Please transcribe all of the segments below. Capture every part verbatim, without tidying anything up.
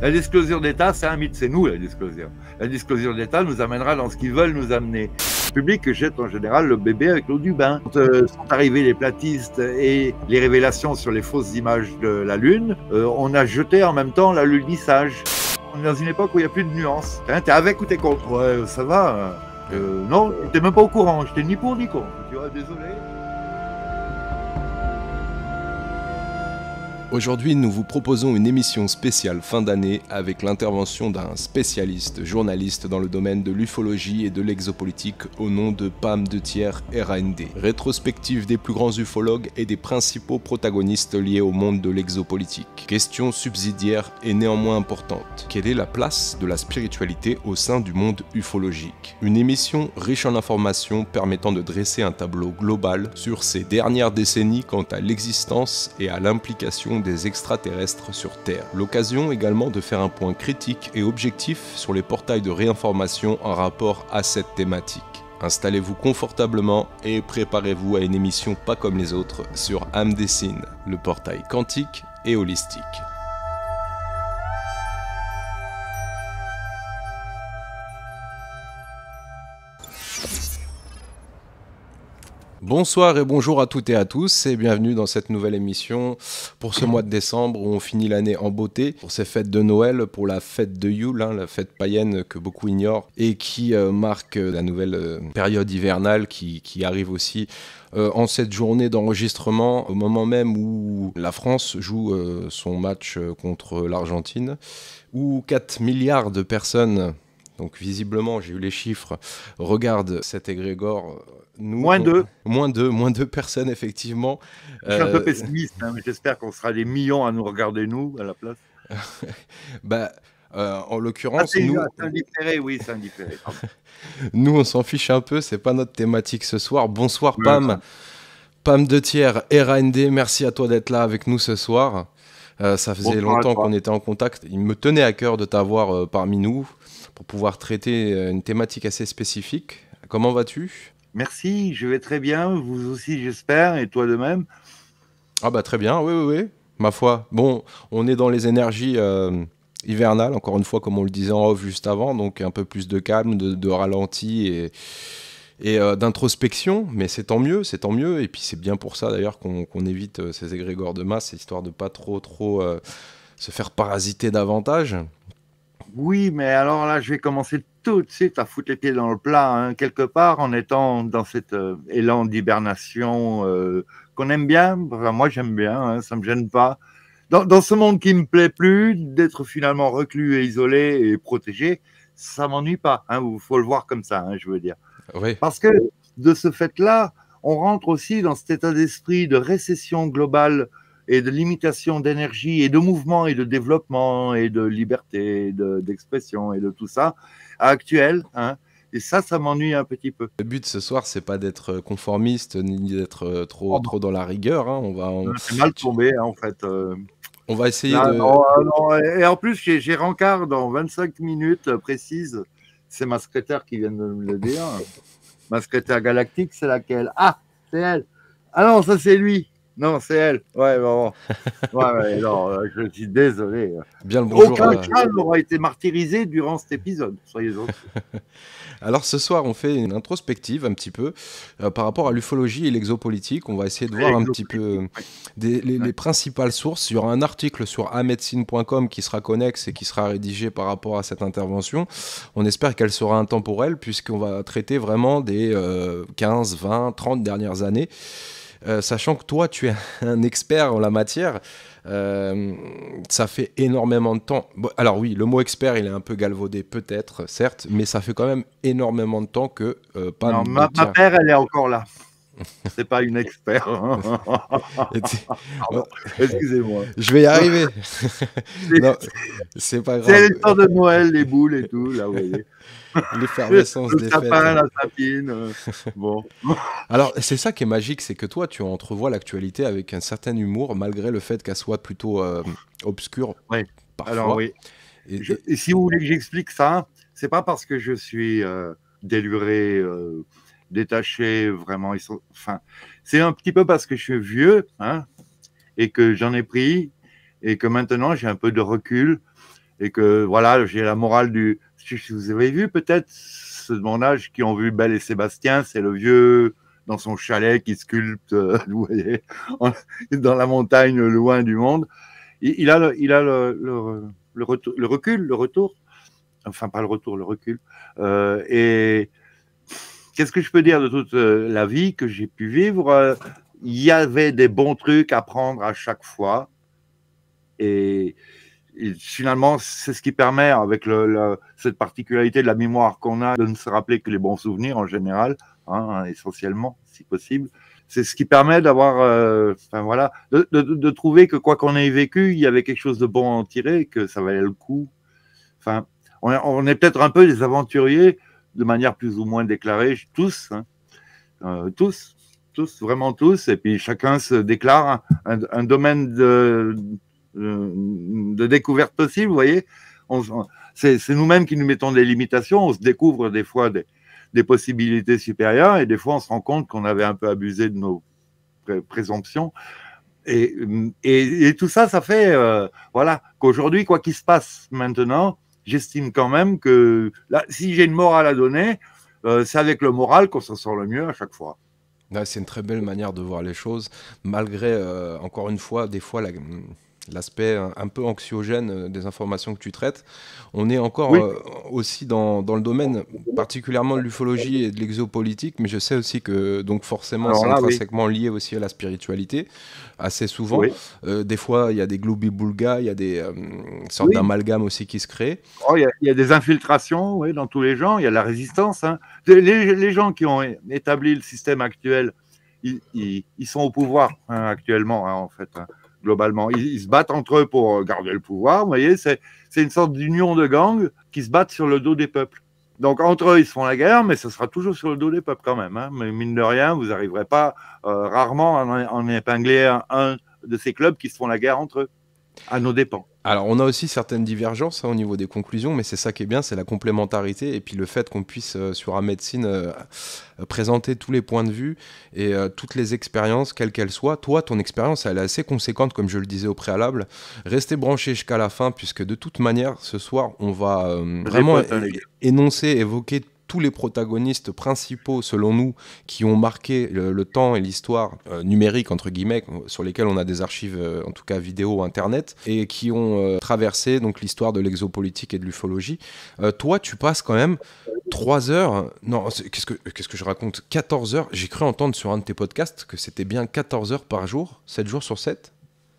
La disclosure d'État, c'est un mythe, c'est nous la disclosure. La disclosure d'État nous amènera dans ce qu'ils veulent nous amener. Le public jette en général le bébé avec l'eau du bain. Quand euh, sont arrivés les platistes et les révélations sur les fausses images de la Lune, euh, on a jeté en même temps l'alunissage. On est dans une époque où il n'y a plus de nuances. Hein, t'es avec ou t'es contre? Ouais, ça va. Euh, non, t'es même pas au courant. J'étais ni pour ni contre. Tu vois, désolé. Aujourd'hui, nous vous proposons une émission spéciale fin d'année avec l'intervention d'un spécialiste, journaliste dans le domaine de l'ufologie et de l'exopolitique au nom de Pam de Thiers R A N D. Rétrospective des plus grands ufologues et des principaux protagonistes liés au monde de l'exopolitique. Question subsidiaire et néanmoins importante. Quelle est la place de la spiritualité au sein du monde ufologique? Une émission riche en informations permettant de dresser un tableau global sur ces dernières décennies quant à l'existence et à l'implication des extraterrestres sur Terre. L'occasion également de faire un point critique et objectif sur les portails de réinformation en rapport à cette thématique. Installez-vous confortablement et préparez-vous à une émission pas comme les autres sur Amdessine, le portail quantique et holistique. Bonsoir et bonjour à toutes et à tous et bienvenue dans cette nouvelle émission pour ce mois de décembre où on finit l'année en beauté pour ces fêtes de Noël, pour la fête de Yule, hein, la fête païenne que beaucoup ignorent et qui euh, marque la nouvelle euh, période hivernale qui, qui arrive aussi euh, en cette journée d'enregistrement au moment même où la France joue euh, son match contre l'Argentine, où quatre milliards de personnes... Donc visiblement, j'ai eu les chiffres, regarde cet égrégore. Nous, moins on... deux. Moins deux, moins deux personnes, effectivement. Je suis euh... un peu Euh, pessimiste, hein, mais j'espère qu'on sera des millions à nous regarder, nous, à la place. bah, euh, en l'occurrence, ah, nous... C'est indifféré, oui, c'est indifféré. Nous, on s'en fiche un peu, c'est pas notre thématique ce soir. Bonsoir, ouais, Pam. ça. Pam de Thiers, R A N D, merci à toi d'être là avec nous ce soir. Euh, ça faisait Bonsoir longtemps qu'on était en contact. Il me tenait à cœur de t'avoir euh, parmi nous pour pouvoir traiter une thématique assez spécifique. Comment vas-tu? Merci, je vais très bien, vous aussi j'espère, et toi de même? Ah bah très bien, oui, oui, oui, ma foi. Bon, on est dans les énergies euh, hivernales, encore une fois, comme on le disait en off juste avant, donc un peu plus de calme, de, de ralenti et, et euh, d'introspection, mais c'est tant mieux, c'est tant mieux, et puis c'est bien pour ça d'ailleurs qu'on qu'on évite euh, ces égrégores de masse, histoire de pas trop, trop euh, se faire parasiter davantage. Oui, mais alors là, je vais commencer tout de suite à foutre les pieds dans le plat, hein, quelque part, en étant dans cet euh, élan d'hibernation euh, qu'on aime bien. Enfin, moi, j'aime bien, hein, ça me gêne pas. Dans, dans ce monde qui me plaît plus, d'être finalement reclus et isolé et protégé, ça m'ennuie pas. Il hein, faut le voir comme ça, hein, je veux dire. Oui. Parce que de ce fait-là, on rentre aussi dans cet état d'esprit de récession globale et de limitation d'énergie et de mouvement et de développement et de liberté, de, d'expression et de tout ça actuel. Hein. Et ça, ça m'ennuie un petit peu. Le but ce soir, c'est pas d'être conformiste ni d'être trop, oh trop dans la rigueur. Hein. On va, on... C'est mal tombé, hein, en fait. Euh... On va essayer Là, de... Non, non, et en plus, j'ai, j'ai rencard dans vingt-cinq minutes précises. C'est ma secrétaire qui vient de me le dire. Ma secrétaire galactique, c'est laquelle? Ah, c'est elle. Ah non, ça c'est lui. Non, c'est elle. Ouais, bon. Ouais, ouais, non, je suis désolé. Bien le bonjour. Aucun crâne n'aura été martyrisé durant cet épisode, soyez autres. Alors ce soir, on fait une introspective un petit peu euh, par rapport à l'ufologie et l'exopolitique. On va essayer de voir un petit peu des, les, les principales sources. Il y aura un article sur amedcine point com qui sera connexe et qui sera rédigé par rapport à cette intervention. On espère qu'elle sera intemporelle puisqu'on va traiter vraiment des euh, quinze, vingt, trente dernières années. Euh, sachant que toi, tu es un expert en la matière, euh, ça fait énormément de temps. Bon, alors oui, le mot expert, il est un peu galvaudé, peut-être, certes, mais ça fait quand même énormément de temps que... Euh, pas non, ma, ma mère, elle est encore là. C'est pas une expert. Bon, excusez-moi. Je vais y arriver. Non, c'est pas grave. C'est le temps de Noël, les boules et tout, là, vous voyez. L'effervescence des sapin, fêtes. La sapine, euh, bon. Alors, c'est ça qui est magique, c'est que toi, tu entrevois l'actualité avec un certain humour, malgré le fait qu'elle soit plutôt euh, obscure. Oui, parfois. alors oui. Et, je, et si vous voulez que j'explique ça, c'est pas parce que je suis euh, déluré, euh, détaché, vraiment. Ils sont, enfin, c'est un petit peu parce que je suis vieux, hein, et que j'en ai pris, et que maintenant j'ai un peu de recul. Et que maintenant, je et que voilà, j'ai la morale du. Si vous avez vu peut-être ceux de mon âge qui ont vu Belle et Sébastien, c'est le vieux dans son chalet qui sculpte, euh, vous voyez, dans la montagne loin du monde. Il, il a, le, il a le, le, le, retour, le recul, le retour, enfin pas le retour, le recul. Euh, et qu'est-ce que je peux dire de toute la vie que j'ai pu vivre? Il y avait des bons trucs à prendre à chaque fois. Et, et finalement, c'est ce qui permet, avec le, le, cette particularité de la mémoire qu'on a, de ne se rappeler que les bons souvenirs en général, hein, essentiellement, si possible. C'est ce qui permet d'avoir, euh, enfin voilà, de, de, de trouver que quoi qu'on ait vécu, il y avait quelque chose de bon à en tirer, que ça valait le coup. Enfin, on, on est peut-être un peu des aventuriers, de manière plus ou moins déclarée, tous, hein, euh, tous, tous, vraiment tous, et puis chacun se déclare un, un, un domaine de, de, de découverte possible, vous voyez. C'est nous-mêmes qui nous mettons des limitations, on se découvre des fois des, des possibilités supérieures, et des fois on se rend compte qu'on avait un peu abusé de nos pré présomptions. Et, et, et tout ça, ça fait, euh, voilà, qu'aujourd'hui, quoi qu'il se passe maintenant, j'estime quand même que là, si j'ai une morale à donner, euh, c'est avec le moral qu'on s'en sort le mieux à chaque fois. C'est une très belle manière de voir les choses, malgré, euh, encore une fois, des fois, la, l'aspect un peu anxiogène des informations que tu traites. On est encore oui. euh, aussi dans, dans le domaine particulièrement de l'ufologie et de l'exopolitique, mais je sais aussi que donc forcément c'est intrinsèquement oui. lié aussi à la spiritualité, assez souvent. Oui. Euh, des fois, il y a des gloubi-boulga, il y a des euh, sortes oui. d'amalgames aussi qui se créent. Oh, il, y a, il y a des infiltrations oui, dans tous les gens, il y a la résistance. Hein. Les, les gens qui ont établi le système actuel, ils, ils, ils sont au pouvoir hein, actuellement, hein, en fait. Hein. Globalement. Ils, ils se battent entre eux pour garder le pouvoir, vous voyez, c'est une sorte d'union de gangs qui se battent sur le dos des peuples. Donc, entre eux, ils se font la guerre, mais ce sera toujours sur le dos des peuples quand même. Hein. Mais mine de rien, vous n'arriverez pas euh, rarement à en, en épingler un, un de ces clubs qui se font la guerre entre eux, à nos dépens. Alors, on a aussi certaines divergences hein, au niveau des conclusions, mais c'est ça qui est bien, c'est la complémentarité et puis le fait qu'on puisse, euh, sur Ahmed-Sine, euh, présenter tous les points de vue et euh, toutes les expériences, quelles qu'elles soient. Toi, ton expérience, elle est assez conséquente, comme je le disais au préalable. Restez branchés jusqu'à la fin, puisque de toute manière, ce soir, on va euh, vraiment é énoncer, évoquer tous les protagonistes principaux, selon nous, qui ont marqué le, le temps et l'histoire euh, numérique, entre guillemets, sur lesquels on a des archives, euh, en tout cas vidéo, internet, et qui ont euh, traversé donc l'histoire de l'exopolitique et de l'ufologie. Euh, toi, tu passes quand même trois heures, non, qu'est-ce que, qu'est-ce que je raconte, quatorze heures, j'ai cru entendre sur un de tes podcasts que c'était bien quatorze heures par jour, sept jours sur sept.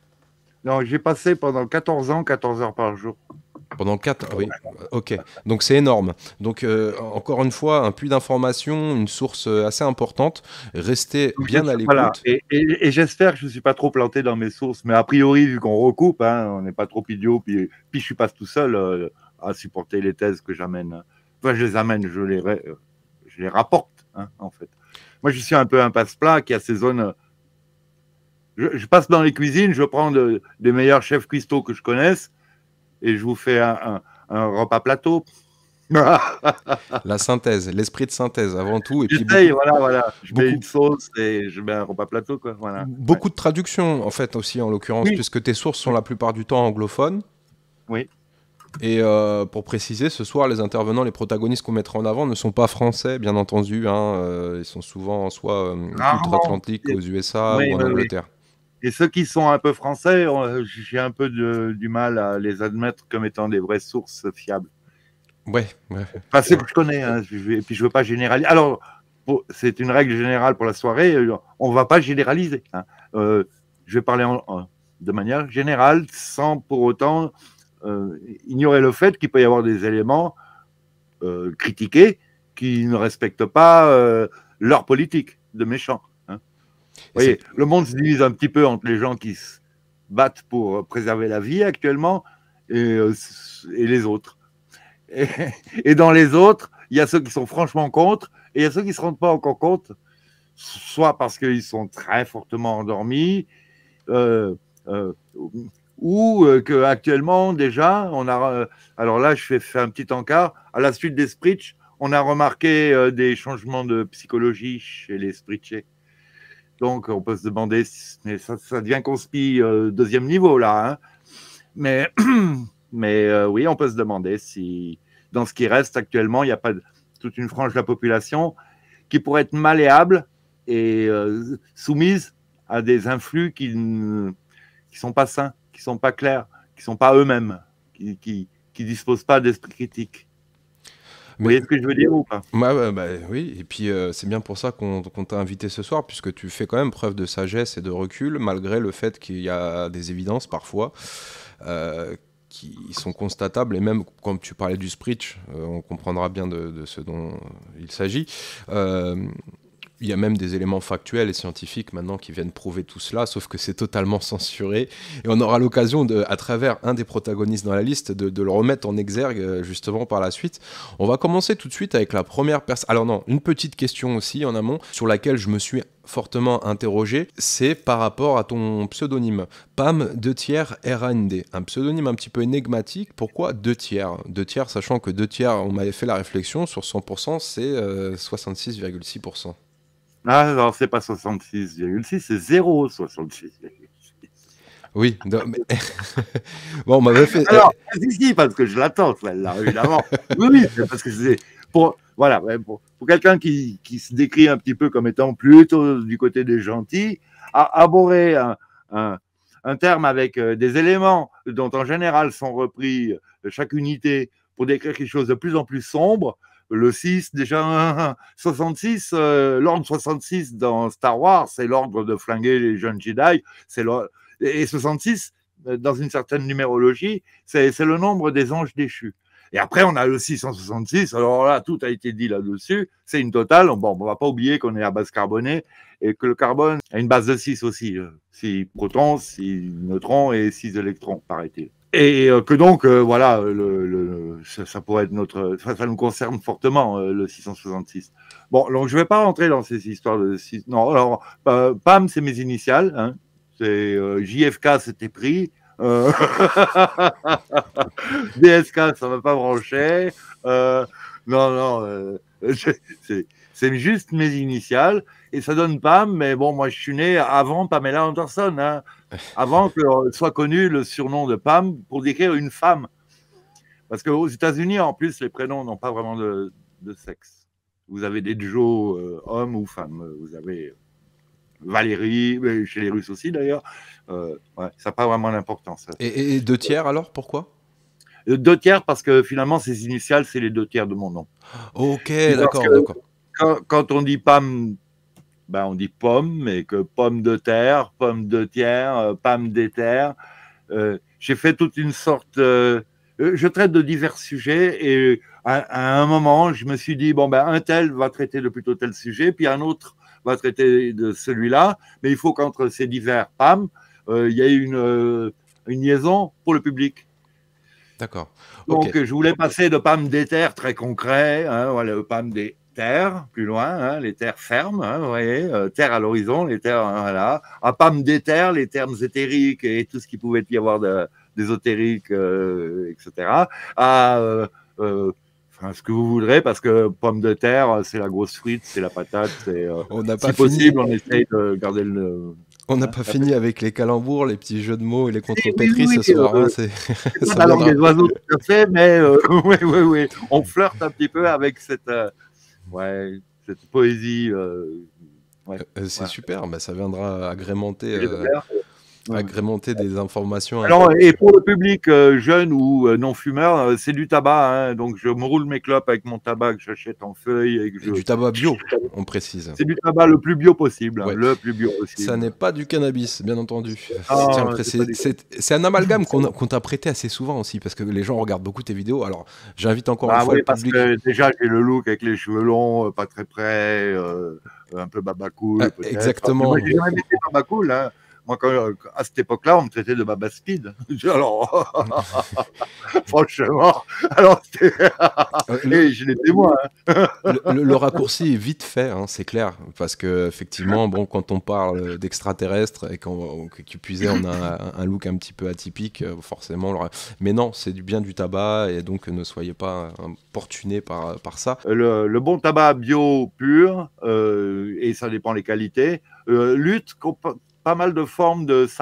Non, j'ai passé pendant quatorze ans, quatorze heures par jour. Pendant quatre, oui, ok. Donc c'est énorme. Donc euh, encore une fois, un puits d'informations, une source assez importante. Restez bien à l'écoute. Voilà. Et, et, et j'espère que je ne suis pas trop planté dans mes sources. Mais a priori, vu qu'on recoupe, hein, on n'est pas trop idiot. Puis, puis je ne suis pas tout seul euh, à supporter les thèses que j'amène. Enfin, je les amène, je les, je les rapporte, hein, en fait. Moi, je suis un peu un passe-plat qui assaisonne. Je, je passe dans les cuisines, je prends de, des meilleurs chefs cuistots que je connaisse. Et je vous fais un, un, un repas plateau. La synthèse, l'esprit de synthèse avant tout. J'essaye, beaucoup... voilà, voilà. Je beaucoup... mets une sauce et je mets un repas plateau, quoi. Voilà. Beaucoup ouais. de traductions, en fait, aussi, en l'occurrence, oui. puisque tes sources sont la plupart du temps anglophones. Oui. Et euh, pour préciser, ce soir, les intervenants, les protagonistes qu'on mettra en avant ne sont pas français, bien entendu. Hein, euh, ils sont souvent soit euh, outre-Atlantique, aux U S A oui, ou en oui, Angleterre. Oui. Et ceux qui sont un peu français, j'ai un peu de, du mal à les admettre comme étant des vraies sources fiables. Ouais, ouais. Enfin, c'est que je connais, hein, je, et puis je veux pas généraliser. Alors, c'est une règle générale pour la soirée, on va pas généraliser. Hein. Euh, je vais parler en, en, de manière générale, sans pour autant euh, ignorer le fait qu'il peut y avoir des éléments euh, critiqués qui ne respectent pas euh, leur politique de méchants. Vous voyez, le monde se divise un petit peu entre les gens qui se battent pour préserver la vie actuellement et, euh, et les autres. Et, et dans les autres, il y a ceux qui sont franchement contre et il y a ceux qui ne se rendent pas encore compte, soit parce qu'ils sont très fortement endormis, euh, euh, ou euh, qu'actuellement, déjà, on a. Euh, alors là, je fais, fais un petit encart. À la suite des Spritch, on a remarqué euh, des changements de psychologie chez les Spritchés. Donc, on peut se demander, mais ça, ça devient conspi euh, deuxième niveau, là. Hein. Mais Mais euh, oui, on peut se demander si, dans ce qui reste actuellement, il n'y a pas toute une frange de la population qui pourrait être malléable et euh, soumise à des influx qui ne sont pas sains, qui ne sont pas clairs, qui ne sont pas eux-mêmes, qui qui, qui disposent pas d'esprit critique. Vous Mais voyez ce que je veux dire ou pas? ouais, ouais, bah, oui, et puis euh, c'est bien pour ça qu'on qu'on t'a invité ce soir, puisque tu fais quand même preuve de sagesse et de recul, malgré le fait qu'il y a des évidences parfois euh, qui sont constatables, et même quand tu parlais du Spritch, euh, on comprendra bien de, de ce dont il s'agit. Euh, Il y a même des éléments factuels et scientifiques maintenant qui viennent prouver tout cela, sauf que c'est totalement censuré. Et on aura l'occasion, de, à travers un des protagonistes dans la liste, de, de le remettre en exergue justement par la suite. On va commencer tout de suite avec la première personne. Alors non, une petite question aussi en amont, sur laquelle je me suis fortement interrogé, c'est par rapport à ton pseudonyme, Pam deux tiers R A N D. Un pseudonyme un petit peu énigmatique. Pourquoi deux tiers? Deux tiers, sachant que deux tiers, on m'avait fait la réflexion, sur cent pour cent, c'est euh, soixante-six virgule six pour cent. Ah, alors c'est pas soixante-six virgule six, c'est zéro virgule soixante-six virgule six. Oui, non, mais... bon, on m'avait fait... Alors, si, si, parce que je l'attends, celle-là, évidemment. Oui, oui, c'est parce que c'est... Pour, voilà, pour, pour quelqu'un qui, qui se décrit un petit peu comme étant plutôt du côté des gentils, à aborder un, un, un terme avec des éléments dont en général sont repris chaque unité pour décrire quelque chose de plus en plus sombre, le six, déjà, soixante-six, euh, l'ordre soixante-six dans Star Wars, c'est l'ordre de flinguer les jeunes Jedi, c'est le, et soixante-six, dans une certaine numérologie, c'est, c'est le nombre des anges déchus. Et après, on a le six cent soixante-six, alors là, tout a été dit là-dessus, c'est une totale, bon, on ne va pas oublier qu'on est à base carbonée, et que le carbone a une base de six aussi, six protons, six neutrons et six électrons, paraît-il. Et euh, que donc, euh, voilà, le, le, ça, ça pourrait être notre... Ça, ça nous concerne fortement, euh, le six cent soixante-six. Bon, donc je ne vais pas rentrer dans ces histoires de... six... Non, alors, euh, P A M, c'est mes initiales. Hein, c'est euh, J F K, c'était pris. Euh... D S K, ça ne va pas brancher. Euh... Non, non, euh... c'est... c'est juste mes initiales. Et ça donne P A M, mais bon, moi, je suis né avant Pamela Anderson, hein. Avant que soit connu le surnom de Pam pour décrire une femme. Parce qu'aux États-Unis, en plus, les prénoms n'ont pas vraiment de, de sexe. Vous avez des Joe, euh, hommes ou femmes. Vous avez Valérie, chez les Russes aussi d'ailleurs. Euh, ouais, ça n'a pas vraiment d'importance. Et, et deux tiers alors, pourquoi? Deux tiers parce que finalement, ces initiales, c'est les deux tiers de mon nom. Ok, d'accord, d'accord. Quand, quand on dit Pam, ben on dit pomme, mais que pomme de terre, pomme de tiers, euh, Pam d'éther. Euh, j'ai fait toute une sorte... Euh, je traite de divers sujets et à, à un moment, je me suis dit, bon, ben, un tel va traiter de plutôt tel sujet, puis un autre va traiter de celui-là, mais il faut qu'entre ces divers P A M, euh, il y ait une, euh, une liaison pour le public. D'accord. Donc, okay. je voulais passer de P A M d'éther très concret, hein, voilà, le P A M des terres, plus loin, hein, les terres fermes, hein, vous voyez, euh, terre à l'horizon, les terres, hein, voilà, à P A M d'éther, les termes éthériques et tout ce qui pouvait y avoir de, d'ésotérique, euh, et cetera, à euh, euh, enfin, ce que vous voudrez, parce que pomme de terre, c'est la grosse frite, c'est la patate, c'est, euh, on n'a si pas possible, fini. on essaye de garder le... On n'a pas fini avec les calembours, les petits jeux de mots et les contrepétries oui, oui, ce soir. Euh, hein, c'est c'est pas la langue des oiseaux tout à fait, mais euh, oui, oui, oui, on flirte un petit peu avec cette, euh, ouais, cette poésie. Euh, ouais, euh, c'est voilà. super, bah, ça viendra agrémenter, euh, ouais. agrémenter des informations. Alors, et pour le public euh, jeune ou euh, non fumeur, euh, c'est du tabac. Hein, donc, je me roule mes clopes avec mon tabac que j'achète en feuilles. Et que je... et du tabac bio, on précise. C'est du tabac le plus bio possible. Ouais. Hein, le plus bio possible. Ça n'est pas du cannabis, bien entendu. Ah, c'est, c'est, c'est un amalgame qu'on, a, qu'on t'a prêté assez souvent aussi, parce que les gens regardent beaucoup tes vidéos. Alors, j'invite encore bah, une fois oui, le parce public. Que déjà, j'ai le look avec les cheveux longs, pas très près, euh, un peu babacool. Ah, peut-être. exactement. Moi, j'ai jamais été babacool. Hein. Moi, quand, à cette époque-là, on me traitait de baba speed. Alors, franchement, alors le, et je l'étais moi. Hein. le, le, le raccourci est vite fait, hein, c'est clair, parce que effectivement, bon, quand on parle d'extraterrestres et qu'on qui puisait, on a un, un look un petit peu atypique, forcément. Mais non, c'est du bien du tabac, et donc ne soyez pas importunés par par ça. Le, le bon tabac bio pur, euh, et ça dépend des qualités, euh, lutte contre pas mal de formes de SARS,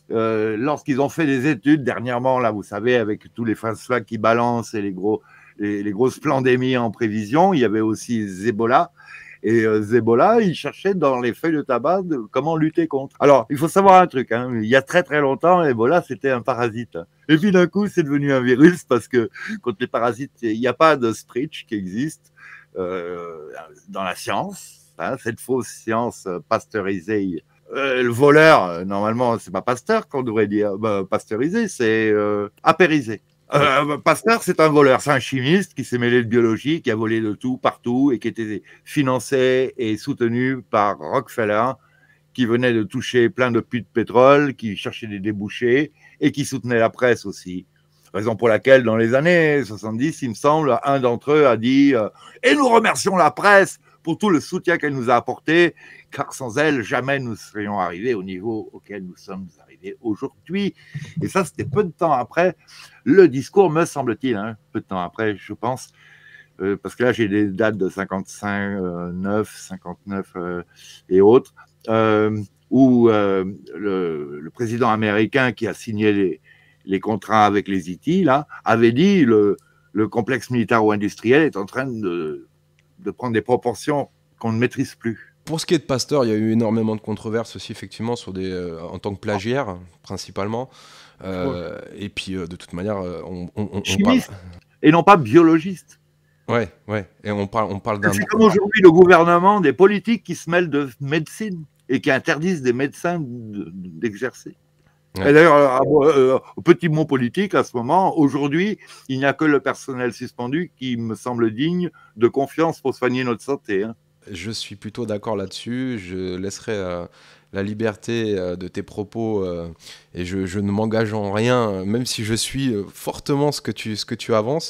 euh, lorsqu'ils ont fait des études dernièrement, là, vous savez, avec tous les fast flags qui balancent et les, gros, les, les grosses pandémies en prévision, il y avait aussi Ebola. Et euh, Ebola, il cherchait dans les feuilles de tabac de, comment lutter contre. Alors, il faut savoir un truc, hein, il y a très très longtemps, Ebola, c'était un parasite. Et puis d'un coup, c'est devenu un virus parce que contre les parasites, il n'y a pas de Spreach qui existe euh, dans la science, hein, cette fausse science pasteurisée. Euh, le voleur, normalement, c'est pas Pasteur qu'on devrait dire, bah, pasteurisé, c'est euh, apérisé. Euh, Pasteur, c'est un voleur, c'est un chimiste qui s'est mêlé de biologie, qui a volé de tout, partout, et qui était financé et soutenu par Rockefeller, qui venait de toucher plein de puits de pétrole, qui cherchait des débouchés, et qui soutenait la presse aussi. Raison pour laquelle, dans les années soixante-dix, il me semble, un d'entre eux a dit euh, « Et nous remercions la presse pour tout le soutien qu'elle nous a apporté, car sans elle, jamais nous serions arrivés au niveau auquel nous sommes arrivés aujourd'hui. » Et ça, c'était peu de temps après le discours, me semble-t-il, hein, peu de temps après, je pense, euh, parce que là, j'ai des dates de cinquante-cinq, neuf, cinquante-neuf euh, et autres, euh, où euh, le, le président américain qui a signé les, les contrats avec les Houthis, là, avait dit le, le complexe militaire ou industriel est en train de, de prendre des proportions qu'on ne maîtrise plus. Pour ce qui est de Pasteur, il y a eu énormément de controverses aussi, effectivement, sur des, euh, en tant que plagiaire, principalement. Euh, ouais. Et puis, euh, de toute manière, on, on, on chimiste parle... et non pas biologiste. Ouais, ouais. Et on parle, on parle d'un... C'est comme aujourd'hui le gouvernement, des politiques qui se mêlent de médecine et qui interdisent des médecins d'exercer. Ouais. Et d'ailleurs, euh, au petit mot politique, à ce moment, aujourd'hui, il n'y a que le personnel suspendu qui me semble digne de confiance pour soigner notre santé. Hein. Je suis plutôt d'accord là-dessus. Je laisserai euh, la liberté euh, de tes propos euh, et je, je ne m'engage en rien, même si je suis euh, fortement ce que tu, ce que tu avances.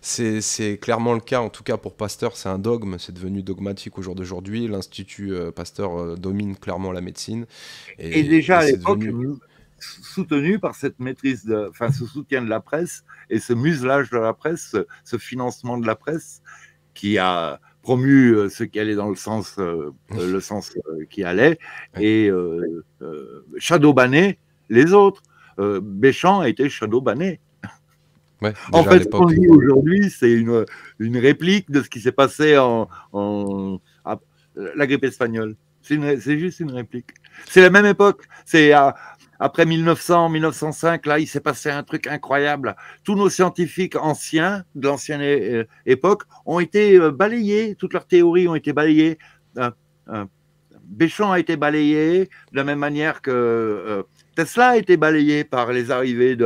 C'est clairement le cas, en tout cas pour Pasteur, c'est un dogme, c'est devenu dogmatique au jour d'aujourd'hui. L'Institut euh, Pasteur euh, domine clairement la médecine. Et, et déjà à l'époque, devenu... soutenu par cette maîtrise, de, enfin ce soutien de la presse et ce muselage de la presse, ce, ce financement de la presse qui a promu ce qui allait dans le sens, euh, le sens euh, qui allait, et euh, euh, shadow-banné les autres. Euh, Béchamp a été shadow-banné. Ouais, en fait, ce qu'on dit aujourd'hui, c'est une, une réplique de ce qui s'est passé en, en à, la grippe espagnole. C'est juste une réplique. C'est la même époque. C'est après mille neuf cents, mille neuf cent cinq, là, il s'est passé un truc incroyable. Tous nos scientifiques anciens, de l'ancienne é époque, ont été balayés. Toutes leurs théories ont été balayées. Euh, euh, Béchamp a été balayé de la même manière que euh, Tesla a été balayé par les arrivées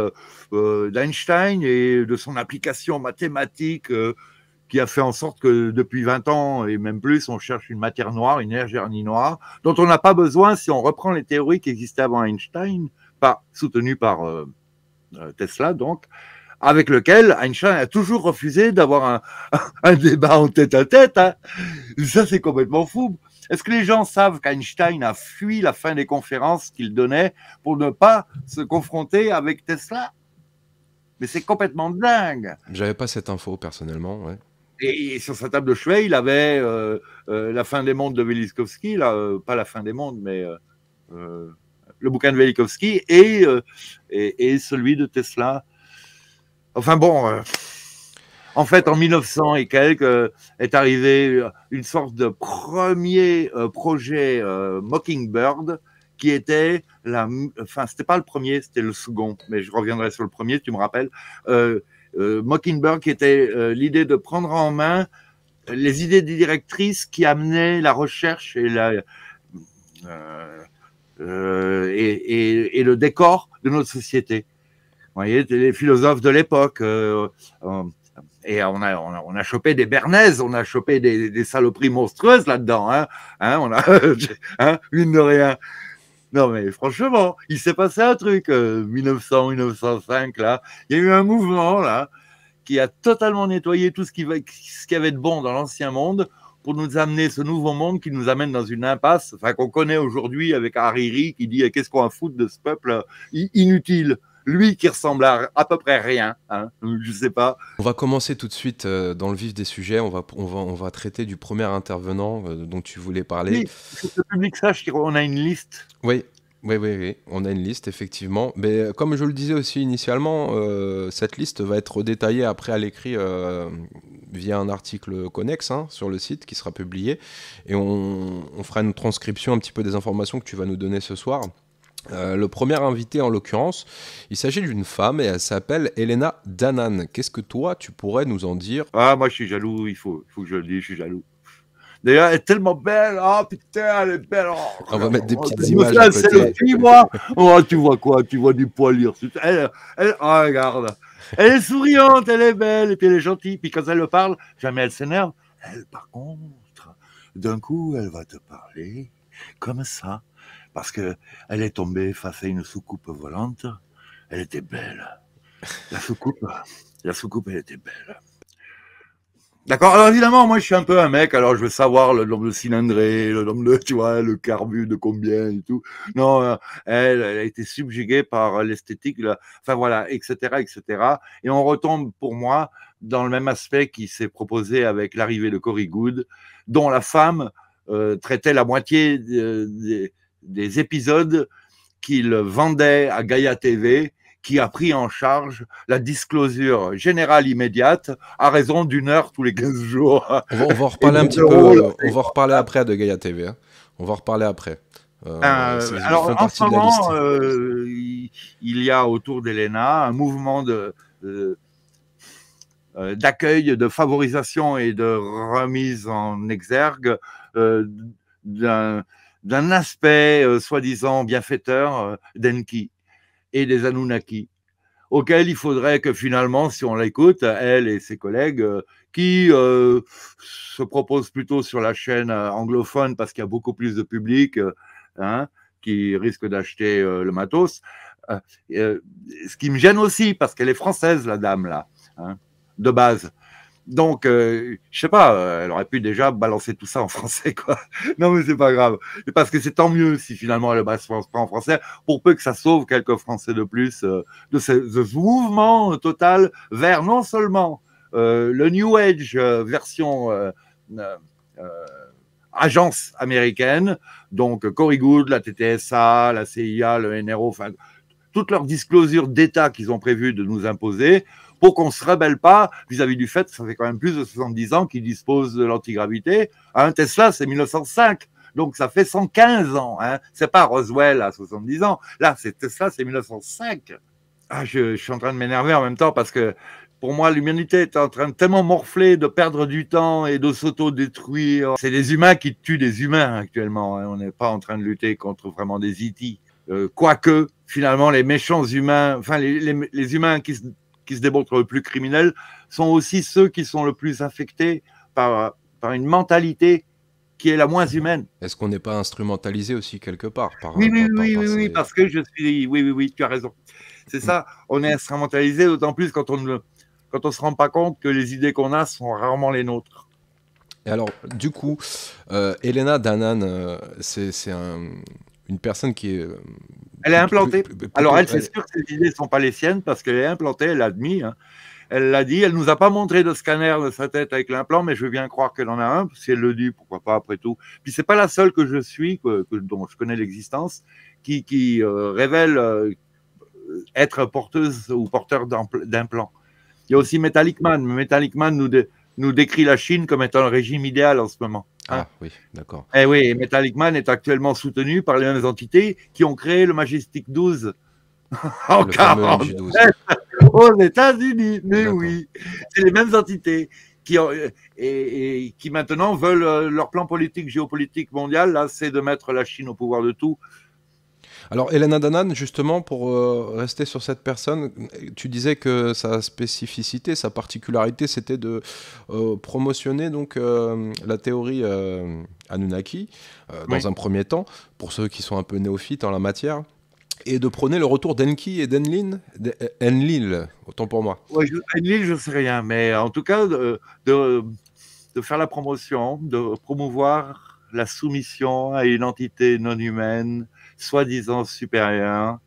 d'Einstein euh, et de son application mathématique euh, qui a fait en sorte que depuis vingt ans et même plus, on cherche une matière noire, une énergie noire, dont on n'a pas besoin si on reprend les théories qui existaient avant Einstein, pas, soutenues par euh, Tesla donc, avec lequel Einstein a toujours refusé d'avoir un, un débat en tête-à-tête. Hein. Ça, c'est complètement fou. Est-ce que les gens savent qu'Einstein a fui la fin des conférences qu'il donnait pour ne pas se confronter avec Tesla? Mais c'est complètement dingue. J'avais pas cette info, personnellement, ouais. Et, et sur sa table de chevet, il avait euh, euh, La fin des mondes de Velikovsky, là, euh, pas La fin des mondes, mais euh, euh, le bouquin de Velikovsky et, euh, et, et celui de Tesla. Enfin bon, euh, en fait, en mille neuf cents et quelques, euh, est arrivé une sorte de premier euh, projet euh, Mockingbird qui était la, enfin, c'était pas le premier, c'était le second, mais je reviendrai sur le premier, tu me rappelles. Euh, euh, Mockingbird, qui était euh, l'idée de prendre en main les idées directrices qui amenaient la recherche et la euh, euh, et, et, et le décor de notre société. Vous voyez, les philosophes de l'époque. Euh, euh, Et on a, on, a, on a chopé des bernaises, on a chopé des, des saloperies monstrueuses là-dedans. Hein, hein, on a, hein, mine de rien. Non, mais franchement, il s'est passé un truc, euh, mille neuf cents, mille neuf cent cinq, là. Il y a eu un mouvement, là, qui a totalement nettoyé tout ce qui, ce qui avait de bon dans l'ancien monde pour nous amener ce nouveau monde qui nous amène dans une impasse, enfin, qu'on connaît aujourd'hui avec Hariri qui dit « Qu'est-ce qu'on a à foutre de ce peuple inutile ?» Lui qui ressemble à à peu près rien, hein, je sais pas. On va commencer tout de suite euh, dans le vif des sujets. On va, on va, on va traiter du premier intervenant euh, dont tu voulais parler. Oui, il faut que le public sache qu'on a une liste. Oui, Oui, oui, oui, on a une liste, effectivement. Mais euh, comme je le disais aussi initialement, euh, cette liste va être détaillée après à l'écrit euh, via un article connexe hein, sur le site qui sera publié. Et on, on fera une transcription un petit peu des informations que tu vas nous donner ce soir. Euh, le premier invité, en l'occurrence, il s'agit d'une femme et elle s'appelle Elena Danaan. Qu'est-ce que toi, tu pourrais nous en dire? Ah, moi, je suis jaloux, il faut, il faut que je le dise, je suis jaloux. D'ailleurs, elle est tellement belle. Oh putain, elle est belle. Oh, On va mettre des petites oh, images ça, à c'est le côté. film, moi. Oh, tu vois quoi? Tu vois du poilure. Elle, elle, oh, regarde. Elle est souriante, elle est belle, et puis elle est gentille. Puis quand elle le parle, jamais elle s'énerve. Elle, par contre, d'un coup, elle va te parler comme ça. Parce que elle est tombée face à une soucoupe volante. Elle était belle. La soucoupe, la soucoupe, elle était belle. D'accord. Alors évidemment, moi je suis un peu un mec, alors je veux savoir le nombre de cylindrées, le nombre de, tu vois, le carbu de combien et tout. Non, euh, elle, elle a été subjuguée par l'esthétique, là. Enfin voilà, et cetera, et cetera. Et on retombe pour moi dans le même aspect qui s'est proposé avec l'arrivée de Cory Good, dont la femme euh, traitait la moitié de- des, des épisodes qu'il vendait à Gaïa T V, qui a pris en charge la disclosure générale immédiate à raison d'une heure tous les quinze jours. On va, on va en Et reparler un deux petit euros, peu. là, euh, On va en reparler après de Gaïa T V. hein. On va en reparler après. Euh, Euh, c'est- ils alors, font en ce partie de la liste. moment, euh, il, il y a autour d'Elena un mouvement de, de, euh, d'accueil, de favorisation et de remise en exergue euh, d'un, d'un aspect euh, soi-disant bienfaiteur euh, d'Enki et des Anunnaki, auquel il faudrait que finalement, si on l'écoute, elle et ses collègues, euh, qui euh, se proposent plutôt sur la chaîne euh, anglophone parce qu'il y a beaucoup plus de public, euh, hein, qui risque d'acheter euh, le matos. Euh, euh, ce qui me gêne aussi, parce qu'elle est française, la dame, là, hein, de base. Donc, euh, je sais pas, euh, elle aurait pu déjà balancer tout ça en français, quoi. Non, mais c'est pas grave. Parce que c'est tant mieux si finalement elle ne balance pas en français, pour peu que ça sauve quelques Français de plus euh, de, ce, de ce mouvement total vers non seulement euh, le New Age euh, version euh, euh, agence américaine, donc Cory Good, la T T S A, la C I A, le N R O, enfin, toutes leurs disclosures d'État qu'ils ont prévu de nous imposer, pour qu'on ne se rebelle pas vis-à-vis du fait que ça fait quand même plus de soixante-dix ans qu'ils disposent de l'antigravité. Un Tesla, c'est mille neuf cent cinq, donc ça fait cent quinze ans. Hein. C'est pas Roswell à soixante-dix ans. Là, c'est Tesla, c'est mille neuf cent cinq. Ah, je, je suis en train de m'énerver en même temps parce que pour moi, l'humanité est en train de tellement morfler, de perdre du temps et de s'auto-détruire. C'est des humains qui tuent des humains actuellement. Hein. On n'est pas en train de lutter contre vraiment des E T. Euh, quoique, finalement, les méchants humains, enfin, les, les, les humains qui se, qui se démontrent le plus criminels sont aussi ceux qui sont le plus affectés par, par une mentalité qui est la moins humaine. Est-ce qu'on n'est pas instrumentalisé aussi quelque part par, Oui, oui, par, par, oui, par oui, ces... oui, parce que je suis. Oui, oui, oui, tu as raison. C'est ça, on est instrumentalisé, d'autant plus quand on ne quand on se rend pas compte que les idées qu'on a sont rarement les nôtres. Et alors, du coup, euh, Elena Danaan, euh, c'est c'est un, une personne qui est. Euh, Elle est implantée. plutôt, plutôt, Alors, elle, c'est elle... sûr que ces idées ne sont pas les siennes parce qu'elle est implantée, elle l'a admis. Hein. Elle l'a dit, elle nous a pas montré de scanner de sa tête avec l'implant, mais je veux bien croire qu'elle en a un. Si elle le dit, pourquoi pas après tout. Puis c'est pas la seule que je suis, que, que, dont je connais l'existence, qui, qui euh, révèle euh, être porteuse ou porteur d'implants. Il y a aussi Metallic Man. Metallic Man nous, dé, nous décrit la Chine comme étant le régime idéal en ce moment. Hein. Ah oui, d'accord. Eh oui, Metallic Man est actuellement soutenu par les mêmes entités qui ont créé le Majestic douze en le fameux M J douze. Aux États-Unis. Mais oui, c'est les mêmes entités qui, ont, et, et, qui maintenant veulent euh, leur plan politique, géopolitique mondial, là, c'est de mettre la Chine au pouvoir de tout. Alors, Elena Danaan, justement, pour euh, rester sur cette personne, tu disais que sa spécificité, sa particularité, c'était de euh, promotionner donc, euh, la théorie euh, Anunnaki, euh, dans oui. un premier temps, pour ceux qui sont un peu néophytes en la matière, et de prôner le retour d'Enki et d'Enlil, d'Enlil, autant pour moi. Oui, Enlil, je ne sais rien, mais en tout cas, de, de, de faire la promotion, de promouvoir la soumission à une entité non humaine, soi-disant supérieure.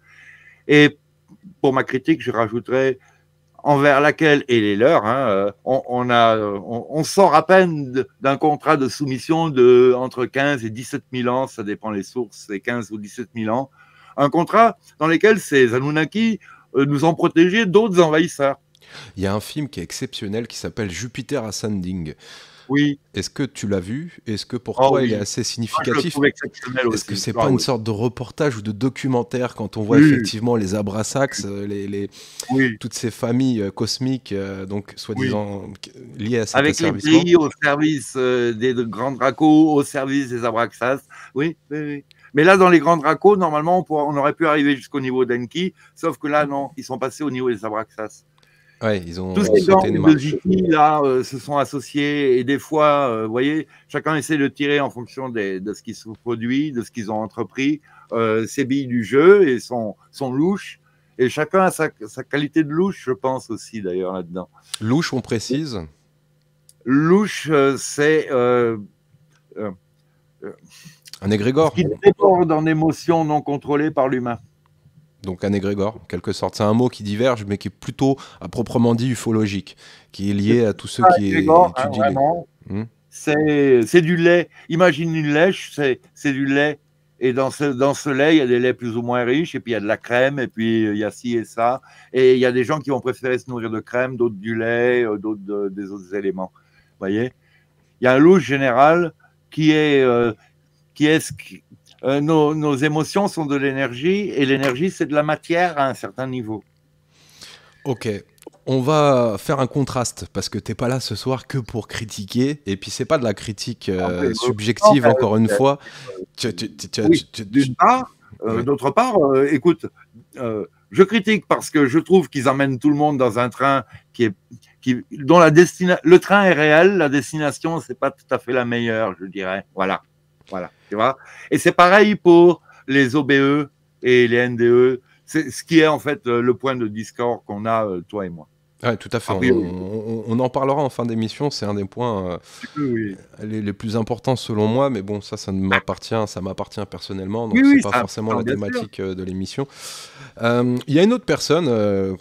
Et pour ma critique, je rajouterais envers laquelle, et les leurs, hein, on, on, a, on, on sort à peine d'un contrat de soumission de entre quinze et dix-sept mille ans, ça dépend les sources, c'est quinze ou dix-sept mille ans, Un contrat dans lequel ces Anunnaki euh, nous ont protégés d'autres envahisseurs. Il y a un film qui est exceptionnel qui s'appelle Jupiter Ascending. Oui. Est-ce que tu l'as vu? Est-ce que pour Oh toi, oui. il est assez Moi, je le significatif? trouve exceptionnel Est-ce aussi. que c'est Ah pas une oui. sorte de reportage ou de documentaire quand on voit Oui. effectivement les Abrasax, euh, les, les- Oui. toutes ces familles euh, cosmiques, euh, donc Oui. soi-disant qu- liées à cet Avec les asservissement? grilles au service euh, des de grands dracos, au service des Abraxas. Oui, oui, oui. Mais là, dans les grands dracos, normalement, on, pourra- on aurait pu arriver jusqu'au niveau d'Enki, sauf que là, non, ils sont passés au niveau des Abraxas. Ouais, ils ont Tous ces sauté une gangs de marche. Ziki, là, euh, se sont associés et des fois, euh, vous voyez, chacun essaie de tirer en fonction des- de ce qui se produit, de ce qu'ils ont entrepris, euh, ses billes du jeu et son, son louche. Et chacun a sa, sa qualité de louche, je pense aussi, d'ailleurs, là-dedans. Louche, on précise. Louche, euh, c'est euh, euh, euh, Un ce égrégore. qui déborde en émotions non contrôlées par l'humain. Donc un égrégore, en quelque sorte. C'est un mot qui diverge, mais qui est plutôt, à proprement dit, ufologique, qui est lié à tous ceux Ah, qui Grégor, hein, étudient les... vraiment, Hmm. c'est c'est du lait. Imagine une lèche, c'est c'est du lait. Et dans ce, dans ce lait, il y a des laits plus ou moins riches, et puis il y a de la crème, et puis il y a ci et ça. Et il y a des gens qui vont préférer se nourrir de crème, d'autres du lait, euh, d'autres de- des autres éléments. Vous voyez? Il y a un louche général qui est, euh, qui est ce qui- euh, nos, nos émotions sont de l'énergie, et l'énergie, c'est de la matière à un certain niveau. Ok, on va faire un contraste, parce que t'es pas là ce soir que pour critiquer, et puis c'est pas de la critique euh, Après, euh, subjective, non, mais, encore une euh, fois. Tu- tu- tu- tu- Oui, tu- tu- d'une part. Euh, Oui. D'autre part, euh, écoute, euh, je critique parce que je trouve qu'ils emmènent tout le monde dans un train qui est, qui, dont la destina... le train est réel, la destination, c'est pas tout à fait la meilleure, je dirais. Voilà, voilà, tu vois. Et c'est pareil pour les O B E et les N D E. C'est ce qui est en fait euh, le point de discorde qu'on a, euh, toi et moi. Ouais, tout à fait. A On, priori. on- on en parlera en fin d'émission. C'est un des points euh, Oui, les, les plus importants selon moi, mais bon, ça, ça ne m'appartient, ça m'appartient personnellement, donc oui, c'est oui, pas ça, forcément ça, la bien sûr. thématique euh, de l'émission. Euh, Il y a une autre personne euh,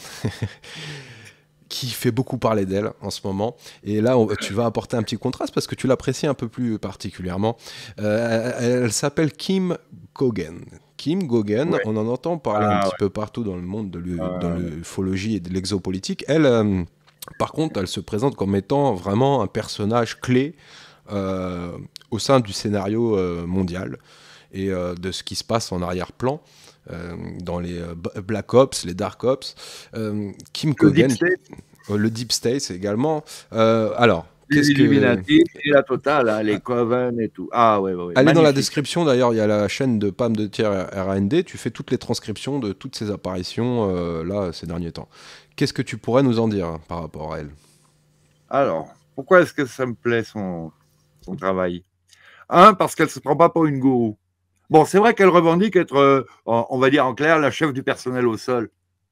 qui fait beaucoup parler d'elle en ce moment, et là, on- tu vas apporter un petit contraste parce que tu l'apprécies un peu plus particulièrement. Euh, elle elle s'appelle Kim Gogan. Kim Gogan, Ouais. on en entend parler un Ah, petit ouais. peu partout dans le monde de l'u- Ah, dans ouais. l'ufologie et de l'exopolitique. Elle, euh, par contre, elle se présente comme étant vraiment un personnage clé euh, au sein du scénario euh, mondial et euh, de ce qui se passe en arrière-plan euh, dans les euh, B- Black Ops, les Dark Ops. Euh, Kim Le Gogan, Deep State, euh, le Deep State également. Euh, alors, les qu'est-ce que... Illuminati et la totale, hein, les Coven et tout. Ah ouais, ouais, ouais. Allez dans la Magnifique. description, d'ailleurs, il y a la chaîne de Pam de Tiers R A N D, tu fais toutes les transcriptions de toutes ces apparitions, euh, là, ces derniers temps. Qu'est-ce que tu pourrais nous en dire hein, par rapport à elle? Alors, pourquoi est-ce que ça me plaît son, son travail? Un, parce qu'elle se prend pas pour une gourou. Bon, c'est vrai qu'elle revendique être, euh, en- on va dire en clair, la chef du personnel au sol.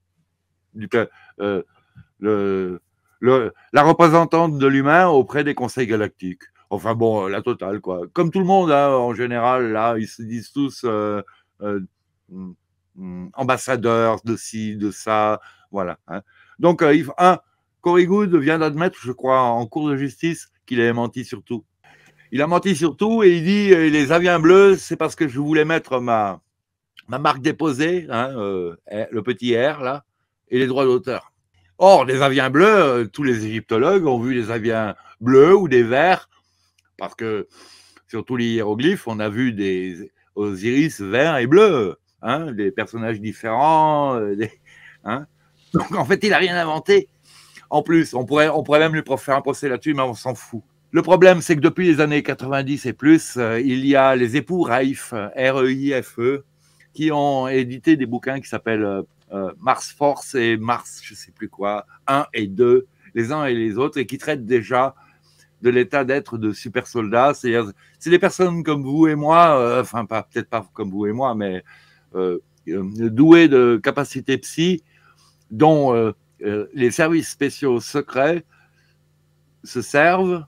Du, pe- euh, le, le- la représentante de l'humain auprès des conseils galactiques. Enfin bon, euh, la totale, quoi. Comme tout le monde, hein, en général, là, ils se disent tous euh, euh, mm, mm, ambassadeurs de ci, de ça, voilà. Hein. Donc, euh, il faut- un, Corey Goode vient d'admettre, je crois, en cour de justice, qu'il avait menti sur tout. Il a menti sur tout et il dit euh, les avions bleus, c'est parce que je voulais mettre ma, ma marque déposée, hein, euh, le petit R, là, et les droits d'auteur. Or, des avions bleus, euh, tous les égyptologues ont vu des avions bleus ou des verts, parce que sur tous les hiéroglyphes, on a vu des Osiris verts et bleus, hein, des personnages différents. euh, des- hein. Donc, en fait, il n'a rien inventé. En plus, on pourrait, on pourrait même lui faire un procès là-dessus, mais on s'en fout. Le problème, c'est que depuis les années quatre-vingt-dix et plus, euh, il y a les époux Reif, R E I F E, qui ont édité des bouquins qui s'appellent euh, euh, Mars Force et Mars, je sais plus quoi, un et deux, les uns et les autres, et qui traitent déjà de l'état d'être de super soldats. C'est-à-dire, c'est des personnes comme vous et moi, euh, enfin, pas, peut-être pas comme vous et moi, mais euh, euh, douées de capacités psy, dont euh, euh, les services spéciaux secrets se servent,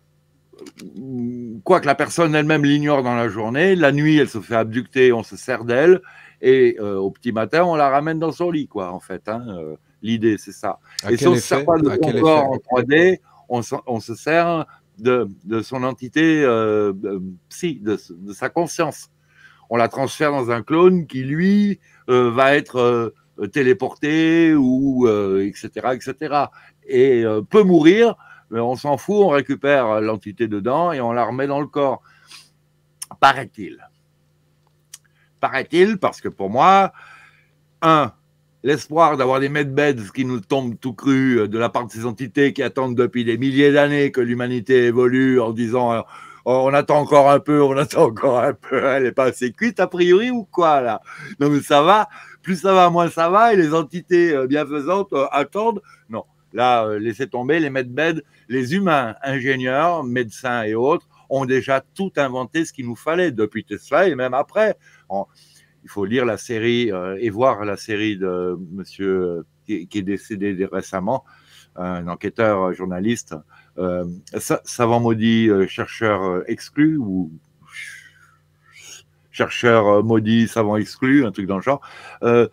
quoique la personne elle-même l'ignore dans la journée. La nuit, elle se fait abducter, on se sert d'elle, et euh, au petit matin, on la ramène dans son lit, quoi, en fait. Hein. Euh, L'idée, c'est ça. À et si quel on ne se sert effet pas de À son quel corps effet en trois D, on, se- on se sert de, de son entité euh, euh, psy, de, de sa conscience. on la transfère dans un clone qui, lui, euh, va être euh, téléporté, ou euh, et cetera, et cetera. Et euh, peut mourir, mais on s'en fout, on récupère l'entité dedans et on la remet dans le corps. Paraît-il. Paraît-il, parce que pour moi, un, l'espoir d'avoir des medbeds qui nous tombent tout crus de la part de ces entités qui attendent depuis des milliers d'années que l'humanité évolue en disant oh, on attend encore un peu, on attend encore un peu, elle n'est pas assez cuite a priori ou quoi là? Non mais ça va, plus ça va, moins ça va, et les entités bienfaisantes euh, attendent. Non, là, euh, laissez tomber les medbeds, les humains, ingénieurs, médecins et autres ont déjà tout inventé ce qu'il nous fallait depuis Tesla et même après. On, il faut lire la série euh, et voir la série de monsieur euh, qui, qui est décédé récemment, un enquêteur euh, journaliste, euh, savant maudit, euh, chercheur euh, exclu, ou chercheur euh, maudit, savant exclu, un truc dans le genre. Euh,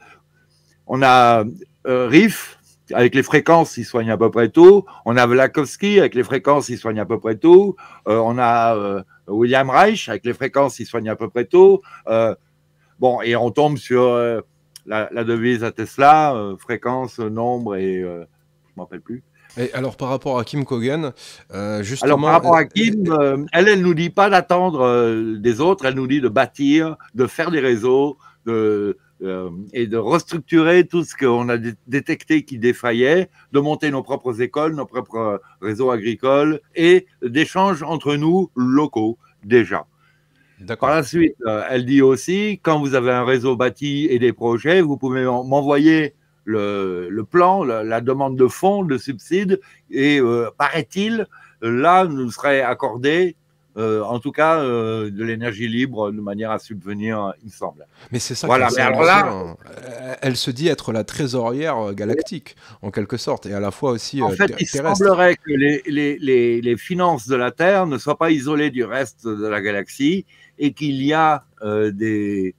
on a euh, Riff, avec les fréquences, il soigne à peu près tout. On a Vlaskovsky, avec les fréquences, il soigne à peu près tout. Euh, on a euh, William Reich, avec les fréquences, il soigne à peu près tout. Euh, Bon, et on tombe sur euh, la, la devise à Tesla, euh, fréquence, nombre et euh, je ne m'en rappelle plus. Et alors par rapport à Kim Kogan, euh, justement... Alors par rapport à Kim, euh, elle, elle nous dit pas d'attendre euh, des autres, elle nous dit de bâtir, de faire des réseaux, de, euh, et de restructurer tout ce qu'on a détecté qui défaillait, de monter nos propres écoles, nos propres réseaux agricoles et d'échanges entre nous locaux déjà. Par la suite, euh, elle dit aussi, quand vous avez un réseau bâti et des projets, vous pouvez m'envoyer le, le plan, la, la demande de fonds, de subsides, et euh, paraît-il, là, nous serait accordé, euh, en tout cas, euh, de l'énergie libre de manière à subvenir, il me semble. Mais c'est ça voilà, qui mais alors là, hein. Elle se dit être la trésorière galactique, en quelque sorte, et à la fois aussi en euh, fait, il terrestre. semblerait que les, les, les, les finances de la Terre ne soient pas isolées du reste de la galaxie, et qu'il y a euh, des...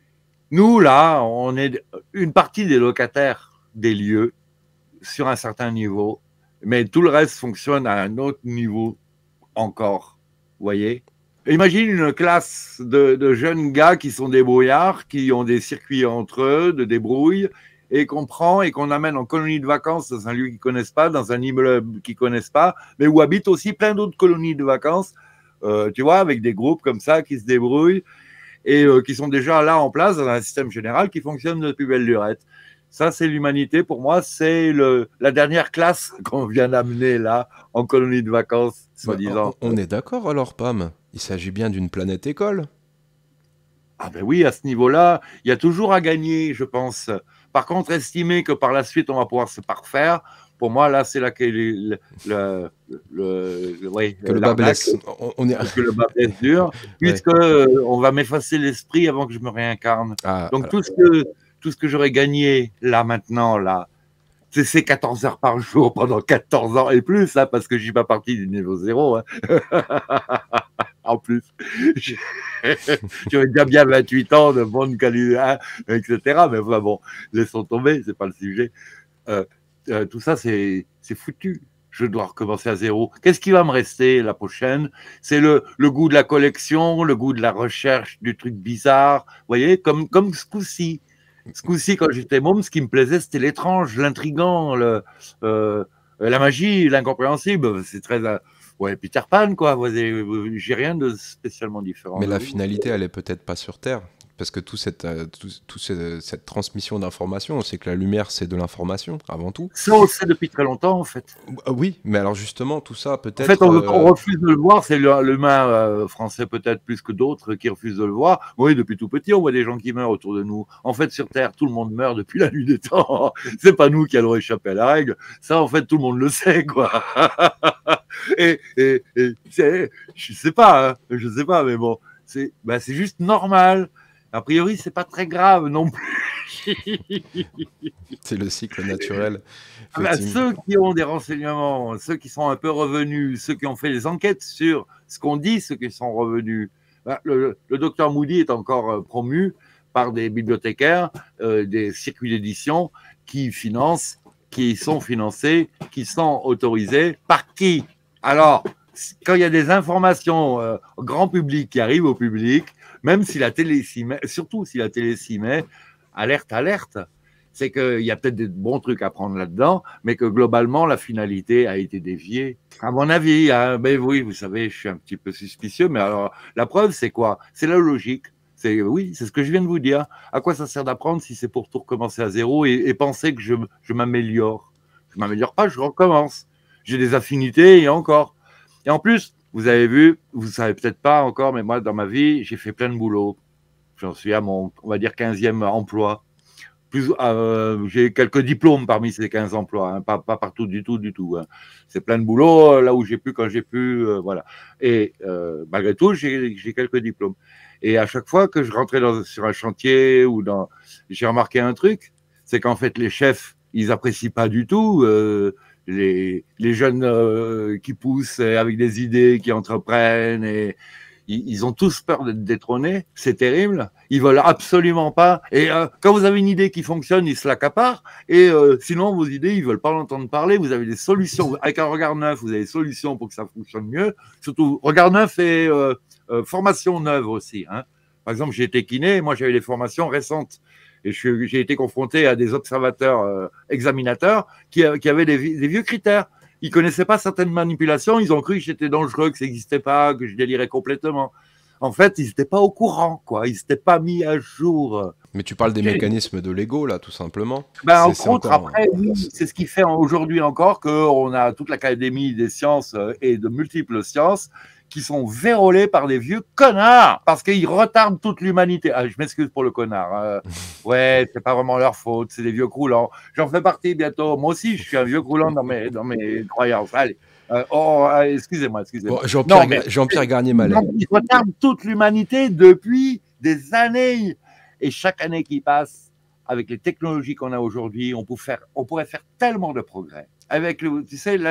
Nous, là, on est une partie des locataires des lieux sur un certain niveau, mais tout le reste fonctionne à un autre niveau encore, vous voyez? Imagine une classe de, de jeunes gars qui sont débrouillards, qui ont des circuits entre eux, de débrouille, et qu'on prend et qu'on amène en colonie de vacances dans un lieu qu'ils ne connaissent pas, dans un immeuble qu'ils ne connaissent pas, mais où habitent aussi plein d'autres colonies de vacances, Euh, tu vois, avec des groupes comme ça qui se débrouillent et euh, qui sont déjà là en place dans un système général qui fonctionne depuis belle lurette. Ça, c'est l'humanité. Pour moi, c'est la dernière classe qu'on vient d'amener là, en colonie de vacances, soi-disant. On, on est d'accord alors, Pam? Il s'agit bien d'une planète école? Ah ben oui, à ce niveau-là, il y a toujours à gagner, je pense. Par contre, estimer que par la suite, on va pouvoir se parfaire, pour moi, là, c'est là que le, le, le, le, ouais, que le bas blesse. On, on est... que le bas blesse dur, puisque ouais. euh, on va m'effacer l'esprit avant que je me réincarne. Ah, Donc, alors... tout ce que, tout ce que j'aurais gagné là, maintenant, là, c'est quatorze heures par jour pendant quatorze ans et plus, hein, parce que je ne suis pas parti du niveau zéro. Hein. En plus, j'aurais déjà bien vingt-huit ans de bonne qualité, hein, et cetera. Mais enfin bon, laissons tomber, c'est pas le sujet. Euh, euh, tout ça, c'est foutu. Je dois recommencer à zéro. Qu'est-ce qui va me rester la prochaine? C'est le, le goût de la collection, le goût de la recherche, du truc bizarre. Vous voyez, comme, comme ce coup-ci. Ce coup-ci, quand j'étais môme, ce qui me plaisait, c'était l'étrange, l'intrigant, le, euh, la magie, l'incompréhensible. C'est très... Euh, ouais, Peter Pan, quoi. J'ai rien de spécialement différent. Mais la finalité, elle est peut-être pas sur Terre. Parce que tout cette, tout, tout cette, cette transmission d'informations, on sait que la lumière, c'est de l'information, avant tout. Ça, on le sait depuis très longtemps, en fait. Oui, mais alors justement, tout ça, peut-être... En fait, on, euh... on refuse de le voir. C'est l'humain euh, français, peut-être plus que d'autres, qui refuse de le voir. Oui, depuis tout petit, on voit des gens qui meurent autour de nous. En fait, sur Terre, tout le monde meurt depuis la nuit des temps. C'est pas nous qui allons échapper à la règle. Ça, en fait, tout le monde le sait, quoi. et, et, et je sais pas, hein, je sais pas, mais bon, c'est bah, c'est juste normal. A priori, c'est pas très grave non plus. C'est le cycle naturel. Ah bah, ceux qui ont des renseignements, ceux qui sont un peu revenus, ceux qui ont fait des enquêtes sur ce qu'on dit, ceux qui sont revenus. Bah, le, le docteur Moody est encore euh, promu par des bibliothécaires, euh, des circuits d'édition qui financent, qui sont financés, qui sont autorisés. Par qui? Alors, quand il y a des informations euh, au grand public qui arrivent au public, même si la télé s'y met, surtout si la télé s'y met, alerte, alerte, c'est qu'il y a peut-être des bons trucs à prendre là-dedans, mais que globalement, la finalité a été déviée. À mon avis, hein, ben oui, vous savez, je suis un petit peu suspicieux, mais alors, la preuve, c'est quoi? C'est la logique. C'est, oui, c'est ce que je viens de vous dire. À quoi ça sert d'apprendre si c'est pour tout recommencer à zéro et, et penser que je, je m'améliore? Je m'améliore pas, je recommence. J'ai des affinités et encore. Et en plus, vous avez vu, vous savez peut-être pas encore, mais moi, dans ma vie, j'ai fait plein de boulot. J'en suis à mon, on va dire, quinzième emploi. Plus, euh, j'ai quelques diplômes parmi ces quinze emplois, hein, pas, pas partout du tout, du tout. Hein. C'est plein de boulot, euh, là où j'ai pu, quand j'ai pu, euh, voilà. Et euh, malgré tout, j'ai, j'ai quelques diplômes. Et à chaque fois que je rentrais dans, sur un chantier ou dans, j'ai remarqué un truc, c'est qu'en fait les chefs, ils apprécient pas du tout euh, les, les jeunes euh, qui poussent avec des idées, qui entreprennent et ils ont tous peur d'être détrônés, c'est terrible. Ils veulent absolument pas. Et euh, quand vous avez une idée qui fonctionne, ils se l'accaparent. Et euh, sinon, vos idées, ils veulent pas l'entendre parler. Vous avez des solutions. Avec un regard neuf, vous avez des solutions pour que ça fonctionne mieux. Surtout, regard neuf et euh, euh, formation neuve aussi. Hein. Par exemple, j'ai été kiné, moi j'avais des formations récentes. Et je, j'ai été confronté à des observateurs euh, examinateurs qui, qui avaient des, des vieux critères. Ils connaissaient pas certaines manipulations, ils ont cru que j'étais dangereux, que ça n'existait pas, que je délirais complètement. En fait, ils n'étaient pas au courant, quoi. Ils s'étaient pas mis à jour. Mais tu parles des okay. mécanismes de l'ego, là, tout simplement. Ben, entre autres, encore... après, oui, c'est ce qui fait aujourd'hui encore qu'on a toute l'Académie des sciences et de multiples sciences qui sont vérolés par des vieux connards, parce qu'ils retardent toute l'humanité. Ah, je m'excuse pour le connard. Hein. Ouais, c'est pas vraiment leur faute, c'est des vieux croulants. J'en fais partie bientôt. Moi aussi, je suis un vieux croulant dans mes, dans mes croyances. Allez. Euh, oh, excusez-moi, excusez-moi. Bon, Jean-Pierre, non, Jean-Pierre Garnier-Mallet. Ils retardent toute l'humanité depuis des années. Et chaque année qui passe, avec les technologies qu'on a aujourd'hui, on, on pourrait faire tellement de progrès. Avec, le, tu sais,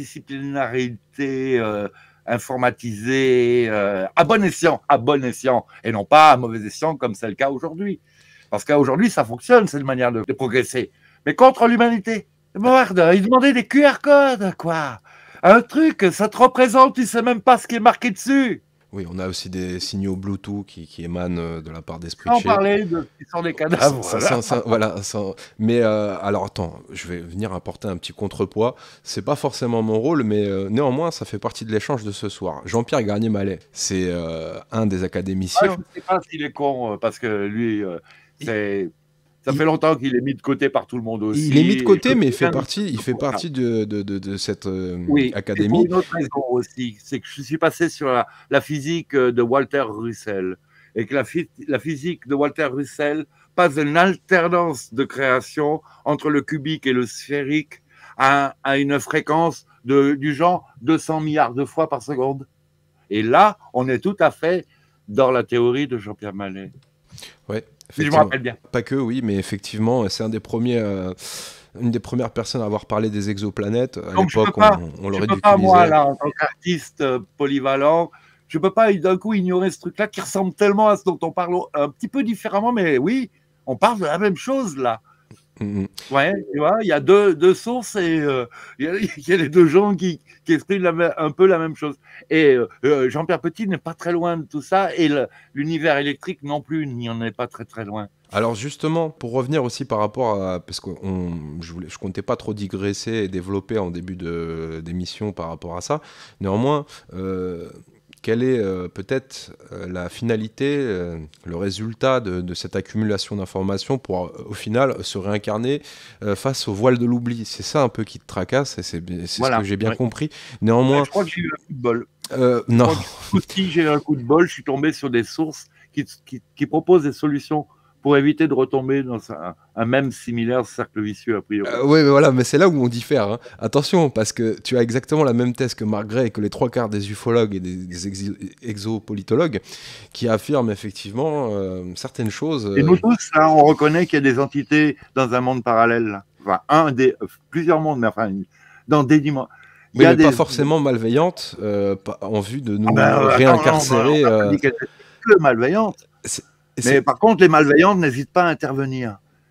l'interdisciplinarité euh, informatisée, euh, à bon escient, à bon escient, et non pas à mauvais escient comme c'est le cas aujourd'hui. Parce qu'aujourd'hui, ça fonctionne, c'est une manière de, de progresser. Mais contre l'humanité, merde, ils demandaient des Q R codes, quoi. Un truc, ça te représente, tu sais même pas ce qui est marqué dessus. Oui, on a aussi des signaux Bluetooth qui, qui émanent de la part d'Esprit de Chez. Sans parler de qui sont des cadavres. Ça, ça, ça, voilà, ça, mais euh, alors attends, je vais venir apporter un petit contrepoids. C'est pas forcément mon rôle, mais euh, néanmoins, ça fait partie de l'échange de ce soir. Jean-Pierre Garnier-Mallet, c'est euh, un des académiciens. Ah, je sais pas s'il est con, parce que lui, euh, c'est... Ça fait longtemps qu'il est mis de côté par tout le monde aussi. Il est mis de côté, mais il fait partie, il fait partie de, de, de, de cette euh, oui, académie. Oui, pour une autre raison aussi, c'est que je suis passé sur la, la physique de Walter Russell. Et que la, la physique de Walter Russell passe une alternance de création entre le cubique et le sphérique à, à une fréquence de, du genre deux cents milliards de fois par seconde. Et là, on est tout à fait dans la théorie de Jean-Pierre Mallet. Ouais. Si je me rappelle bien. Pas que, oui, mais effectivement, c'est un des premiers, euh, une des premières personnes à avoir parlé des exoplanètes. À Donc, l'époque, pas, on, on le ridiculisait. Je ne peux pas, moi, là, en tant qu'artiste euh, polyvalent, je ne peux pas d'un coup ignorer ce truc-là qui ressemble tellement à ce dont on parle un petit peu différemment, mais oui, on parle de la même chose, là. Mmh. Ouais, tu vois, il y a deux, deux sources et euh, il y, y a les deux gens qui, qui expriment la, un peu la même chose. Et euh, Jean-Pierre Petit n'est pas très loin de tout ça et le, l'univers électrique non plus n'y en est pas très très loin. Alors justement, pour revenir aussi par rapport à... Parce que on, je ne je comptais pas trop digresser et développer en début de, d'émission par rapport à ça. Néanmoins... Euh, Quelle est euh, peut-être euh, la finalité, euh, le résultat de, de cette accumulation d'informations pour, euh, au final, se réincarner euh, face au voile de l'oubli? C'est ça un peu qui te tracasse, et c'est, c'est voilà. ce que j'ai bien ouais. compris. Néanmoins, je crois que j'ai eu un coup de bol. Euh, non. Si j'ai eu un coup de bol, je suis tombé sur des sources qui, qui, qui proposent des solutions pour éviter de retomber dans un, un même similaire cercle vicieux, a priori. Euh, oui, mais voilà, mais c'est là où on diffère. Hein. Attention, parce que tu as exactement la même thèse que Mark Gray et que les trois quarts des ufologues et des, des ex- exopolitologues qui affirment effectivement euh, certaines choses. Euh... Et nous tous, hein, on reconnaît qu'il y a des entités dans un monde parallèle. Enfin, un des, euh, plusieurs mondes, mais enfin, dans des dimensions. Oui, mais des... pas forcément malveillantes euh, en vue de nous ah ben, réincarcérer. On n'a pas dit qu'elles étaient que malveillantes. C'est... Mais c'est... par contre, les malveillantes n'hésitent pas à intervenir.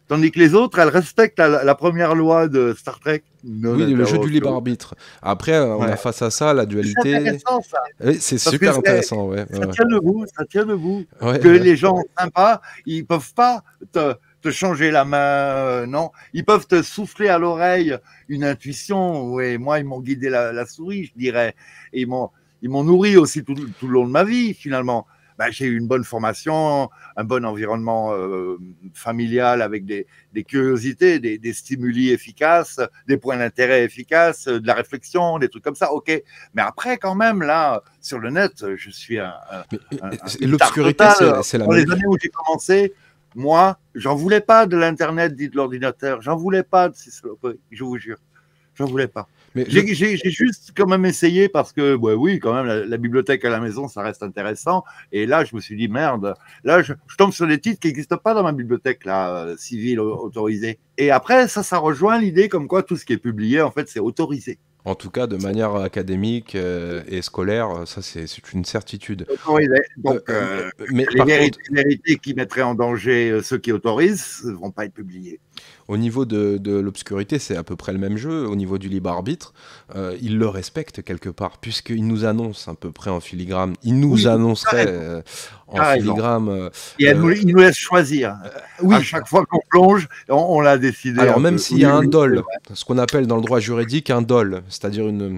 Tandis que les autres, elles respectent la, la première loi de Star Trek. Oui, le jeu du libre arbitre. Après, on Ouais. a face à ça la dualité. C'est intéressant, ça. Oui, c'est Parce super que c'est- intéressant, ouais. Ça ouais. tient debout, ça tient debout. Ouais, Que ouais. les gens sympas, ils peuvent pas te, te changer la main, euh, non. Ils peuvent te souffler à l'oreille une intuition. Ouais, moi, ils m'ont guidé la, la souris, je dirais. Et ils m'ont, ils m'ont nourri aussi tout, tout le long de ma vie, finalement. Ben, j'ai eu une bonne formation, un bon environnement euh, familial avec des, des curiosités, des, des stimuli efficaces, des points d'intérêt efficaces, de la réflexion, des trucs comme ça. Ok, mais après quand même là sur le net, je suis un, un, Mais, un, et- un et l'obscurité, total. c'est c'est la Dans les magie. années où j'ai commencé, moi, j'en voulais pas de l'internet dit de l'ordinateur, j'en voulais pas de ces saloperies, je vous jure, j'en voulais pas. Mais J'ai le- j'ai- j'ai juste quand même essayé parce que, ouais, oui, quand même, la, la bibliothèque à la maison, ça reste intéressant. Et là, je me suis dit, merde, là, je, je tombe sur des titres qui n'existent pas dans ma bibliothèque, là, euh, civile, au- autorisée. Et après, ça, ça rejoint l'idée comme quoi tout ce qui est publié, en fait, c'est autorisé. En tout cas, de manière académique euh, et scolaire, ça c'est c'est une certitude. Autorisé. Donc, Euh, euh, mais les par vérités, contre, les vérités qui mettraient en danger euh, ceux qui autorisent ne vont pas être publiées. au niveau de, de l'obscurité, c'est à peu près le même jeu. Au niveau du libre arbitre, euh, il le respecte quelque part, puisqu'il nous annonce à peu près en filigrane. Il nous Oui, annoncerait t'as raison. euh, en T'as raison. filigrane. euh, Et elle nous, euh, il nous laisse choisir. oui, À chaque fois qu'on plonge, on, on l'a décidé. alors un même peu. s'il y a Oui, un oui, dol, ce qu'on appelle dans le droit juridique un dol, c'est-à-dire une,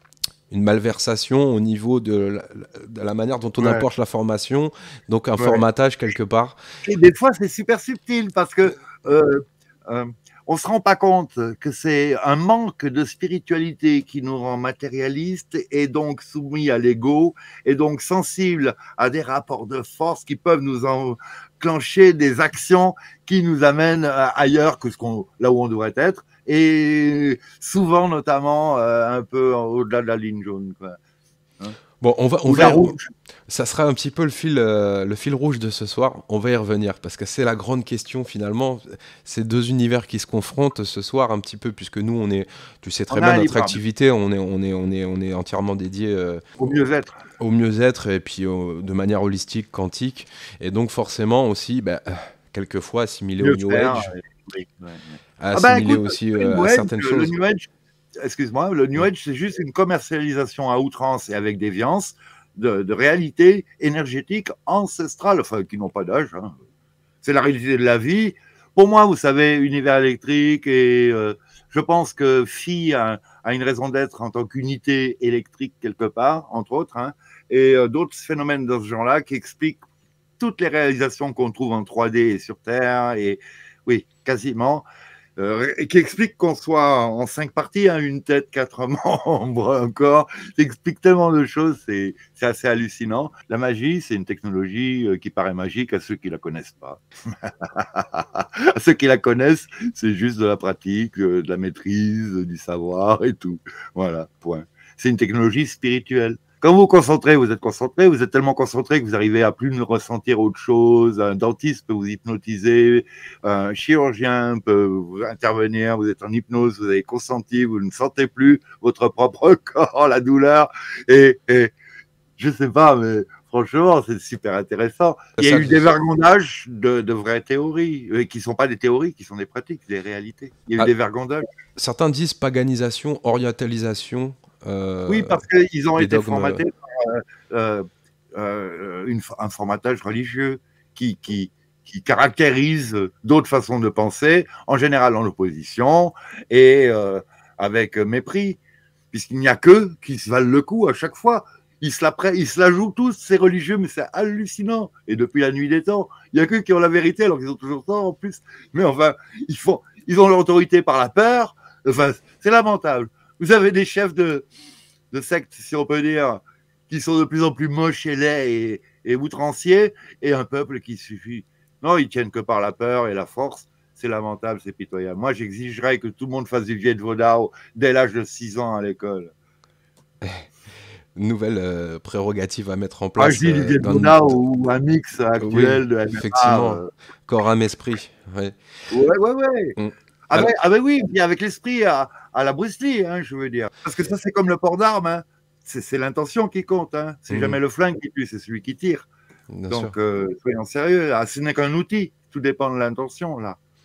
une malversation au niveau de la, de la manière dont on Ouais. apporte l'information, donc un Ouais. formatage quelque part. Et des fois, c'est super subtil parce que euh, euh, on se rend pas compte que c'est un manque de spiritualité qui nous rend matérialistes et donc soumis à l'ego et donc sensibles à des rapports de force qui peuvent nous enclencher des actions qui nous amènent ailleurs que ce qu'on, là où on devrait être et souvent notamment euh, un peu au-delà de la ligne jaune, quoi. Bon, on va, on Ou va la y- rouge. ça sera un petit peu le fil, euh, le fil rouge de ce soir. On va y revenir parce que c'est la grande question finalement. Ces deux univers qui se confrontent ce soir un petit peu, puisque nous, on est, tu sais très On a bien, un notre libre arbitre. activité, on est, on est, on est, on est entièrement dédié euh, Au mieux-être. au mieux-être et puis au- de manière holistique, quantique, et donc forcément aussi, bah, euh, quelquefois assimilé au Mieux New faire. Age, et- oui, ouais, ouais. à Ah ben assimiler écoute, aussi le euh, New à Age, certaines le choses. New Age, excuse-moi, le New Age, c'est juste une commercialisation à outrance et avec déviance de, de réalités énergétiques ancestrales, enfin qui n'ont pas d'âge. Hein. C'est la réalité de la vie. Pour moi, vous savez, univers électrique et euh, je pense que Phi a, a une raison d'être en tant qu'unité électrique quelque part, entre autres, hein, et euh, d'autres phénomènes de ce genre-là qui expliquent toutes les réalisations qu'on trouve en trois D et sur Terre, et oui, quasiment, euh, et qui explique qu'on soit en cinq parties, hein, une tête, quatre membres, un corps, ça explique tellement de choses, c'est c'est assez hallucinant. La magie, c'est une technologie euh, qui paraît magique à ceux qui la connaissent pas. À ceux qui la connaissent, c'est juste de la pratique, euh, de la maîtrise, du savoir et tout. Voilà, point. C'est une technologie spirituelle. Quand vous vous concentrez, vous êtes concentré, vous êtes tellement concentré que vous arrivez à plus ne ressentir autre chose. Un dentiste peut vous hypnotiser, un chirurgien peut vous intervenir, vous êtes en hypnose, vous avez consenti, vous ne sentez plus votre propre corps, la douleur. Et, et je sais pas, mais franchement, c'est super intéressant. Il y a Ça- eu des vergondages de, de vraies théories, euh, qui ne sont pas des théories, qui sont des pratiques, des réalités. Il y a eu Ah. des vergondages. Certains disent paganisation, orientalisation. euh, Oui, parce qu'ils ont des été dogmes. formatés par euh, euh, euh, une, un formatage religieux qui, qui, qui caractérise d'autres façons de penser, en général en opposition et euh, avec mépris, puisqu'il n'y a qu'eux qui se valent le coup à chaque fois. Ils se, la prêt, ils se la jouent tous, ces religieux, mais c'est hallucinant. Et depuis la nuit des temps, il n'y a qu'eux qui ont la vérité, alors qu'ils ont toujours tort en plus. Mais enfin, ils, font, ils ont leur autorité par la peur. Enfin, c'est lamentable. Vous avez des chefs de, de sectes, si on peut dire, qui sont de plus en plus moches et laids et, et outranciers, et un peuple qui suffit. Non, ils tiennent que par la peur et la force. C'est lamentable, c'est pitoyable. Moi, j'exigerais que tout le monde fasse du Viet Vo Dao dès l'âge de six ans à l'école. Nouvelle euh, prérogative à mettre en Ah, place. je dis du euh, Viet dans Vo une- Dao ou un mix actuel Oui, de M M A. effectivement. euh. Corps, âme, esprit. Ouais. Ouais, ouais, ouais. Mm. Ah, Alors- ben, ah ben oui, puis avec l'esprit à, à la Bruce Lee, hein, je veux dire. Parce que ça, c'est comme le port d'armes. Hein. C'est c'est l'intention qui compte. Hein. C'est Mhm. jamais le flingue qui tue, c'est celui qui tire. Bien Donc, sûr. euh, soyons sérieux. Ah, ce n'est qu'un outil. Tout dépend de l'intention, là.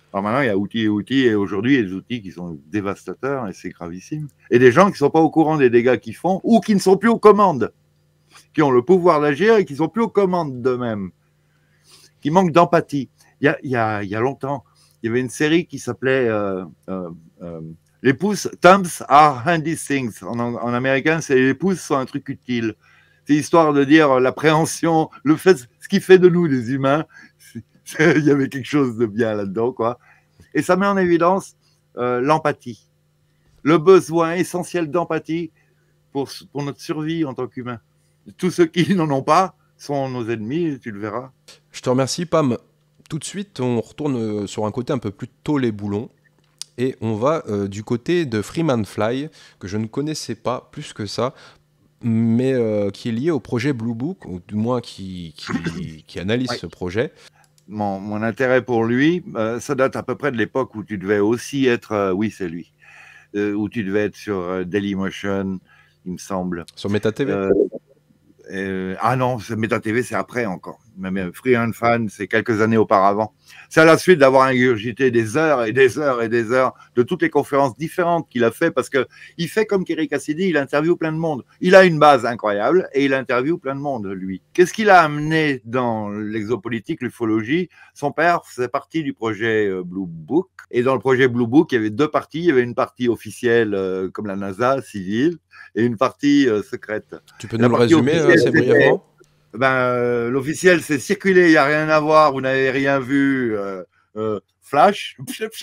Alors maintenant, il y a outils et outils, et aujourd'hui, il y a des outils qui sont dévastateurs, et c'est gravissime. Et des gens qui ne sont pas au courant des dégâts qu'ils font, ou qui ne sont plus aux commandes, qui ont le pouvoir d'agir et qui ne sont plus aux commandes d'eux-mêmes, qui manquent d'empathie. Il y a, il y a, il y a longtemps, il y avait une série qui s'appelait euh, euh, euh, Les pouces, Thumbs are handy things. En, en américain, c'est les pouces sont un truc utile. C'est histoire de dire l'appréhension, le fait, ce qui fait de nous des humains. Il y avait quelque chose de bien là-dedans, quoi. Et ça met en évidence euh, l'empathie, le besoin essentiel d'empathie pour, pour notre survie en tant qu'humain. Tous ceux qui n'en ont pas sont nos ennemis, tu le verras. Je te remercie, Pam. Tout de suite, on retourne sur un côté un peu plus tôt les boulons. Et on va euh, du côté de Freeman Fly, que je ne connaissais pas plus que ça, mais euh, qui est lié au projet Blue Book, ou du moins qui, qui, qui analyse ouais. ce projet. Mon, mon intérêt pour lui, euh, ça date à peu près de l'époque où tu devais aussi être, euh, oui c'est lui, euh, où tu devais être sur euh, Dailymotion, il me semble. Sur MetaTV euh, euh, Ah non, MetaTV c'est après encore. Même Free and Fan, c'est quelques années auparavant. C'est à la suite d'avoir ingurgité des heures et des heures et des heures de toutes les conférences différentes qu'il a fait, parce que il fait comme Kerry Cassidy, il interviewe plein de monde. Il a une base incroyable et il interviewe plein de monde, lui. Qu'est-ce qu'il a amené dans l'exopolitique, l'ufologie? Son père faisait partie du projet Blue Book. Et dans le projet Blue Book, il y avait deux parties. Il y avait une partie officielle, euh, comme la NASA, civile, et une partie euh, secrète. Tu peux nous le résumer assez brièvement? Ben, euh, l'officiel, c'est circuler, il n'y a rien à voir, vous n'avez rien vu. Euh, euh, Flash,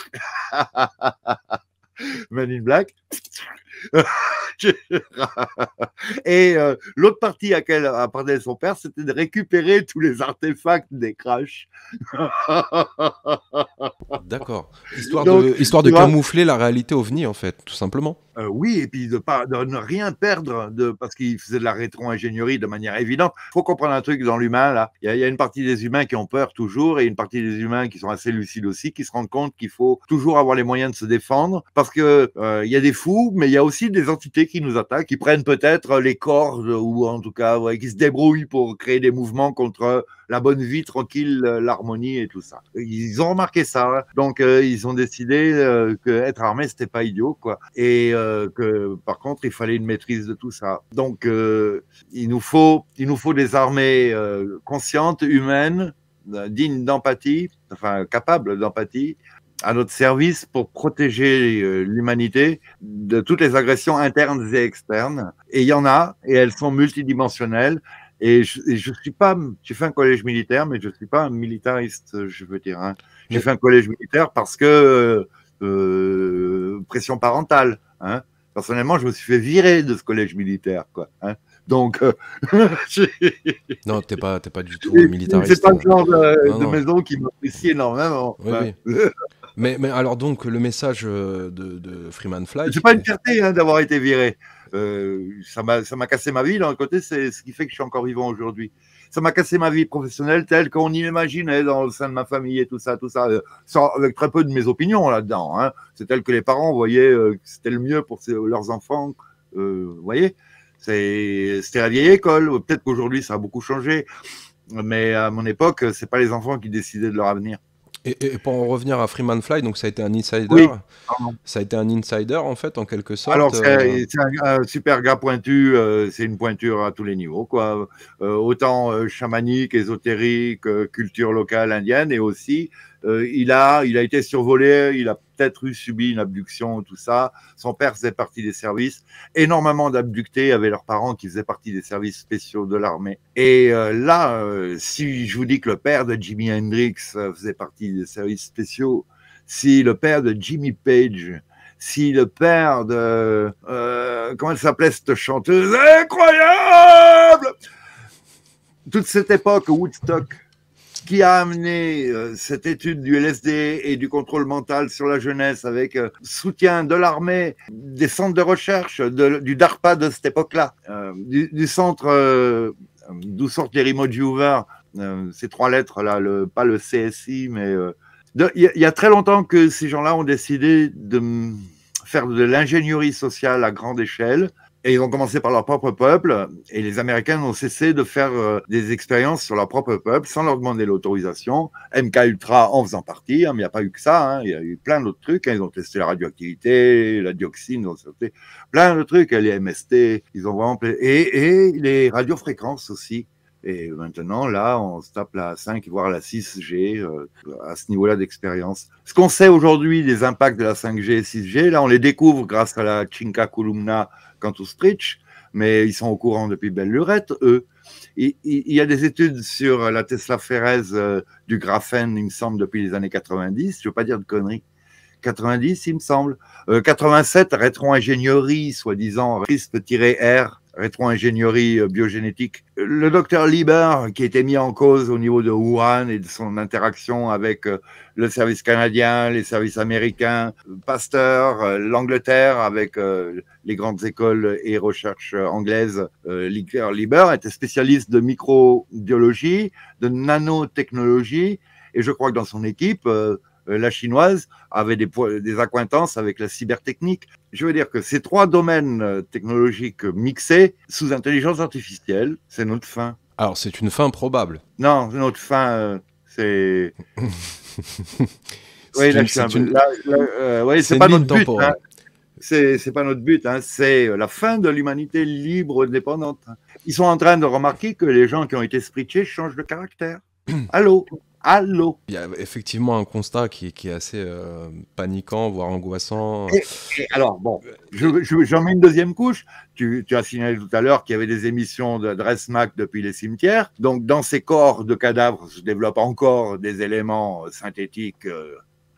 Men in Black. Et euh, l'autre partie à laquelle appartenait son père, c'était de récupérer tous les artefacts des crashs. D'accord. Histoire Donc, de, histoire de camoufler la réalité ovni, en fait, tout simplement. Euh, oui, et puis de, pas, de ne rien perdre, de, parce qu'il faisait de la rétro-ingénierie de manière évidente. Il faut comprendre un truc dans l'humain, là. Il y, y a une partie des humains qui ont peur toujours, et une partie des humains qui sont assez lucides aussi, qui se rendent compte qu'il faut toujours avoir les moyens de se défendre, parce que euh, il y a des fous, mais il y a aussi des entités qui nous attaquent, qui prennent peut-être les cordes, ou en tout cas, ouais, qui se débrouillent pour créer des mouvements contre la bonne vie tranquille, l'harmonie et tout ça. Ils ont remarqué ça, hein. Donc euh, ils ont décidé euh, qu'être armé, c'était pas idiot, quoi. Et euh, que par contre, il fallait une maîtrise de tout ça. Donc euh, il nous faut, il nous faut des armées euh, conscientes, humaines, euh, dignes d'empathie, enfin capables d'empathie, à notre service pour protéger euh, l'humanité de toutes les agressions internes et externes. Et il y en a, et elles sont multidimensionnelles. Et je, et je suis pas, j'ai fait un collège militaire, mais je suis pas un militariste, je veux dire, hein. J'ai mais... fait un collège militaire parce que euh, pression parentale, hein. Personnellement, je me suis fait virer de ce collège militaire, quoi, hein. Donc, euh, non, t'es pas, t'es pas du tout un militariste. C'est pas le genre de, non, de non. maison qui m'apprécie énormément. Oui, hein. Oui. mais, mais alors donc le message de, de Freeman Fly. C'est pas une fierté, hein, d'avoir été viré. Euh, ça m'a, ça m'a cassé ma vie. D'un côté, c'est ce qui fait que je suis encore vivant aujourd'hui. Ça m'a cassé ma vie professionnelle telle qu'on imaginait dans le sein de ma famille et tout ça, tout ça, euh, sans, avec très peu de mes opinions là-dedans, hein. C'est tel que les parents voyaient euh, que c'était le mieux pour ses, leurs enfants. Euh, vous voyez, c'est, c'était la vieille école. Peut-être qu'aujourd'hui ça a beaucoup changé, mais à mon époque, c'est pas les enfants qui décidaient de leur avenir. Et, et pour en revenir à Freeman Fly, donc ça a été un insider. Oui. Ça a été un insider en fait, en quelque sorte. Alors c'est, euh... c'est un, un super gars pointu, euh, c'est une pointure à tous les niveaux, quoi. Euh, autant euh, chamanique, ésotérique, euh, culture locale indienne, et aussi euh, il a, il a été survolé, il a peut-être eu subi une abduction, tout ça. Son père faisait partie des services. Énormément d'abductés avaient leurs parents qui faisaient partie des services spéciaux de l'armée. Et euh, là, euh, si je vous dis que le père de Jimi Hendrix euh, faisait partie des services spéciaux, si le père de Jimmy Page, si le père de... Euh, comment elle s'appelait cette chanteuse incroyable, toute cette époque Woodstock, qui a amené euh, cette étude du L S D et du contrôle mental sur la jeunesse avec euh, soutien de l'armée, des centres de recherche, de, du DARPA de cette époque-là, euh, du, du centre euh, d'où sortent les remote viewers, euh, ces trois lettres-là, le, pas le C S I, mais... Euh, il y, y a très longtemps que ces gens-là ont décidé de faire de l'ingénierie sociale à grande échelle Et ils ont commencé par leur propre peuple, et les Américains ont cessé de faire euh, des expériences sur leur propre peuple sans leur demander l'autorisation. M K Ultra en faisant partie, hein, mais il n'y a pas eu que ça, hein, il y a eu plein d'autres trucs. Hein, ils ont testé la radioactivité, la dioxine, ils ont testé plein de trucs, les M S T, ils ont vraiment... Et, et les radiofréquences aussi. Et maintenant, là, on se tape la cinq, voire la six G euh, à ce niveau-là d'expérience. Ce qu'on sait aujourd'hui des impacts de la cinq G et six G, là, on les découvre grâce à la Cinque Columna Cantus Pritch, mais ils sont au courant depuis belle lurette, eux. Il, il, il y a des études sur la Tesla Pérez euh, du graphène, il me semble, depuis les années quatre-vingt-dix. Je ne veux pas dire de conneries. quatre-vingt-dix, il me semble. Euh, quatre-vingt-sept, rétro-ingénierie, soi-disant, CRISP-R, rétro-ingénierie euh, biogénétique. Le docteur Lieber, qui était mis en cause au niveau de Wuhan et de son interaction avec euh, le service canadien, les services américains, Pasteur, euh, l'Angleterre, avec euh, les grandes écoles et recherches anglaises, euh, Lieber était spécialiste de microbiologie, de nanotechnologie, et je crois que dans son équipe, euh, la chinoise avait des, des accointances avec la cybertechnique. Je veux dire que ces trois domaines technologiques mixés sous intelligence artificielle, c'est notre fin. Alors, c'est une fin probable. Non, notre fin, euh, c'est... oui, là, c'est une... euh, ouais, c'est pas notre but. Hein. C'est pas notre but. Hein. C'est la fin de l'humanité libre, indépendante. Ils sont en train de remarquer que les gens qui ont été spritchés changent de caractère. Allô? Allô. Il y a effectivement un constat qui, qui est assez euh, paniquant, voire angoissant. Et, et alors, bon, j'en je, je, mets une deuxième couche. Tu, tu as signalé tout à l'heure qu'il y avait des émissions de Dressmack depuis les cimetières. Donc, dans ces corps de cadavres se développent encore des éléments synthétiques euh,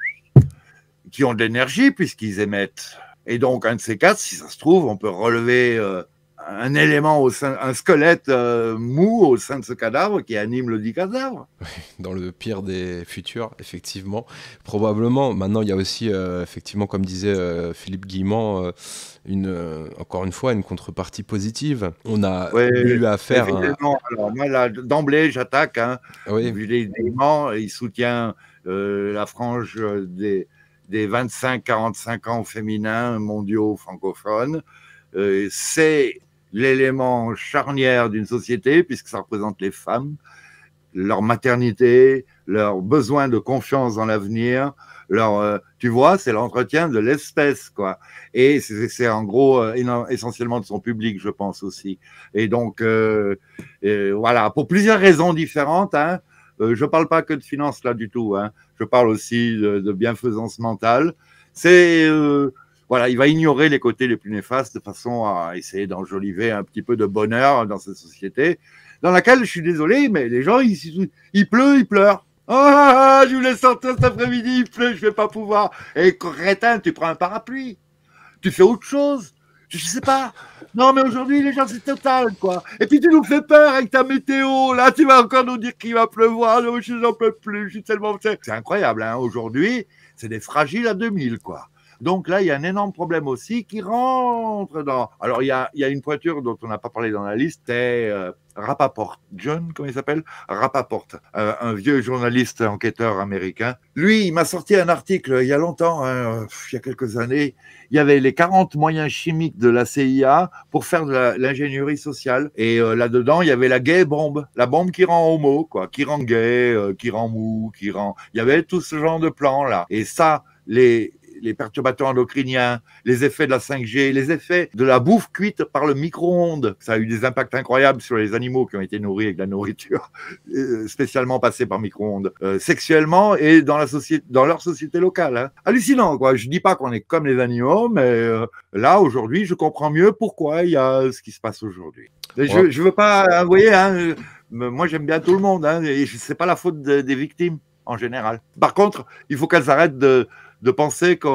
qui ont de l'énergie puisqu'ils émettent. Et donc, un de ces quatre, si ça se trouve, on peut relever... Euh, un élément, au sein, un squelette euh, mou au sein de ce cadavre qui anime le dit cadavre. Dans le pire des futurs, effectivement. Probablement, maintenant, il y a aussi, euh, effectivement, comme disait euh, Philippe Guillemant, euh, une, euh, encore une fois, une contrepartie positive. On a ouais, eu affaire à... Alors, moi, là, d'emblée, j'attaque. Hein, oui. Guillemant, il soutient euh, la frange des, des vingt-cinq à quarante-cinq ans féminins mondiaux francophones. Euh, c'est l'élément charnière d'une société, puisque ça représente les femmes, leur maternité, leur besoin de confiance dans l'avenir, leur, euh, tu vois, c'est l'entretien de l'espèce, quoi. Et c'est en gros euh, essentiellement de son public, je pense aussi. Et donc, euh, et voilà, pour plusieurs raisons différentes, hein, euh, je parle pas que de finances là du tout, hein, je parle aussi de, de bienfaisance mentale. C'est... Euh, Voilà, il va ignorer les côtés les plus néfastes de façon à essayer d'enjoliver un petit peu de bonheur dans cette société, dans laquelle, je suis désolé, mais les gens, il, il pleut, ils pleurent. Ah, je voulais sortir cet après-midi, il pleut, je vais pas pouvoir. Et crétin, tu prends un parapluie. Tu fais autre chose. Je sais pas. Non, mais aujourd'hui, les gens, c'est total, quoi. Et puis, tu nous fais peur avec ta météo. Là, tu vas encore nous dire qu'il va pleuvoir. Je n'en peux plus. Je suis tellement... C'est incroyable, hein. Aujourd'hui, c'est des fragiles à deux mille, quoi. Donc là, il y a un énorme problème aussi qui rentre dans... Alors, il y a, il y a une pointure dont on n'a pas parlé dans la liste, c'est euh, Rapaport. John, comment il s'appelle? Rapaport, euh, un vieux journaliste enquêteur américain. Lui, il m'a sorti un article il y a longtemps, hein, il y a quelques années. Il y avait les quarante moyens chimiques de la C I A pour faire de l'ingénierie sociale. Et euh, là-dedans, il y avait la gay bombe, la bombe qui rend homo, quoi, qui rend gay, euh, qui rend mou, qui rend... Il y avait tout ce genre de plans-là. Et ça, les... les perturbateurs endocriniens, les effets de la cinq G, les effets de la bouffe cuite par le micro-ondes. Ça a eu des impacts incroyables sur les animaux qui ont été nourris avec de la nourriture spécialement passée par micro-ondes, euh, sexuellement et dans, la société, dans leur société locale. Hein. Hallucinant, quoi. Je dis pas qu'on est comme les animaux, mais euh, là, aujourd'hui, je comprends mieux pourquoi il y a ce qui se passe aujourd'hui. Ouais. Je, je veux pas, hein, vous voyez, hein, moi j'aime bien tout le monde, hein, et c'est pas la faute de, des victimes en général. Par contre, il faut qu'elles arrêtent de de penser que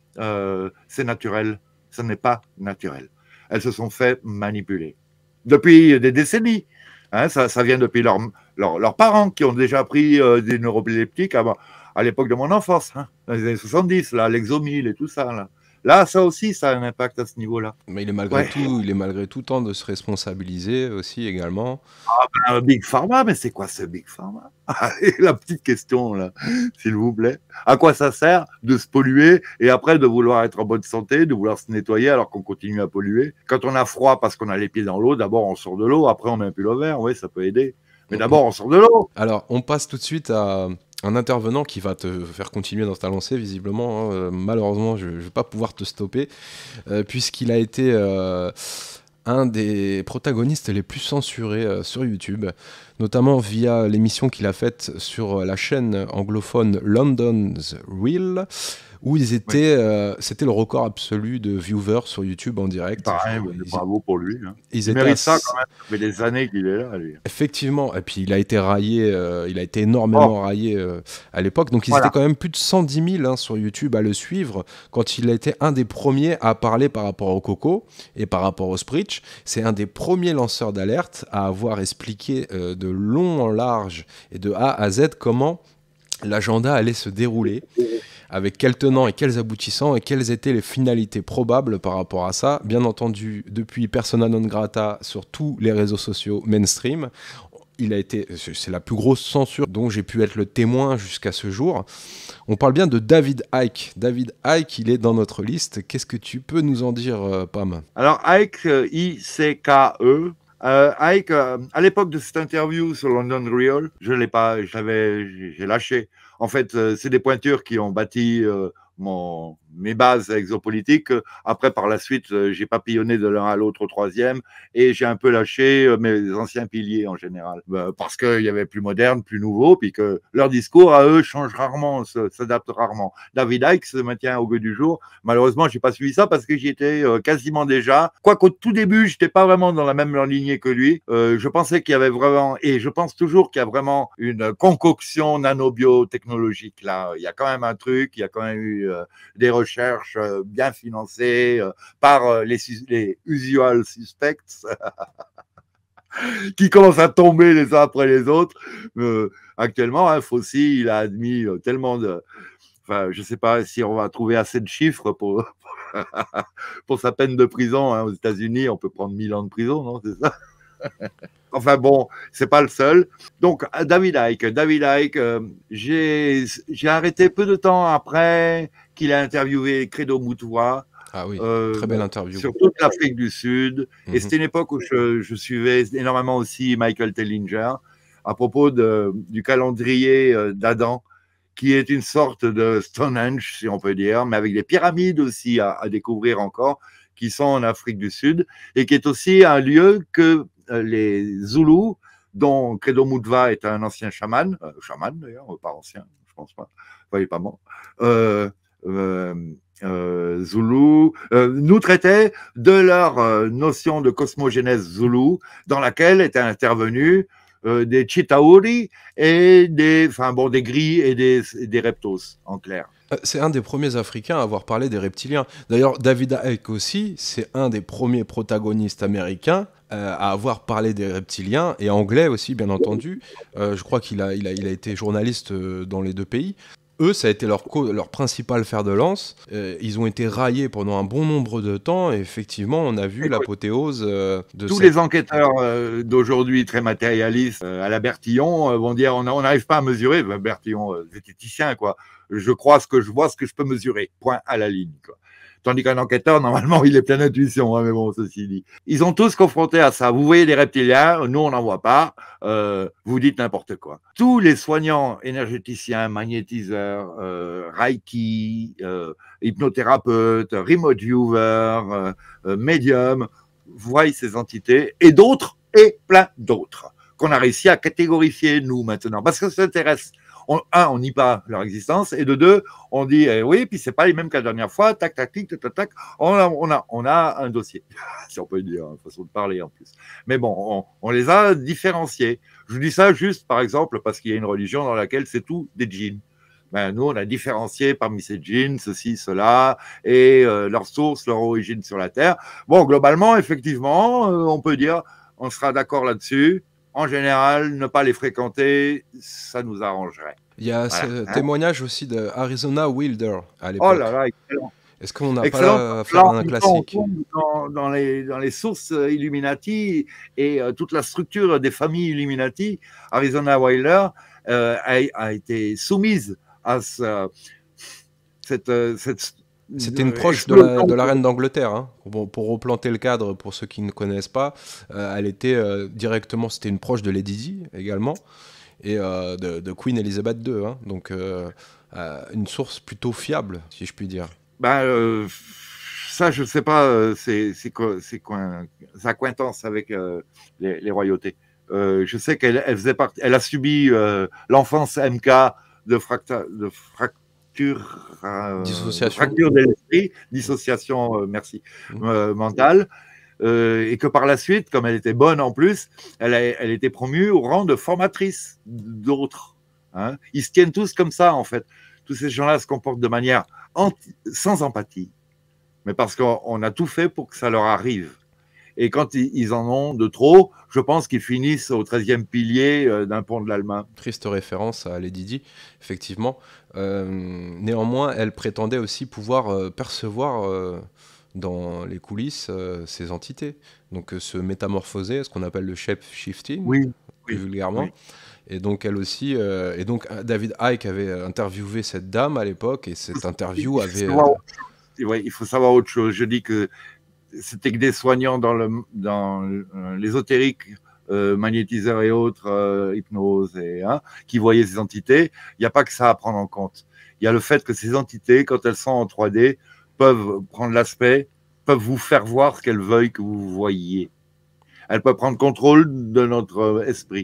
euh, c'est naturel. Ce n'est pas naturel. Elles se sont fait manipuler. Depuis des décennies. Hein, ça, ça vient depuis leurs leur, leur parents qui ont déjà pris euh, des neuroleptiques à, à l'époque de mon enfance, hein, dans les années soixante-dix, là, l'Exomil et tout ça. Là. Là, ça aussi, ça a un impact à ce niveau-là. Mais il est malgré Ouais. tout, il est malgré tout temps de se responsabiliser aussi également. Ah ben, Big Pharma, mais c'est quoi ce Big Pharma? Et la petite question, là, s'il vous plaît. À quoi ça sert de se polluer et après de vouloir être en bonne santé, de vouloir se nettoyer alors qu'on continue à polluer? Quand on a froid parce qu'on a les pieds dans l'eau, d'abord on sort de l'eau, après on met un pullover, oui, ça peut aider. Mais d'abord on sort de l'eau. Alors, on passe tout de suite à un intervenant qui va te faire continuer dans ta lancée, visiblement. Hein. Euh, malheureusement, je ne vais pas pouvoir te stopper, euh, puisqu'il a été euh, un des protagonistes les plus censurés euh, sur YouTube, notamment via l'émission qu'il a faite sur la chaîne anglophone London's Real, où ils étaient, oui. euh, c'était le record absolu de viewers sur YouTube en direct. Pareil, ils, bravo pour lui. Hein. Ils il mérite ça quand même. Ça fait des années qu'il est là, lui. Effectivement, et puis il a été raillé, euh, il a été énormément oh. raillé euh, à l'époque. Donc ils voilà. étaient quand même plus de cent dix mille hein, sur YouTube à le suivre quand il a été un des premiers à parler par rapport au Coco et par rapport au Spritch. C'est un des premiers lanceurs d'alerte à avoir expliqué euh, de long en large et de A à Z comment l'agenda allait se dérouler, avec quels tenants et quels aboutissants et quelles étaient les finalités probables par rapport à ça. Bien entendu, depuis persona non grata sur tous les réseaux sociaux mainstream, il a été, c'est la plus grosse censure dont j'ai pu être le témoin jusqu'à ce jour. On parle bien de David Icke. David Icke, il est dans notre liste. Qu'est-ce que tu peux nous en dire, euh, Pam? Alors, Icke, euh, I C K E, Euh, Icke, euh, à l'époque de cette interview sur London Real, je l'ai pas, je l'avais, j'ai lâché. En fait, euh, c'est des pointures qui ont bâti euh, mon, mes bases exopolitiques. Après, par la suite, euh, j'ai papillonné de l'un à l'autre au troisième et j'ai un peu lâché euh, mes anciens piliers en général, euh, parce qu'il y avait plus moderne, plus nouveau, puis que leur discours à eux change rarement, s'adapte rarement. David Icke se maintient au goût du jour. Malheureusement, j'ai pas suivi ça parce que j'y étais euh, quasiment déjà. Quoiqu'au tout début, j'étais pas vraiment dans la même lignée que lui. Euh, je pensais qu'il y avait vraiment, et je pense toujours qu'il y a vraiment une concoction nanobiotechnologique là. Il y a quand même un truc, il y a quand même eu euh, des recherches euh, bien financées euh, par euh, les, les usual suspects qui commencent à tomber les uns après les autres. Euh, actuellement, hein, Fauci, il a admis euh, tellement de... Enfin, je ne sais pas si on va trouver assez de chiffres pour, pour sa peine de prison. Hein. Aux États-Unis, on peut prendre mille ans de prison, non? C'est ça? Enfin bon, c'est pas le seul. Donc, David Icke. David Icke, euh, j'ai arrêté peu de temps après qu'il a interviewé Credo Mutwa. Ah oui, euh, très belle interview. Sur toute l'Afrique du Sud. Mm-hmm. Et c'était une époque où je, je suivais énormément aussi Michael Tellinger à propos de, du calendrier d'Adam, qui est une sorte de Stonehenge, si on peut dire, mais avec des pyramides aussi à, à découvrir encore, qui sont en Afrique du Sud, et qui est aussi un lieu que euh, les Zoulous, dont Credo Mutwa est un ancien chaman, euh, chaman d'ailleurs, pas ancien, je pense pas, enfin, il est pas mort, euh, euh, euh, Zoulous, euh, nous traitaient de leur euh, notion de cosmogénèse Zoulou, dans laquelle étaient intervenus Euh, des Chitauri et des, enfin bon, des gris et des, des reptos, en clair. C'est un des premiers Africains à avoir parlé des reptiliens. D'ailleurs, David Icke aussi, c'est un des premiers protagonistes américains euh, à avoir parlé des reptiliens, et anglais aussi, bien entendu. Euh, je crois qu'il a, il a, il a été journaliste dans les deux pays. Eux, ça a été leur, leur principal fer de lance. Euh, ils ont été raillés pendant un bon nombre de temps. Et effectivement, on a vu l'apothéose euh, de Tous cette... les enquêteurs euh, d'aujourd'hui, très matérialistes, euh, à la Bertillon, euh, vont dire on n'arrive pas à mesurer. Ben, Bertillon, euh, zététicien, quoi. Je crois ce que je vois, ce que je peux mesurer. Point à la ligne, quoi. Tandis qu'un enquêteur, normalement, il est plein d'intuition, hein, mais bon, ceci dit. Ils ont tous confronté à ça. Vous voyez les reptiliens, nous, on n'en voit pas. Euh, vous dites n'importe quoi. Tous les soignants énergéticiens, magnétiseurs, euh, Reiki, euh, hypnothérapeutes, remote viewer, euh, euh, médium, voient ces entités et d'autres, et plein d'autres, qu'on a réussi à catégorifier, nous, maintenant, parce que ça s'intéresse. On, un, on nie pas leur existence, et de deux, on dit eh oui, puis c'est pas les mêmes que la dernière fois, tac, tac, tac, tac, tac, tac. On a, on a, on a un dossier, si on peut dire, une façon de parler en plus. Mais bon, on, on les a différenciés. Je dis ça juste, par exemple, parce qu'il y a une religion dans laquelle c'est tout des djinns. Ben, nous, on a différencié parmi ces djinns, ceci, cela, et euh, leur source, leur origine sur la Terre. Bon, globalement, effectivement, euh, on peut dire, on sera d'accord là-dessus. En général, ne pas les fréquenter, ça nous arrangerait. Il y a voilà. ce hein témoignage aussi d'Arizona Wilder à l'époque. Oh là là, excellent. Est-ce qu'on n'a pas Excellent. là Là, affaire à en un même temps, on classique? tombe dans, dans les, dans les sources euh, Illuminati et euh, toute la structure des familles Illuminati. Arizona Wilder euh, a, a été soumise à ce, cette, euh, cette C'était une euh, proche de la, de explosion. la reine d'Angleterre, hein. Pour, pour replanter le cadre, pour ceux qui ne connaissent pas, euh, elle était euh, directement, c'était une proche de Lady Di également, et euh, de, de Queen Elizabeth deux, hein. Donc euh, euh, une source plutôt fiable, si je puis dire. Ben, euh, ça, je ne sais pas, euh, c'est c'est quoi, c'est quoi sa acquaintance avec euh, les, les royautés. Euh, je sais qu'elle elle faisait partie, elle a subi euh, l'enfance M K de, fracta, de fracture, euh, de Dissociation. fracture de l'esprit, dissociation, euh, merci, Mmh. euh, mentale, euh, et que par la suite, comme elle était bonne en plus, elle a, elle était promue au rang de formatrice d'autres. Hein. Ils se tiennent tous comme ça, en fait. Tous ces gens-là se comportent de manière anti, sans empathie, mais parce qu'on a tout fait pour que ça leur arrive. Et quand ils en ont de trop, je pense qu'ils finissent au treizième pilier euh, d'un pont de l'Allemagne. Triste référence à Lady Di, effectivement. Euh, néanmoins, elle prétendait aussi pouvoir euh, percevoir euh, dans les coulisses euh, ces entités. Donc euh, se métamorphoser, ce qu'on appelle le shape-shifting, Oui, plus oui, vulgairement. oui. Et donc elle aussi, euh, et donc David Icke avait interviewé cette dame à l'époque, et cette interview Il faut avait... savoir, euh, ouais, il faut savoir autre chose. Je dis que c'était que des soignants dans le dans euh, l'ésotérique, euh, magnétiseurs et autres, euh, hypnose, et, hein, qui voyaient ces entités. Il n'y a pas que ça à prendre en compte. Il y a le fait que ces entités, quand elles sont en trois D, peuvent prendre l'aspect, peuvent vous faire voir ce qu'elles veulent que vous voyiez. Elles peuvent prendre contrôle de notre esprit.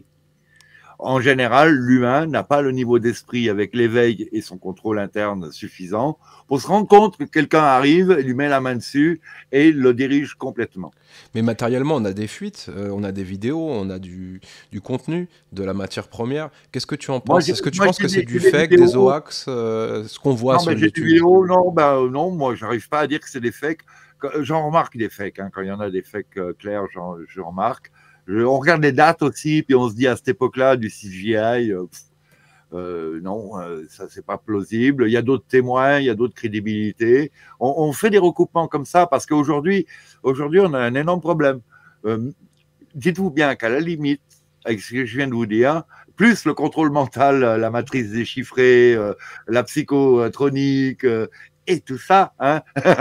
En général, l'humain n'a pas le niveau d'esprit avec l'éveil et son contrôle interne suffisant pour se rendre compte que quelqu'un arrive, lui met la main dessus et le dirige complètement. Mais matériellement, on a des fuites, euh, on a des vidéos, on a du, du contenu, de la matière première. Qu'est-ce que tu en Moi, penses? j'ai, Est-ce que tu moi, penses j'ai que c'est des, du j'ai des fake, des vidéos. hoax, euh, ce qu'on voit Non, sur mais j'ai des YouTube? vidéos. Non, ben non, moi, j'arrive pas à dire que c'est des fakes. J'en remarque des fakes. Hein, quand il y en a des fakes euh, clairs, j'en, je remarque. Je, on regarde les dates aussi, puis on se dit à cette époque-là du C G I. Euh, Euh, non, euh, ça c'est pas plausible. Il y a d'autres témoins, il y a d'autres crédibilités. On, on fait des recoupements comme ça parce qu'aujourd'hui, aujourd'hui, on a un énorme problème. Euh, dites-vous bien qu'à la limite, avec ce que je viens de vous dire, plus le contrôle mental, la matrice déchiffrée, euh, la psychotronique euh, et tout ça, hein,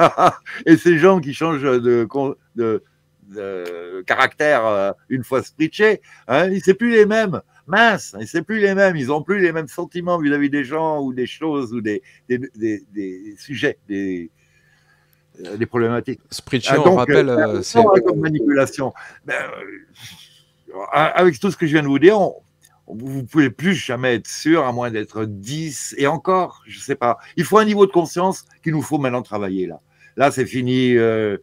et ces gens qui changent de, de, de caractère euh, une fois spritché, hein, c'est plus les mêmes. Mince, c'est plus les mêmes, ils ont plus les mêmes sentiments vis-à-vis des gens ou des choses ou des, des, des, des sujets, des, des problématiques. Spritcher, Ah, on donc, rappelle, euh, euh, c'est... comme manipulation. Ben, euh, avec tout ce que je viens de vous dire, on, vous ne pouvez plus jamais être sûr, à moins d'être dix, et encore, je ne sais pas. Il faut un niveau de conscience qu'il nous faut maintenant travailler là. Là, c'est fini. Euh,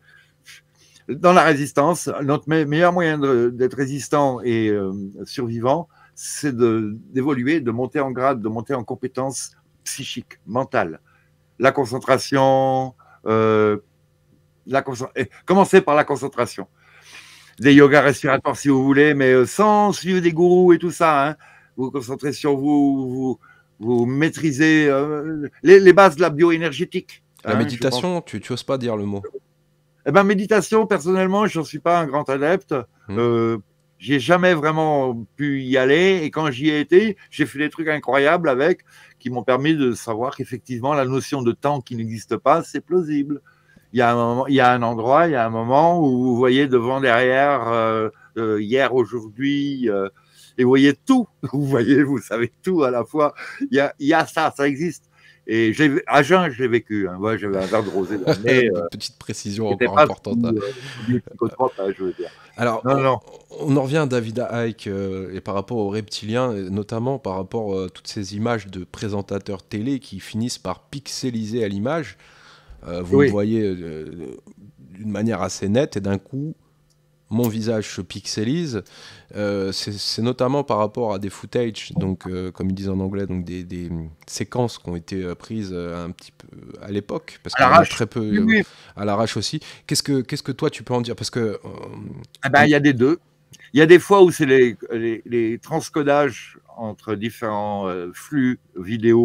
dans la résistance, notre me meilleur moyen d'être résistant et euh, survivant, c'est d'évoluer, de, de monter en grade, de monter en compétences psychiques, mentales. La concentration, euh, la concent commencez par la concentration. Des yogas respiratoires si vous voulez, mais sans suivre des gourous et tout ça. Hein. Vous vous concentrez sur vous, vous, vous maîtrisez euh, les, les bases de la bioénergétique. La hein, méditation, tu n'oses pas dire le mot. Eh ben, méditation, personnellement, je n'en suis pas un grand adepte. Mmh. Euh, j'ai jamais vraiment pu y aller. Et quand j'y ai été, j'ai fait des trucs incroyables avec, qui m'ont permis de savoir qu'effectivement, la notion de temps qui n'existe pas, c'est plausible. Il y a un moment, il y a un endroit, il y a un moment où vous voyez devant, derrière, euh, euh, hier, aujourd'hui, euh, et vous voyez tout. Vous voyez, vous savez tout à la fois. Il y a, il y a ça, ça existe. Et à jeun, je l'ai vécu. Hein. Ouais, j'avais un verre de rosé dans le nez. Euh, Petite précision encore importante. Sous, euh, psychotrope, hein, je veux dire. Alors, non, on, non. on en revient à David Icke euh, et par rapport aux reptiliens, et notamment par rapport à euh, toutes ces images de présentateurs télé qui finissent par pixeliser à l'image. Euh, vous oui. me voyez euh, d'une manière assez nette et d'un coup, mon visage se pixelise. Euh, c'est notamment par rapport à des footage, donc, euh, comme ils disent en anglais, donc des, des séquences qui ont été prises euh, un petit peu à l'époque, parce qu'il y en a très peu euh, oui. à l'arrache aussi. Qu'est-ce que, qu'est-ce que toi tu peux en dire? Parce que euh, ah ben, il y a des deux. Il y a des fois où c'est les, les, les transcodages entre différents euh, flux vidéo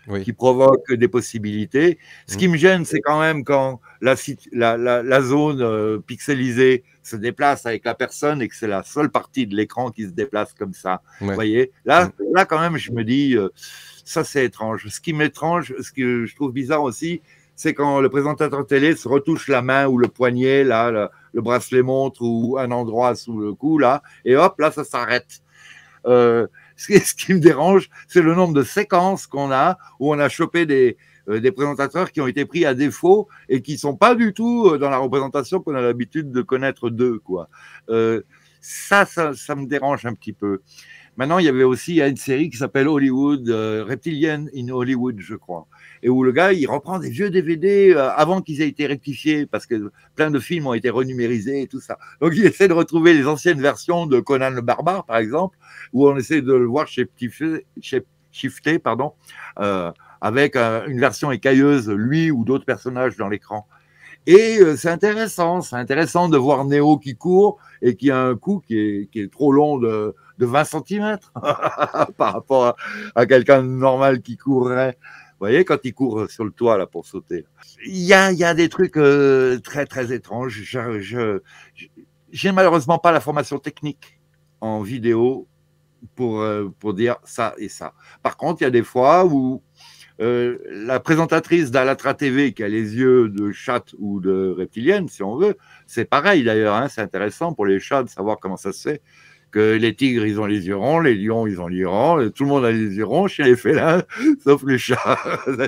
oui. qui provoque des possibilités. Ce Mmh. qui me gêne, c'est quand même quand la, la, la, la zone euh, pixelisée se déplace avec la personne et que c'est la seule partie de l'écran qui se déplace comme ça. Ouais. Vous voyez, là, Mmh. là, quand même, je me dis, euh, ça c'est étrange. Ce qui m'étrange, ce que je trouve bizarre aussi, c'est quand le présentateur télé se retouche la main ou le poignet, là, le, le bracelet montre ou un endroit sous le cou, là, et hop, là, ça s'arrête. Euh, ce, qui, ce qui me dérange, c'est le nombre de séquences qu'on a où on a chopé des, euh, des présentateurs qui ont été pris à défaut et qui sont pas du tout dans la représentation qu'on a l'habitude de connaître d'eux, quoi. Euh, ça, ça, ça me dérange un petit peu. Maintenant, il y avait aussi il y a une série qui s'appelle Hollywood, euh, Reptilian in Hollywood, je crois, et où le gars, il reprend des vieux D V D euh, avant qu'ils aient été rectifiés, parce que plein de films ont été renumérisés et tout ça. Donc, il essaie de retrouver les anciennes versions de Conan le Barbare, par exemple, où on essaie de le voir shifté, shifté pardon, euh, avec euh, une version écailleuse, lui ou d'autres personnages dans l'écran. Et euh, c'est intéressant, c'est intéressant de voir Neo qui court et qui a un cou qui est, qui est trop long de, de vingt centimètres par rapport à, à quelqu'un de normal qui courrait. Vous voyez, quand il court sur le toit là pour sauter. Il y a, il y a des trucs euh, très très étranges. Je, je, j'ai malheureusement pas la formation technique en vidéo pour, euh, pour dire ça et ça. Par contre, il y a des fois où Euh, la présentatrice d'Alatra T V qui a les yeux de chatte ou de reptilienne, si on veut, c'est pareil d'ailleurs, hein, c'est intéressant pour les chats de savoir comment ça se fait, que les tigres, ils ont les yeux ronds, les lions, ils ont les yeux ronds, tout le monde a les yeux ronds chez les félins, sauf les chats.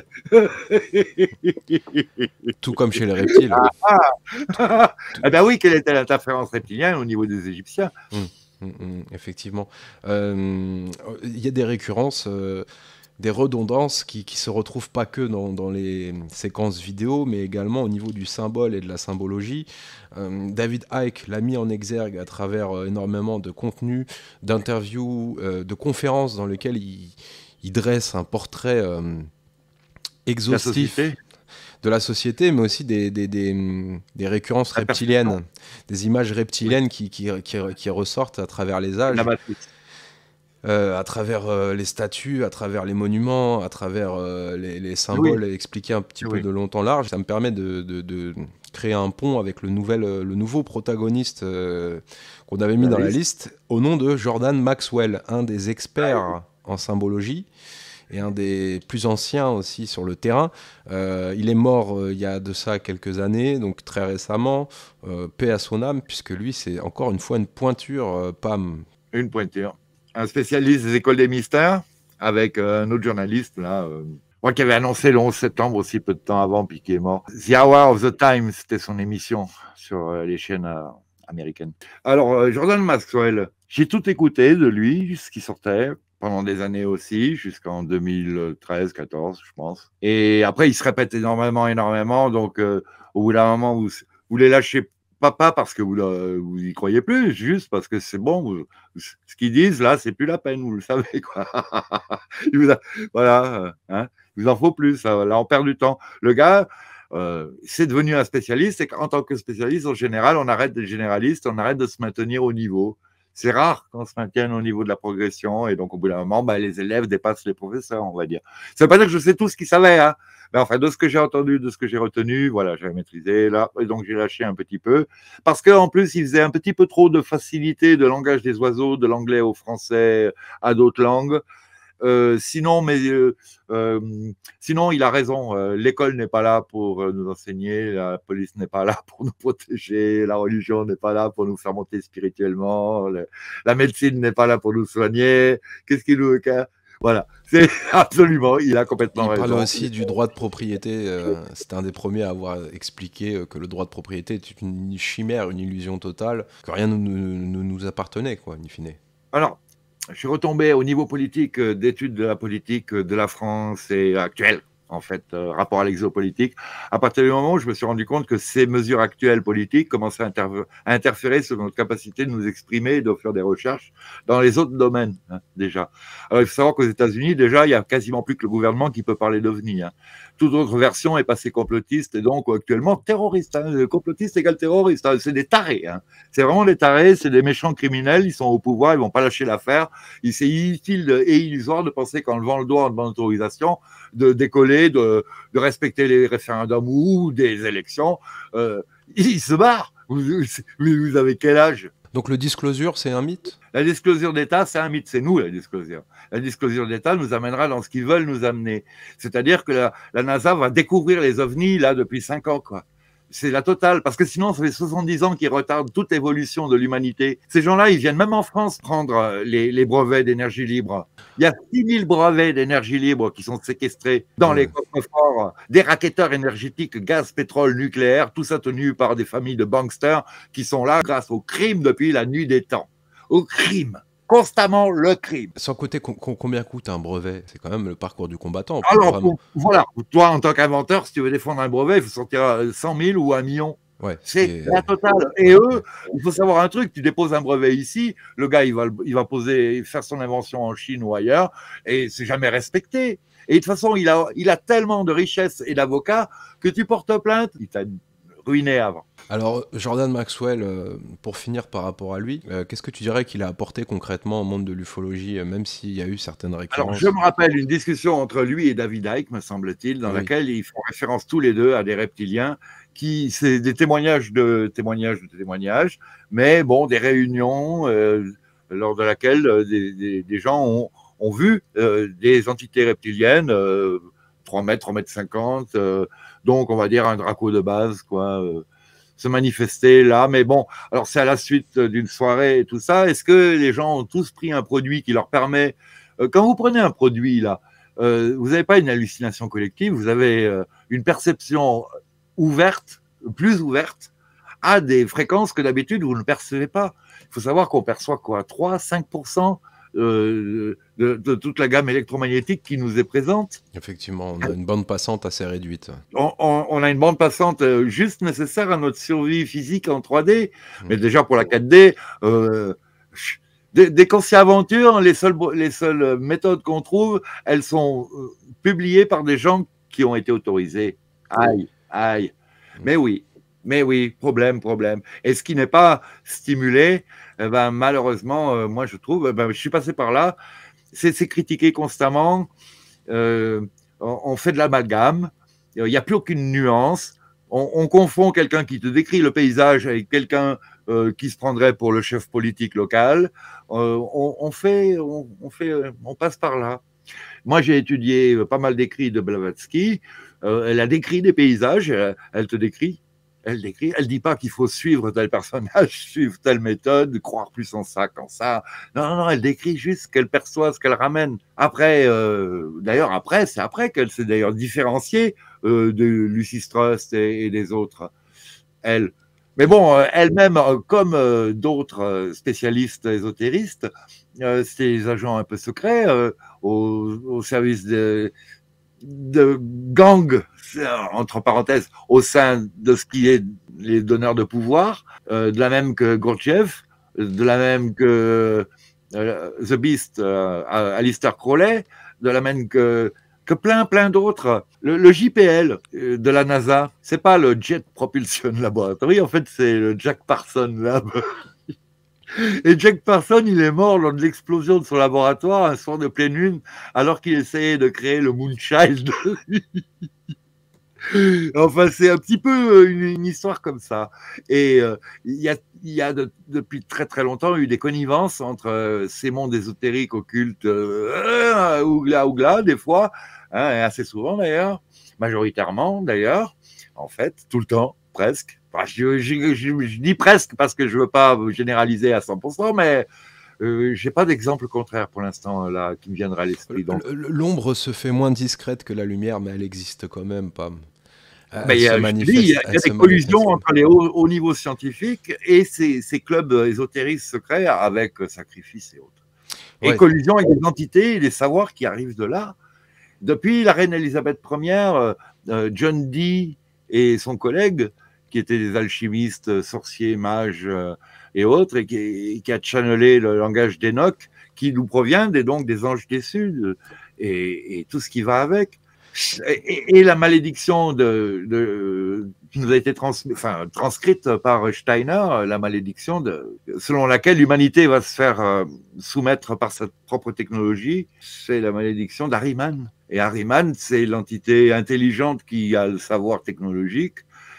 Tout comme chez les reptiles. Ah, ah. Eh bien oui, quelle était l'interférence reptilienne au niveau des Égyptiens? Mmh, mmh, mmh, effectivement. Euh, il y a des récurrences... Euh... des redondances qui, qui se retrouvent pas que dans, dans les séquences vidéo, mais également au niveau du symbole et de la symbologie. Euh, David Icke l'a mis en exergue à travers euh, énormément de contenus, d'interviews, euh, de conférences dans lesquelles il, il dresse un portrait euh, exhaustif la de la société, mais aussi des, des, des, des récurrences la reptiliennes, des images reptiliennes oui. qui, qui, qui, qui ressortent à travers les âges. Euh, à travers euh, les statues, à travers les monuments, à travers euh, les, les symboles oui. expliqués un petit oui. peu de long en large. Ça me permet de, de, de créer un pont avec le, nouvel, le nouveau protagoniste euh, qu'on avait mis la dans liste. la liste, au nom de Jordan Maxwell, un des experts ah, oui. en symbologie et un des plus anciens aussi sur le terrain. Euh, il est mort euh, il y a de ça quelques années, donc très récemment, euh, paix à son âme, puisque lui, c'est encore une fois une pointure, euh, Pam. Une pointure. Un spécialiste des écoles des mystères, avec euh, un autre journaliste, là, euh, moi qui avait annoncé le onze septembre aussi, peu de temps avant, puis qui est mort. The Hour of the Time, c'était son émission sur euh, les chaînes euh, américaines. Alors, euh, Jordan Maxwell, j'ai tout écouté de lui, ce qui sortait, pendant des années aussi, jusqu'en deux mille treize quatorze, je pense. Et après, il se répète énormément, énormément, donc euh, au bout d'un moment, vous, vous les lâchez pas, pas parce que vous, vous y croyez plus, juste parce que c'est bon, vous, ce qu'ils disent là, c'est plus la peine, vous le savez, quoi. vous a, voilà, hein, il vous en faut plus, ça, là on perd du temps. Le gars, euh, c'est devenu un spécialiste, et en tant que spécialiste, en général, on arrête d'être généraliste, on arrête de se maintenir au niveau. C'est rare qu'on se maintienne au niveau de la progression, et donc au bout d'un moment, bah, les élèves dépassent les professeurs, on va dire. Ça veut pas dire que je sais tout ce qu'ils savaient, hein. Mais enfin, de ce que j'ai entendu, de ce que j'ai retenu, voilà, j'avais maîtrisé là, et donc j'ai lâché un petit peu, parce qu'en plus, il faisait un petit peu trop de facilité de langage des oiseaux, de l'anglais au français, à d'autres langues. Euh, sinon, mais euh, euh, sinon, il a raison. Euh, l'école n'est pas là pour euh, nous enseigner, la police n'est pas là pour nous protéger, la religion n'est pas là pour nous faire monter spirituellement, le, la médecine n'est pas là pour nous soigner. Qu'est-ce qu'il nous veut? Voilà, c'est absolument, il a complètement il raison. Il parle aussi du droit de propriété. Euh, C'était un des premiers à avoir expliqué que le droit de propriété est une chimère, une illusion totale, que rien ne nous, nous appartenait, quoi, in fine. Alors, je suis retombé au niveau politique, euh, d'études de la politique de la France et actuelle, en fait, euh, rapport à l'exopolitique, à partir du moment où je me suis rendu compte que ces mesures actuelles politiques commençaient à, inter à interférer sur notre capacité de nous exprimer et de faire des recherches dans les autres domaines, hein, déjà. Alors, il faut savoir qu'aux États-Unis, déjà, il n'y a quasiment plus que le gouvernement qui peut parler d'OVNI, hein. Toute autre version est passée complotiste et donc actuellement terroriste. Hein. Complotiste égale terroriste. Hein. C'est des tarés. Hein. C'est vraiment des tarés, c'est des méchants criminels. Ils sont au pouvoir, ils vont pas lâcher l'affaire. C'est inutile et illusoire de penser qu'en levant le doigt en demandant autorisation, de décoller, de, de respecter les référendums ou des élections, euh, il se barre. Vous, vous avez quel âge? Donc le disclosure, c'est un mythe? La disclosure d'État, c'est un mythe, c'est nous la disclosure. La disclosure d'État nous amènera dans ce qu'ils veulent nous amener. C'est-à-dire que la, la NASA va découvrir les ovnis là depuis cinq ans, quoi. C'est la totale, parce que sinon, ça fait soixante-dix ans qu'ils retardent toute évolution de l'humanité. Ces gens-là, ils viennent même en France prendre les, les brevets d'énergie libre. Il y a six mille brevets d'énergie libre qui sont séquestrés dans les coffres-forts des racketteurs énergétiques, gaz, pétrole, nucléaire, tout ça tenu par des familles de banksters qui sont là grâce au crime depuis la nuit des temps. Au crime. Constamment le crime. Sans côté com combien coûte un brevet? C'est quand même le parcours du combattant. Alors, vraiment... voilà, toi, en tant qu'inventeur, si tu veux défendre un brevet, il faut sortir cent mille ou un million. Ouais, c'est la totale. Et eux, il faut savoir un truc, tu déposes un brevet ici, le gars, il va, il va poser, faire son invention en Chine ou ailleurs, et c'est jamais respecté. Et de toute façon, il a, il a tellement de richesses et d'avocats que tu portes plainte, il t'a ruiné avant. Alors, Jordan Maxwell, euh, pour finir par rapport à lui, euh, qu'est-ce que tu dirais qu'il a apporté concrètement au monde de l'ufologie, euh, même s'il y a eu certaines récurrences? Alors, je me rappelle une discussion entre lui et David Icke, me semble-t-il, dans oui. laquelle ils font référence tous les deux à des reptiliens, qui, c'est des témoignages de témoignages de témoignages, mais bon, des réunions euh, lors de laquelle euh, des, des, des gens ont, ont vu euh, des entités reptiliennes, euh, trois mètres, trois mètres cinquante, euh, donc on va dire un Draco de base, quoi, euh, se manifester là, mais bon, alors c'est à la suite d'une soirée et tout ça. Est-ce que les gens ont tous pris un produit qui leur permet, euh, quand vous prenez un produit là, euh, vous n'avez pas une hallucination collective, vous avez euh, une perception ouverte, plus ouverte, à des fréquences que d'habitude vous ne percevez pas. Il faut savoir qu'on perçoit quoi, trois à cinq pour cent Euh, de, de toute la gamme électromagnétique qui nous est présente. Effectivement, on a une bande passante assez réduite. On, on, on a une bande passante juste nécessaire à notre survie physique en trois D, mmh. mais déjà pour la quatre D, euh, dès, dès qu'on s'y aventure, les seules, les seules méthodes qu'on trouve, elles sont euh, publiées par des gens qui ont été autorisés. Aïe, aïe. Mmh. Mais oui, mais oui, problème, problème. Et ce qui n'est pas stimulé, eh ben, malheureusement, euh, moi je trouve, eh ben, je suis passé par là, c'est critiqué constamment, euh, on, on fait de l'amalgame, il n'y a plus aucune nuance, on, on confond quelqu'un qui te décrit le paysage avec quelqu'un euh, qui se prendrait pour le chef politique local, euh, on, on, fait, on, on, fait, on passe par là. Moi j'ai étudié pas mal d'écrits de Blavatsky, euh, elle a décrit des paysages, elle, elle te décrit. Elle décrit, elle dit pas qu'il faut suivre tel personnage, suivre telle méthode, croire plus en ça qu'en ça. Non, non, non, elle décrit juste ce qu'elle perçoit, ce qu'elle ramène. Après, euh, d'ailleurs, après, c'est après qu'elle s'est d'ailleurs différenciée euh, de Lucy Strauss et, et des autres, elle. Mais bon, euh, elle-même, euh, comme euh, d'autres euh, spécialistes ésotéristes, euh, c'est des agents un peu secrets euh, au, au service de de gang, entre parenthèses, au sein de ce qui est les donneurs de pouvoir, euh, de la même que Gurdjieff, de la même que euh, The Beast, euh, Aleister Crowley, de la même que, que plein, plein d'autres. Le, le J P L euh, de la NASA, c'est pas le Jet Propulsion Laboratory, en fait, c'est le Jack Parsons Lab. Et Jack Parsons, il est mort lors de l'explosion de son laboratoire un soir de pleine lune, alors qu'il essayait de créer le Moonchild. Enfin, c'est un petit peu une, une histoire comme ça. Et il euh, y a, y a de, depuis très très longtemps eu des connivences entre euh, ces mondes ésotériques, occultes, euh, ougla ougla, des fois, hein, et assez souvent d'ailleurs, majoritairement d'ailleurs, en fait, tout le temps, presque. Enfin, je, je, je, je dis presque parce que je ne veux pas généraliser à cent pour cent, mais euh, je n'ai pas d'exemple contraire pour l'instant là qui me viendra à l'esprit. L'ombre se fait moins discrète que la lumière, mais elle existe quand même, Pam. Il y a, dis, il y a, il y a des collisions entre les hauts, hauts niveaux scientifiques et ces, ces clubs ésotéristes secrets avec sacrifice et autres. Ouais. Et collision avec des entités et des savoirs qui arrivent de là. Depuis la reine Elisabeth première, euh, John Dee et son collègue, qui étaient des alchimistes, sorciers, mages euh, et autres, et qui, et qui a channelé le langage d'Enoch, qui nous provient des, donc des anges déçus de, et, et tout ce qui va avec. Et, et la malédiction de, de, qui nous a été transmis, enfin, transcrite par Steiner, la malédiction de, selon laquelle l'humanité va se faire euh, soumettre par sa propre technologie. C'est la malédiction d'Ahriman. Et Ahriman, c'est l'entité intelligente qui a le savoir technologique.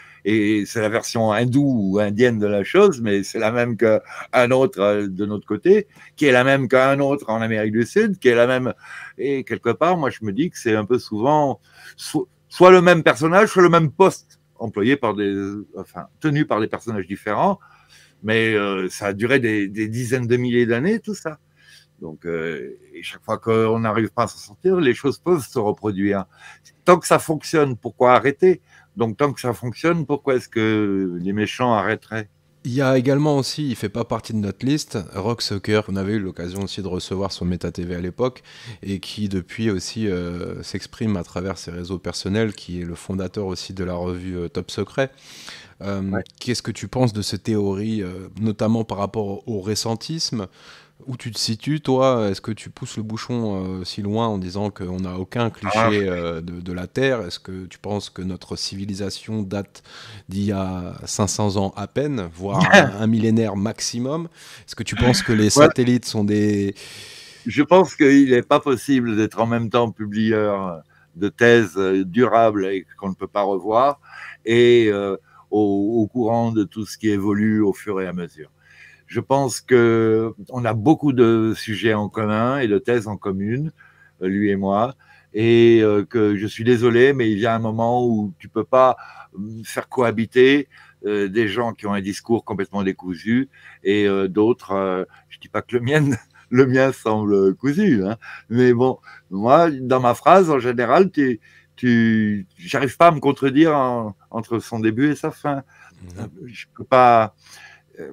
Et c'est la version hindoue ou indienne de la chose, mais c'est la même qu'un autre de notre côté, qui est la même qu'un autre en Amérique du Sud, qui est la même. Et quelque part, moi, je me dis que c'est un peu souvent so soit le même personnage, soit le même poste employé par des, enfin, tenu par des personnages différents, mais euh, ça a duré des, des dizaines de milliers d'années, tout ça. Donc, euh, et chaque fois qu'on n'arrive pas à s'en sortir, les choses peuvent se reproduire. Tant que ça fonctionne, pourquoi arrêter? Donc, tant que ça fonctionne, pourquoi est-ce que les méchants arrêteraient? Il y a également aussi, il fait pas partie de notre liste, Rock Sucker, qu'on avait eu l'occasion aussi de recevoir sur Meta T V à l'époque, et qui depuis aussi euh, s'exprime à travers ses réseaux personnels, qui est le fondateur aussi de la revue euh, Top Secret. Euh, ouais. Qu'est-ce que tu penses de ces théories, euh, notamment par rapport au ressentisme? Où tu te situes, toi? Est-ce que tu pousses le bouchon euh, si loin en disant qu'on n'a aucun cliché euh, de, de la Terre? Est-ce que tu penses que notre civilisation date d'il y a cinq cents ans à peine, voire un, un millénaire maximum? Est-ce que tu penses que les satellites sont des... Je pense qu'il n'est pas possible d'être en même temps publieur de thèses durables et qu'on ne peut pas revoir, et euh, au, au courant de tout ce qui évolue au fur et à mesure. Je pense qu'on a beaucoup de sujets en commun et de thèses en commune, lui et moi, et euh, que je suis désolé, mais il y a un moment où tu ne peux pas faire cohabiter euh, des gens qui ont un discours complètement décousu et euh, d'autres, euh, je ne dis pas que le mien, le mien semble cousu, hein, mais bon, moi, dans ma phrase, en général, tu, tu, j'arrive pas à me contredire en, entre son début et sa fin. Mmh. Je ne peux pas... Euh,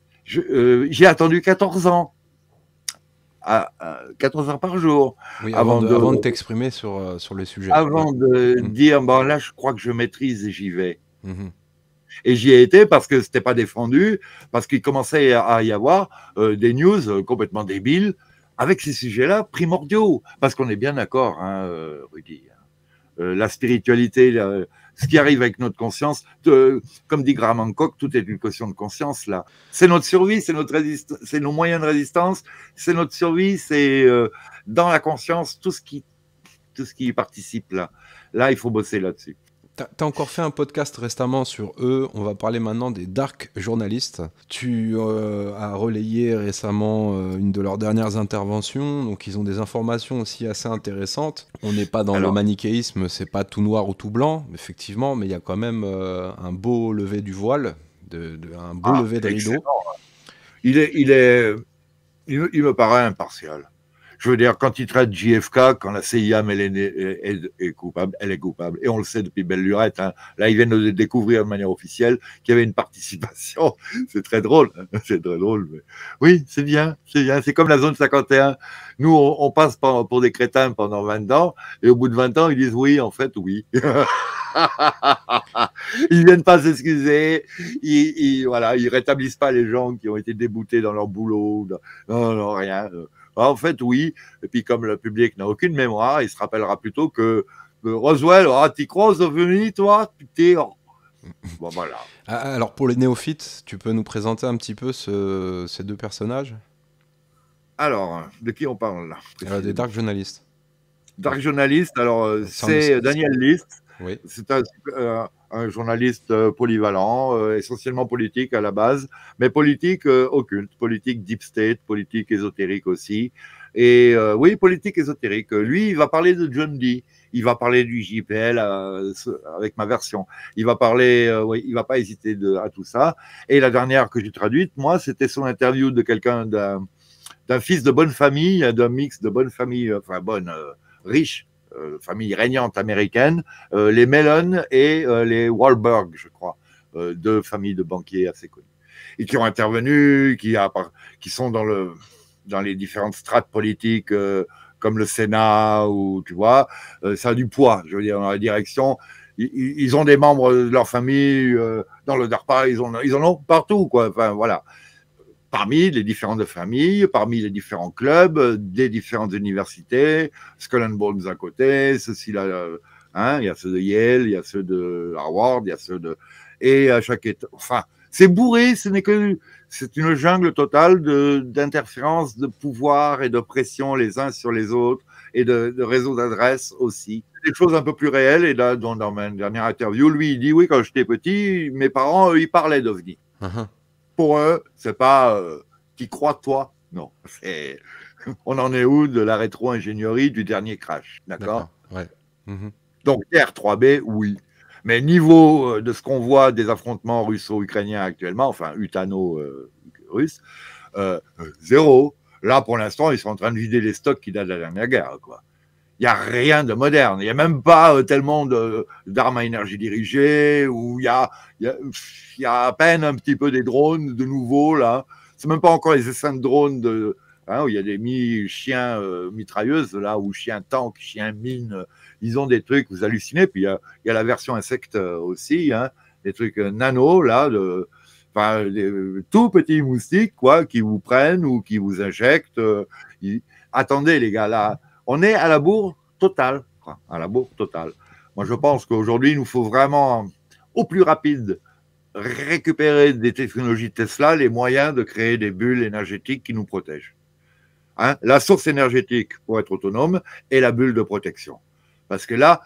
Euh, j'ai attendu quatorze ans, à, à quatorze heures par jour. Oui, avant, avant de, de, avant de t'exprimer sur, euh, sur le sujet. Avant de mmh. dire, bon là, je crois que je maîtrise et j'y vais. Mmh. Et j'y ai été parce que c'était pas défendu, parce qu'il commençait à y avoir euh, des news complètement débiles avec ces sujets-là primordiaux. Parce qu'on est bien d'accord, hein, euh, Rudy. Euh, la spiritualité, la, ce qui arrive avec notre conscience, de, comme dit Graham Hancock, tout est une question de conscience là. C'est notre survie, c'est notre résistance, c'est nos moyens de résistance, c'est notre survie, c'est euh, dans la conscience tout ce qui, tout ce qui participe là. Là, il faut bosser là-dessus. Tu as encore fait un podcast récemment sur eux. On va parler maintenant des dark journalistes. Tu euh, as relayé récemment euh, une de leurs dernières interventions. Donc, ils ont des informations aussi assez intéressantes. On n'est pas dans Alors, le manichéisme, c'est pas tout noir ou tout blanc, effectivement, mais il y a quand même euh, un beau lever du voile, de, de, un beau ah, lever de rideau. Il est, il est, il me, il me paraît impartial. Je veux dire, quand il traite J F K, quand la C I A elle est, est, est coupable, elle est coupable. Et on le sait depuis belle lurette. Hein. Là, ils viennent de découvrir de manière officielle qu'il y avait une participation. C'est très drôle. Hein. C'est très drôle. Mais... Oui, c'est bien. C'est bien. C'est comme la zone cinquante et un. Nous, on, on passe pour, pour des crétins pendant vingt ans. Et au bout de vingt ans, ils disent oui, en fait, oui. Ils viennent pas s'excuser. Ils, ils, voilà, ils rétablissent pas les gens qui ont été déboutés dans leur boulot. Non, non, rien. En fait, oui. Et puis, comme le public n'a aucune mémoire, il se rappellera plutôt que, que Roswell, ah, t'y crois aux ovnis, toi? Putain. Bon, voilà. Alors, pour les néophytes, tu peux nous présenter un petit peu ce, ces deux personnages? Alors, de qui on parle là? Alors, des dark journalistes. Dark journalistes, alors, c'est Daniel List. Oui. C'est un, euh, un journaliste euh, polyvalent, euh, essentiellement politique à la base, mais politique euh, occulte, politique deep state, politique ésotérique aussi. Et euh, oui, politique ésotérique. Lui, il va parler de John Dee, il va parler du J P L euh, avec ma version. Il va parler, euh, oui, il va pas hésiter de, à tout ça. Et la dernière que j'ai traduite, moi, c'était son interview de quelqu'un d'un, d'un fils de bonne famille, d'un mix de bonne famille, enfin bonne, euh, riche. Euh, famille régnante américaine, euh, les Mellon et euh, les Wahlberg, je crois, euh, deux familles de banquiers assez connues, et qui ont intervenu, qui, a, qui sont dans, le, dans les différentes strates politiques, euh, comme le Sénat, ou tu vois, euh, ça a du poids, je veux dire, dans la direction. Ils, ils ont des membres de leur famille, euh, dans le DARPA, ils, ont, ils en ont partout, quoi, enfin voilà. Parmi les différentes familles, parmi les différents clubs, des différentes universités, Skull and Bones à côté, ceci là, Hein, il y a ceux de Yale, il y a ceux de Harvard, il y a ceux de... Et à chaque état... Enfin, c'est bourré, ce n'est que... C'est une jungle totale d'interférences de, de pouvoir et de pression les uns sur les autres et de, de réseaux d'adresses aussi. Des choses un peu plus réelles. Et là, dans, dans ma dernière interview, lui, il dit, oui, quand j'étais petit, mes parents, eux, ils parlaient d'OVNI. Uh-huh. Pour eux, c'est pas euh, qui croit toi. Non, c'est... On en est où de la rétro-ingénierie du dernier crash, d'accord? Ouais. Mm-hmm. Donc, R trois B, oui. Mais niveau de ce qu'on voit des affrontements russo-ukrainiens actuellement, enfin, utano-russe, euh, euh, zéro. Là, pour l'instant, ils sont en train de vider les stocks qui datent de la dernière guerre, quoi. Il n'y a rien de moderne. Il n'y a même pas euh, tellement d'armes à énergie dirigée, ou il y a, y, a, y a à peine un petit peu des drones de nouveau, là. C'est même pas encore les essaims de drones de... Hein, où il y a des mi-chiens euh, mitrailleuses, là, ou chiens tanks, chiens mines, euh, ils ont des trucs, vous hallucinez. Puis il y a, y a la version insecte euh, aussi, hein, des trucs euh, nano, là, de, enfin, des euh, tout petits moustiques, quoi, qui vous prennent ou qui vous injectent. Euh, ils... Attendez, les gars, là, on est à la bourre totale, quoi, à la bourre totale. Moi, je pense qu'aujourd'hui, il nous faut vraiment, au plus rapide, récupérer des technologies Tesla les moyens de créer des bulles énergétiques qui nous protègent. Hein, la source énergétique pour être autonome et la bulle de protection. Parce que là...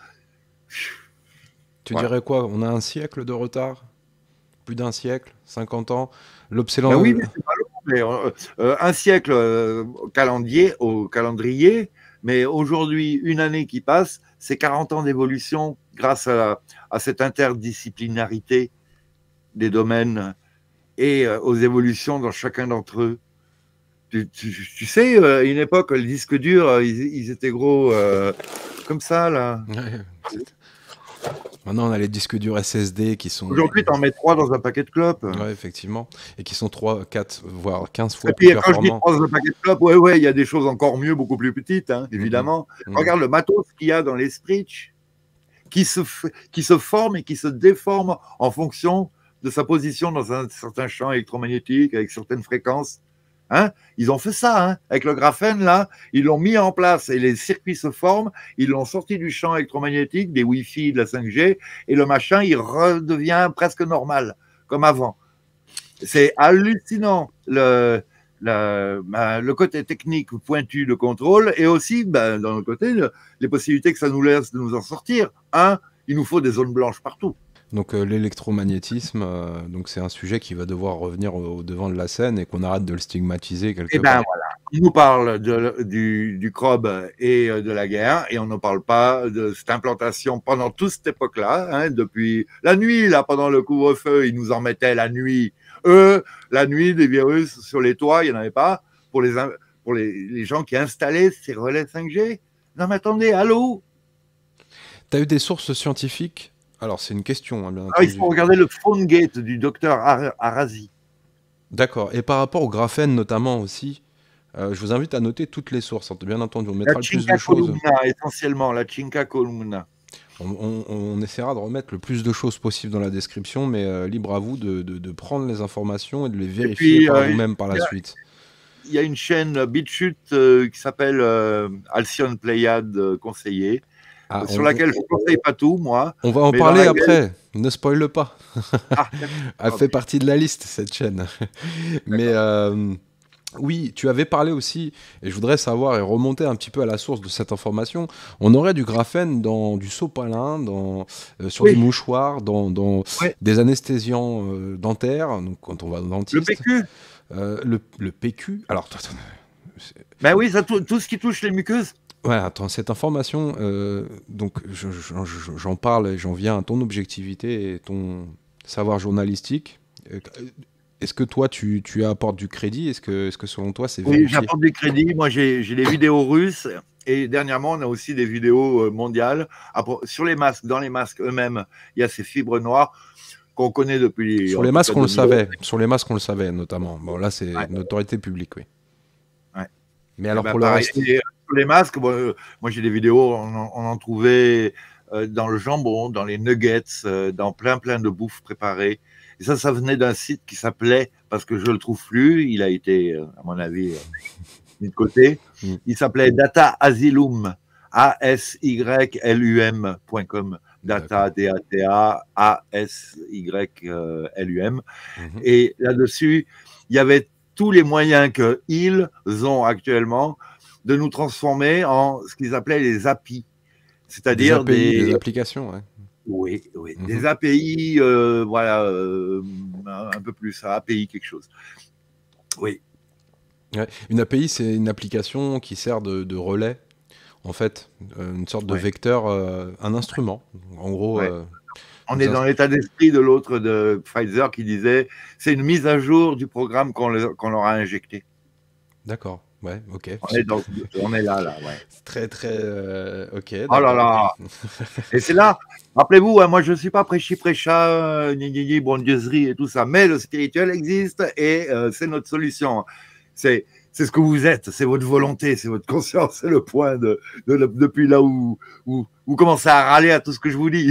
Tu voilà. dirais quoi? On a un siècle de retard? Plus d'un siècle? cinquante ans? L'obsolescence... Ben oui, mais c'est pas long. Mais, euh, euh, un siècle euh, au, calendrier, au calendrier, mais aujourd'hui, une année qui passe, c'est quarante ans d'évolution grâce à, à cette interdisciplinarité des domaines et euh, aux évolutions dans chacun d'entre eux. Tu, tu, tu sais, à une époque, les disques durs, ils, ils étaient gros euh, comme ça, là. Ouais. Maintenant, on a les disques durs S S D qui sont... Aujourd'hui, tu en mets trois dans un paquet de clopes. Oui, effectivement. Et qui sont trois, quatre, voire quinze fois et puis, plus quand performants. Je dis trois dans un paquet de clopes, ouais, ouais, il y a des choses encore mieux, beaucoup plus petites, hein, évidemment. Mm-hmm. Regarde le matos qu'il y a dans les Screech, qui se, qui se forme et qui se déforme en fonction de sa position dans un certain champ électromagnétique, avec certaines fréquences. Hein, ils ont fait ça, hein, avec le graphène, là, ils l'ont mis en place et les circuits se forment, ils l'ont sorti du champ électromagnétique, des Wi-Fi, de la cinq G, et le machin, il redevient presque normal, comme avant. C'est hallucinant, le, le, ben, le côté technique pointu de contrôle, et aussi, ben, dans le côté, le, les possibilités que ça nous laisse de nous en sortir. Un, il nous faut des zones blanches partout. Donc euh, l'électromagnétisme, euh, donc c'est un sujet qui va devoir revenir au, au devant de la scène et qu'on arrête de le stigmatiser quelque et part. Ben voilà. On nous parle de, du, du C R O B et de la guerre et on ne parle pas de cette implantation pendant toute cette époque-là, hein, depuis la nuit, là, pendant le couvre-feu, ils nous en mettaient la nuit. Eux, la nuit, des virus sur les toits, il n'y en avait pas pour les, pour les, les gens qui installaient ces relais cinq G. Non mais attendez, allô? Tu as eu des sources scientifiques? Alors, c'est une question, hein, bien ah, il faut regarder le PhoneGate du docteur Ar Arazi. D'accord. Et par rapport au graphène, notamment aussi, euh, je vous invite à noter toutes les sources. Bien entendu, on mettra la le plus de choses. Columna, essentiellement, la Cinca Columna. On, on, on essaiera de remettre le plus de choses possible dans la description, mais euh, libre à vous de, de, de prendre les informations et de les vérifier puis, par euh, vous-même par la a, suite. Il y a une chaîne BitChute euh, qui s'appelle euh, Alcyon Pléiade euh, conseillé. Ah, sur laquelle je ne conseille pas tout, moi. On va en parler après, ne spoile pas. Ah, Elle fait partie de la liste, cette chaîne. Mais euh, oui, tu avais parlé aussi, et je voudrais savoir et remonter un petit peu à la source de cette information. On aurait du graphène dans du sopalin, dans, euh, sur oui. des mouchoirs, dans, dans oui. des anesthésiants euh, dentaires, donc quand on va au dentiste. Le P Q euh, le, le P Q Alors, ben oui, ça, tout, tout ce qui touche les muqueuses. Ouais, attends, cette information, euh, donc j'en je, je, je, parle et j'en viens à ton objectivité et ton savoir journalistique. Est-ce que toi, tu, tu apportes du crédit? Est-ce que, est-ce que selon toi, c'est vérifié? Oui, j'apporte du crédit. Moi, j'ai des vidéos russes et dernièrement, on a aussi des vidéos mondiales. Après, sur les masques, dans les masques eux-mêmes, il y a ces fibres noires qu'on connaît depuis... Sur les masques, on le savait. Sur les masques, on le savait, notamment. Bon, là, c'est ouais. une autorité publique, oui. Ouais. Mais alors, ben, pour pareil, le reste... les masques, bon, euh, moi j'ai des vidéos, on en, on en trouvait euh, dans le jambon, dans les nuggets, euh, dans plein plein de bouffe préparée. Et ça, ça venait d'un site qui s'appelait, parce que je le trouve plus, il a été, euh, à mon avis, euh, mis de côté, il s'appelait Data Asylum, A S Y L U M point com. Data, D A T A, A S Y L U M. Mm-hmm. Et là-dessus, il y avait tous les moyens qu'ils ont actuellement de nous transformer en ce qu'ils appelaient les A P I. C'est-à-dire des, A P I, des... des applications, ouais. Oui, oui. Mm-hmm. Des A P I, euh, voilà, euh, un peu plus, A P I quelque chose. Oui. Ouais. Une A P I, c'est une application qui sert de, de relais, en fait, euh, une sorte de ouais. vecteur, euh, un instrument. En gros, ouais. euh, on est dans l'état d'esprit de l'autre de Pfizer qui disait c'est une mise à jour du programme qu'on, le, qu'on leur a injecté. D'accord. Ouais, ok. On est, dans, on est là, là, ouais. C'est très, très, euh, ok. Oh là là. Et c'est là, rappelez-vous, hein, moi je ne suis pas prêchi prêcha, euh, ni ni ni bondieuserie et tout ça, mais le spirituel existe et euh, c'est notre solution. C'est, c'est ce que vous êtes, c'est votre volonté, c'est votre conscience, c'est le point de, de, de depuis là où, où vous commencez à râler à tout ce que je vous dis.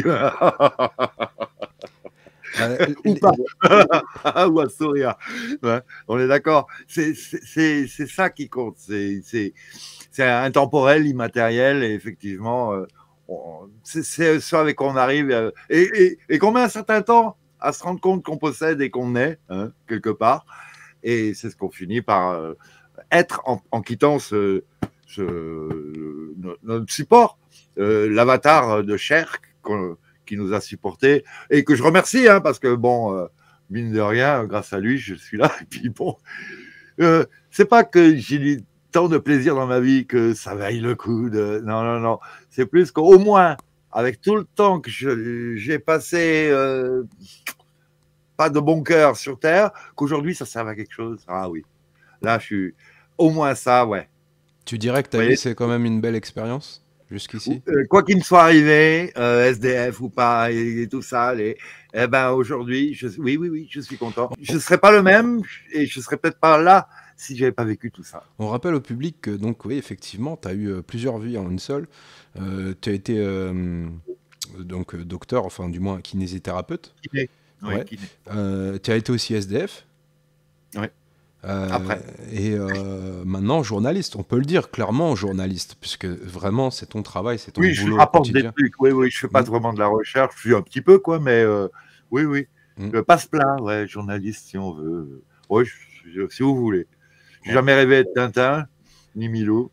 Euh, ou pas, ou à sourire. Ouais, on est d'accord. C'est, c'est, c'est ça qui compte. C'est, c'est, c'est intemporel, immatériel, et effectivement, euh, on, c'est, c'est ce avec quoi on arrive euh, et, et, et qu'on met un certain temps à se rendre compte qu'on possède et qu'on est, hein, quelque part. Et c'est ce qu'on finit par euh, être en, en quittant ce, ce, notre support, euh, l'avatar de Cher qu'on, qui nous a supportés et que je remercie, hein, parce que bon, euh, mine de rien, grâce à lui, je suis là. Et puis bon, euh, c'est pas que j'ai eu tant de plaisir dans ma vie que ça vaille le coup de. Non, non, non. C'est plus qu'au moins, avec tout le temps que je, j'ai passé, euh, pas de bon cœur sur Terre, qu'aujourd'hui ça serve à quelque chose. Ah oui. Là, je suis. Au moins ça, ouais. Tu dirais que ta vie, c'est quand même une belle expérience jusqu'ici? euh, Quoi qu'il me soit arrivé, euh, S D F ou pas, et, et tout ça, les, eh ben aujourd'hui, je, oui, oui, oui, je suis content. Je ne serais pas le même et je ne serais peut-être pas là si je n'avais pas vécu tout ça. On rappelle au public que, donc, oui, effectivement, tu as eu euh, plusieurs vies en une seule. Euh, tu as été euh, donc, euh, docteur, enfin, du moins, kinésithérapeute. Kiné. Oui, ouais. kiné. Euh, tu as été aussi S D F. Oui. Euh, Après. Et euh, maintenant, journaliste, on peut le dire clairement, journaliste, puisque vraiment, c'est ton travail, c'est ton oui, boulot. Oui, je rapporte des trucs, oui, oui, je fais pas mmh. vraiment de la recherche, je suis un petit peu, quoi, mais euh, oui, oui. Mmh. Le passe-plat, ouais, journaliste, si on veut. Oui, je, je, si vous voulez. J'ai ouais. jamais rêvé d'être Tintin, ni Milou.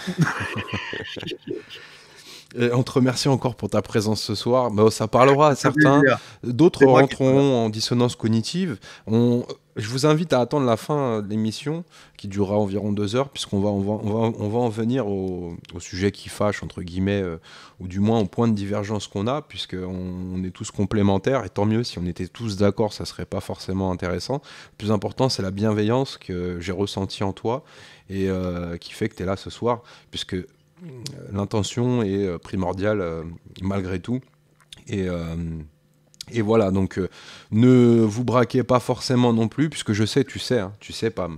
Et on te remercie encore pour ta présence ce soir. Bah, ça parlera à certains. D'autres rentreront en dissonance cognitive. On... Je vous invite à attendre la fin de l'émission, qui durera environ deux heures, puisqu'on va, on va, on va, on va en venir au, au sujet qui fâche, entre guillemets, euh, ou du moins au point de divergence qu'on a, puisqu'on on est tous complémentaires, et tant mieux, si on était tous d'accord, ça serait pas forcément intéressant. Le plus important, c'est la bienveillance que j'ai ressentie en toi, et euh, qui fait que tu es là ce soir, puisque l'intention est primordiale euh, malgré tout. Et, euh, et voilà, donc euh, ne vous braquez pas forcément non plus, puisque je sais, tu sais, hein, tu sais, Pam,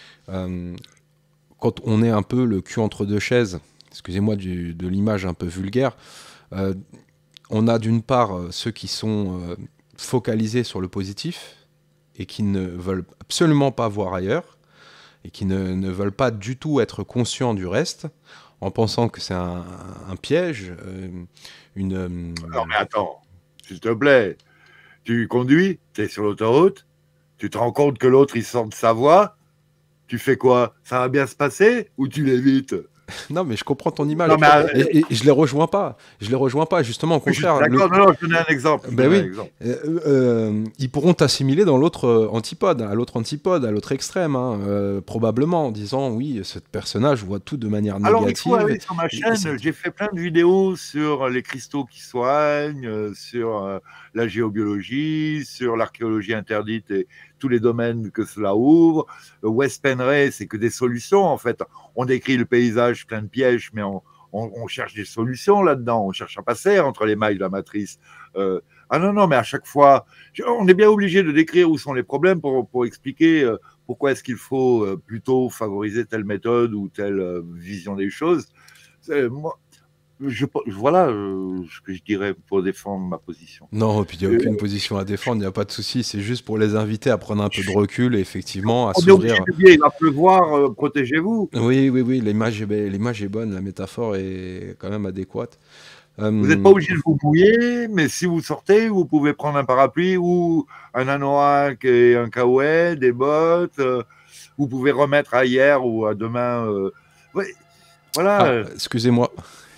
euh, quand on est un peu le cul entre deux chaises, excusez-moi du, de l'image un peu vulgaire, euh, on a d'une part euh, ceux qui sont euh, focalisés sur le positif et qui ne veulent absolument pas voir ailleurs, et qui ne, ne veulent pas du tout être conscients du reste, en pensant que c'est un, un piège, euh, une... Euh... Non mais attends, s'il te plaît, tu conduis, tu es sur l'autoroute, tu te rends compte que l'autre il sort de sa voie, tu fais quoi? Ça va bien se passer ou tu l'évites? Non mais je comprends ton image. Non, mais... et, et, et je les rejoins pas. Je les rejoins pas, justement, au contraire. D'accord, le... non, non, je donne un exemple. Ben oui. Un exemple. Euh, euh, ils pourront t'assimiler dans l'autre euh, antipode, à l'autre antipode, à l'autre extrême, hein, euh, probablement, en disant oui, ce personnage voit tout de manière négative. Alors, il faut aller sur ma chaîne, j'ai fait plein de vidéos sur les cristaux qui soignent, euh, sur euh, la géobiologie, sur l'archéologie interdite et tous les domaines que cela ouvre. Wes Penray, c'est que des solutions, en fait. On décrit le paysage plein de pièges, mais on, on, on cherche des solutions là-dedans. On cherche à passer entre les mailles de la matrice. Euh, ah non, non, mais à chaque fois, on est bien obligé de décrire où sont les problèmes pour, pour expliquer euh, pourquoi est-ce qu'il faut euh, plutôt favoriser telle méthode ou telle euh, vision des choses. C'est, moi, je, voilà euh, ce que je dirais pour défendre ma position. Non, et puis il n'y a aucune euh, position à défendre, il n'y a pas de souci, c'est juste pour les inviter à prendre un peu de recul et effectivement à s'ouvrir. Il va pleuvoir, euh, protégez-vous. Oui, oui, oui, l'image est, l'image est bonne, la métaphore est quand même adéquate. Vous n'êtes pas obligé de vous mouiller, mais si vous sortez, vous pouvez prendre un parapluie ou un anorak et un kawaii, des bottes. Euh, vous pouvez remettre à hier ou à demain. Euh, ouais, voilà. Ah, excusez-moi.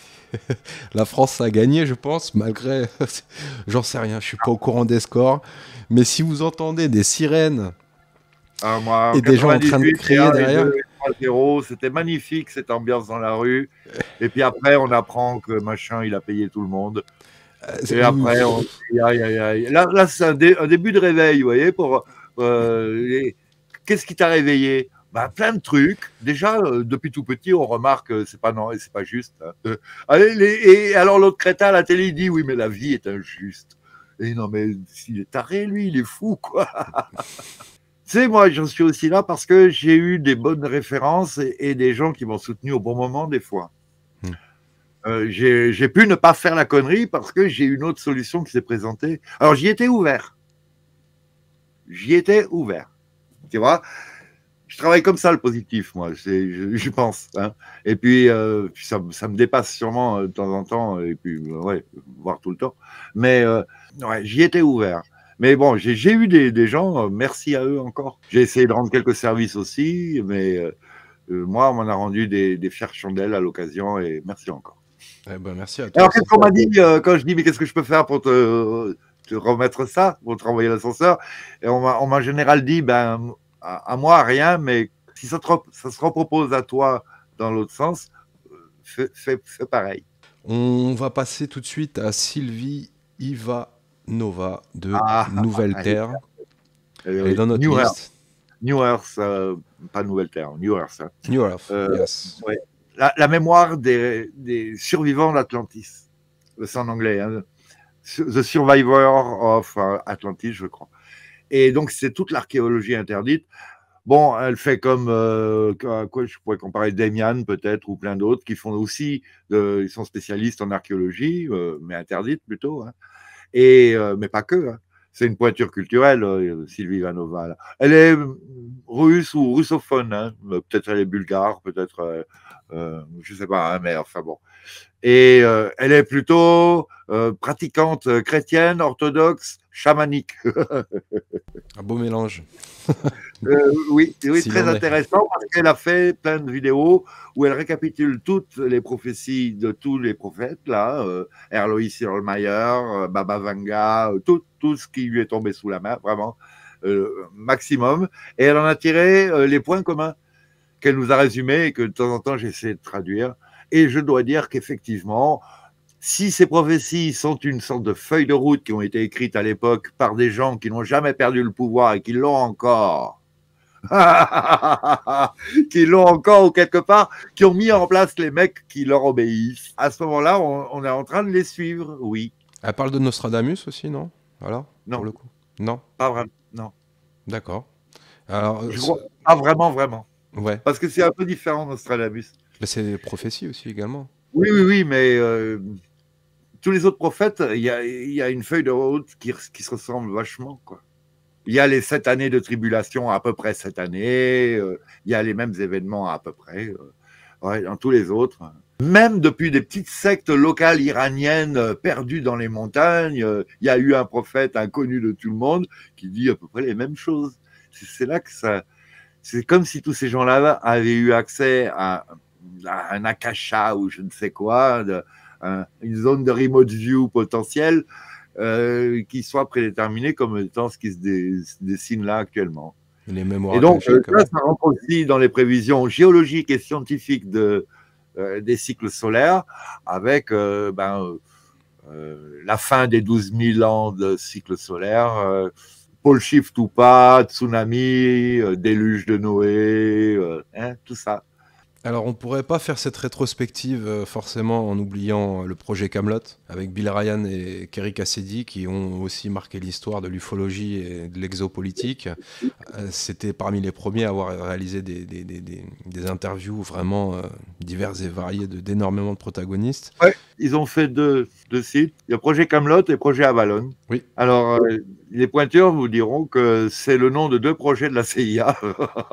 La France a gagné, je pense, malgré... J'en sais rien, je suis pas au courant des scores. Mais si vous entendez des sirènes ah, moi, et des gens en train de crier derrière... C'était magnifique, cette ambiance dans la rue. Et puis après, on apprend que machin, il a payé tout le monde. Et après, on... aïe, aïe, aïe. Là, là c'est un, dé... un début de réveil, vous voyez, pour... Euh, les... Qu'est-ce qui t'a réveillé? Bah, plein de trucs. Déjà, euh, depuis tout petit, on remarque que c'est pas non, c'est pas juste. Hein. Euh, allez, les... Et alors l'autre crétin à la télé, il dit oui, mais la vie est injuste. Et non, mais il est taré, lui, il est fou, quoi. Tu sais, moi, j'en suis aussi là parce que j'ai eu des bonnes références et, et des gens qui m'ont soutenu au bon moment, des fois. Mmh. Euh, j'ai pu ne pas faire la connerie parce que j'ai une autre solution qui s'est présentée. Alors, j'y étais ouvert. J'y étais ouvert. Tu vois, je travaille comme ça, le positif, moi, je, je pense. Hein. Et puis, euh, ça, ça me dépasse sûrement de temps en temps, et puis, ouais, voire tout le temps. Mais euh, ouais, j'y étais ouvert. Mais bon, j'ai eu des, des gens, euh, merci à eux encore. J'ai essayé de rendre quelques services aussi, mais euh, moi, on m'en a rendu des, des fières chandelles à l'occasion, et merci encore. Eh ben, merci à toi. Alors, qu'est-ce qu'on m'a dit euh, quand je dis, mais qu'est-ce que je peux faire pour te, te remettre ça, pour te renvoyer l'ascenseur? Et on m'a en général dit, ben, à, à moi, rien, mais si ça, te, ça se repropose à toi dans l'autre sens, fais, fais, fais pareil. On va passer tout de suite à Sylvie Iva Nova de ah, Nouvelle-Terre. Elle est dans notre New liste. Earth. New Earth, euh, pas Nouvelle-Terre, New Earth. Hein. New Earth, euh, yes. Ouais. La, la mémoire des, des survivants d'Atlantis. C'est en anglais. Hein. The Survivor of Atlantis, je crois. Et donc, c'est toute l'archéologie interdite. Bon, elle fait comme, euh, quoi je pourrais comparer Demian peut-être, ou plein d'autres, qui font aussi, de, ils sont spécialistes en archéologie, euh, mais interdite plutôt. Hein. Et, euh, mais pas que. Hein. C'est une pointure culturelle, euh, Sylvie Ivanova. Là. Elle est russe ou russophone. Hein. Peut-être elle est bulgare, peut-être, euh, euh, je sais pas, hein, mais enfin bon. Et euh, elle est plutôt euh, pratiquante chrétienne, orthodoxe, chamanique. Un beau mélange. euh, oui, oui si très intéressant parce qu'elle a fait plein de vidéos où elle récapitule toutes les prophéties de tous les prophètes, là, euh, Erloïs Sirlmayer, euh, Baba Vanga, euh, tout, tout ce qui lui est tombé sous la main, vraiment, euh, maximum. Et elle en a tiré euh, les points communs qu'elle nous a résumés et que de temps en temps j'essaie de traduire. Et je dois dire qu'effectivement, si ces prophéties sont une sorte de feuille de route qui ont été écrites à l'époque par des gens qui n'ont jamais perdu le pouvoir et qui l'ont encore, qui l'ont encore ou quelque part, qui ont mis en place les mecs qui leur obéissent, à ce moment-là, on, on est en train de les suivre, oui. Elle parle de Nostradamus aussi, non? Voilà, non. Pour le coup. Non. Pas vraiment, non. D'accord. Alors, je crois, pas vraiment, vraiment. Ouais. Parce que c'est un peu différent, Nostradamus. Mais c'est des prophéties aussi, également. Oui, oui, oui, mais euh, tous les autres prophètes, il y a, y a une feuille de route qui, qui se ressemble vachement, quoi. Il y a les sept années de tribulation, à peu près sept années, euh, il y a les mêmes événements à peu près, euh, ouais, dans tous les autres. Même depuis des petites sectes locales iraniennes euh, perdues dans les montagnes, euh, il y a eu un prophète inconnu de tout le monde qui dit à peu près les mêmes choses. C'est là que ça... C'est comme si tous ces gens-là avaient eu accès à, à un akasha ou je ne sais quoi, de, un, une zone de remote view potentielle, Euh, qui soit prédéterminé comme étant ce qui se, dé, se dessine là actuellement. Les mémoires et donc, euh, ça, ça rentre aussi dans les prévisions géologiques et scientifiques de, euh, des cycles solaires, avec euh, ben, euh, la fin des douze mille ans de cycle solaire, euh, pôle shift ou pas, tsunami, euh, déluge de Noé, euh, hein, tout ça. Alors, on pourrait pas faire cette rétrospective euh, forcément en oubliant le projet Camelot avec Bill Ryan et Kerry Cassidy qui ont aussi marqué l'histoire de l'ufologie et de l'exopolitique. Euh, C'était parmi les premiers à avoir réalisé des, des, des, des, des interviews vraiment euh, diverses et variées de- d'énormément de protagonistes. Ouais, ils ont fait deux, deux sites. Il y a Projet Camelot et Projet Avalon. Oui. Alors, euh, les pointeurs vous diront que c'est le nom de deux projets de la C I A.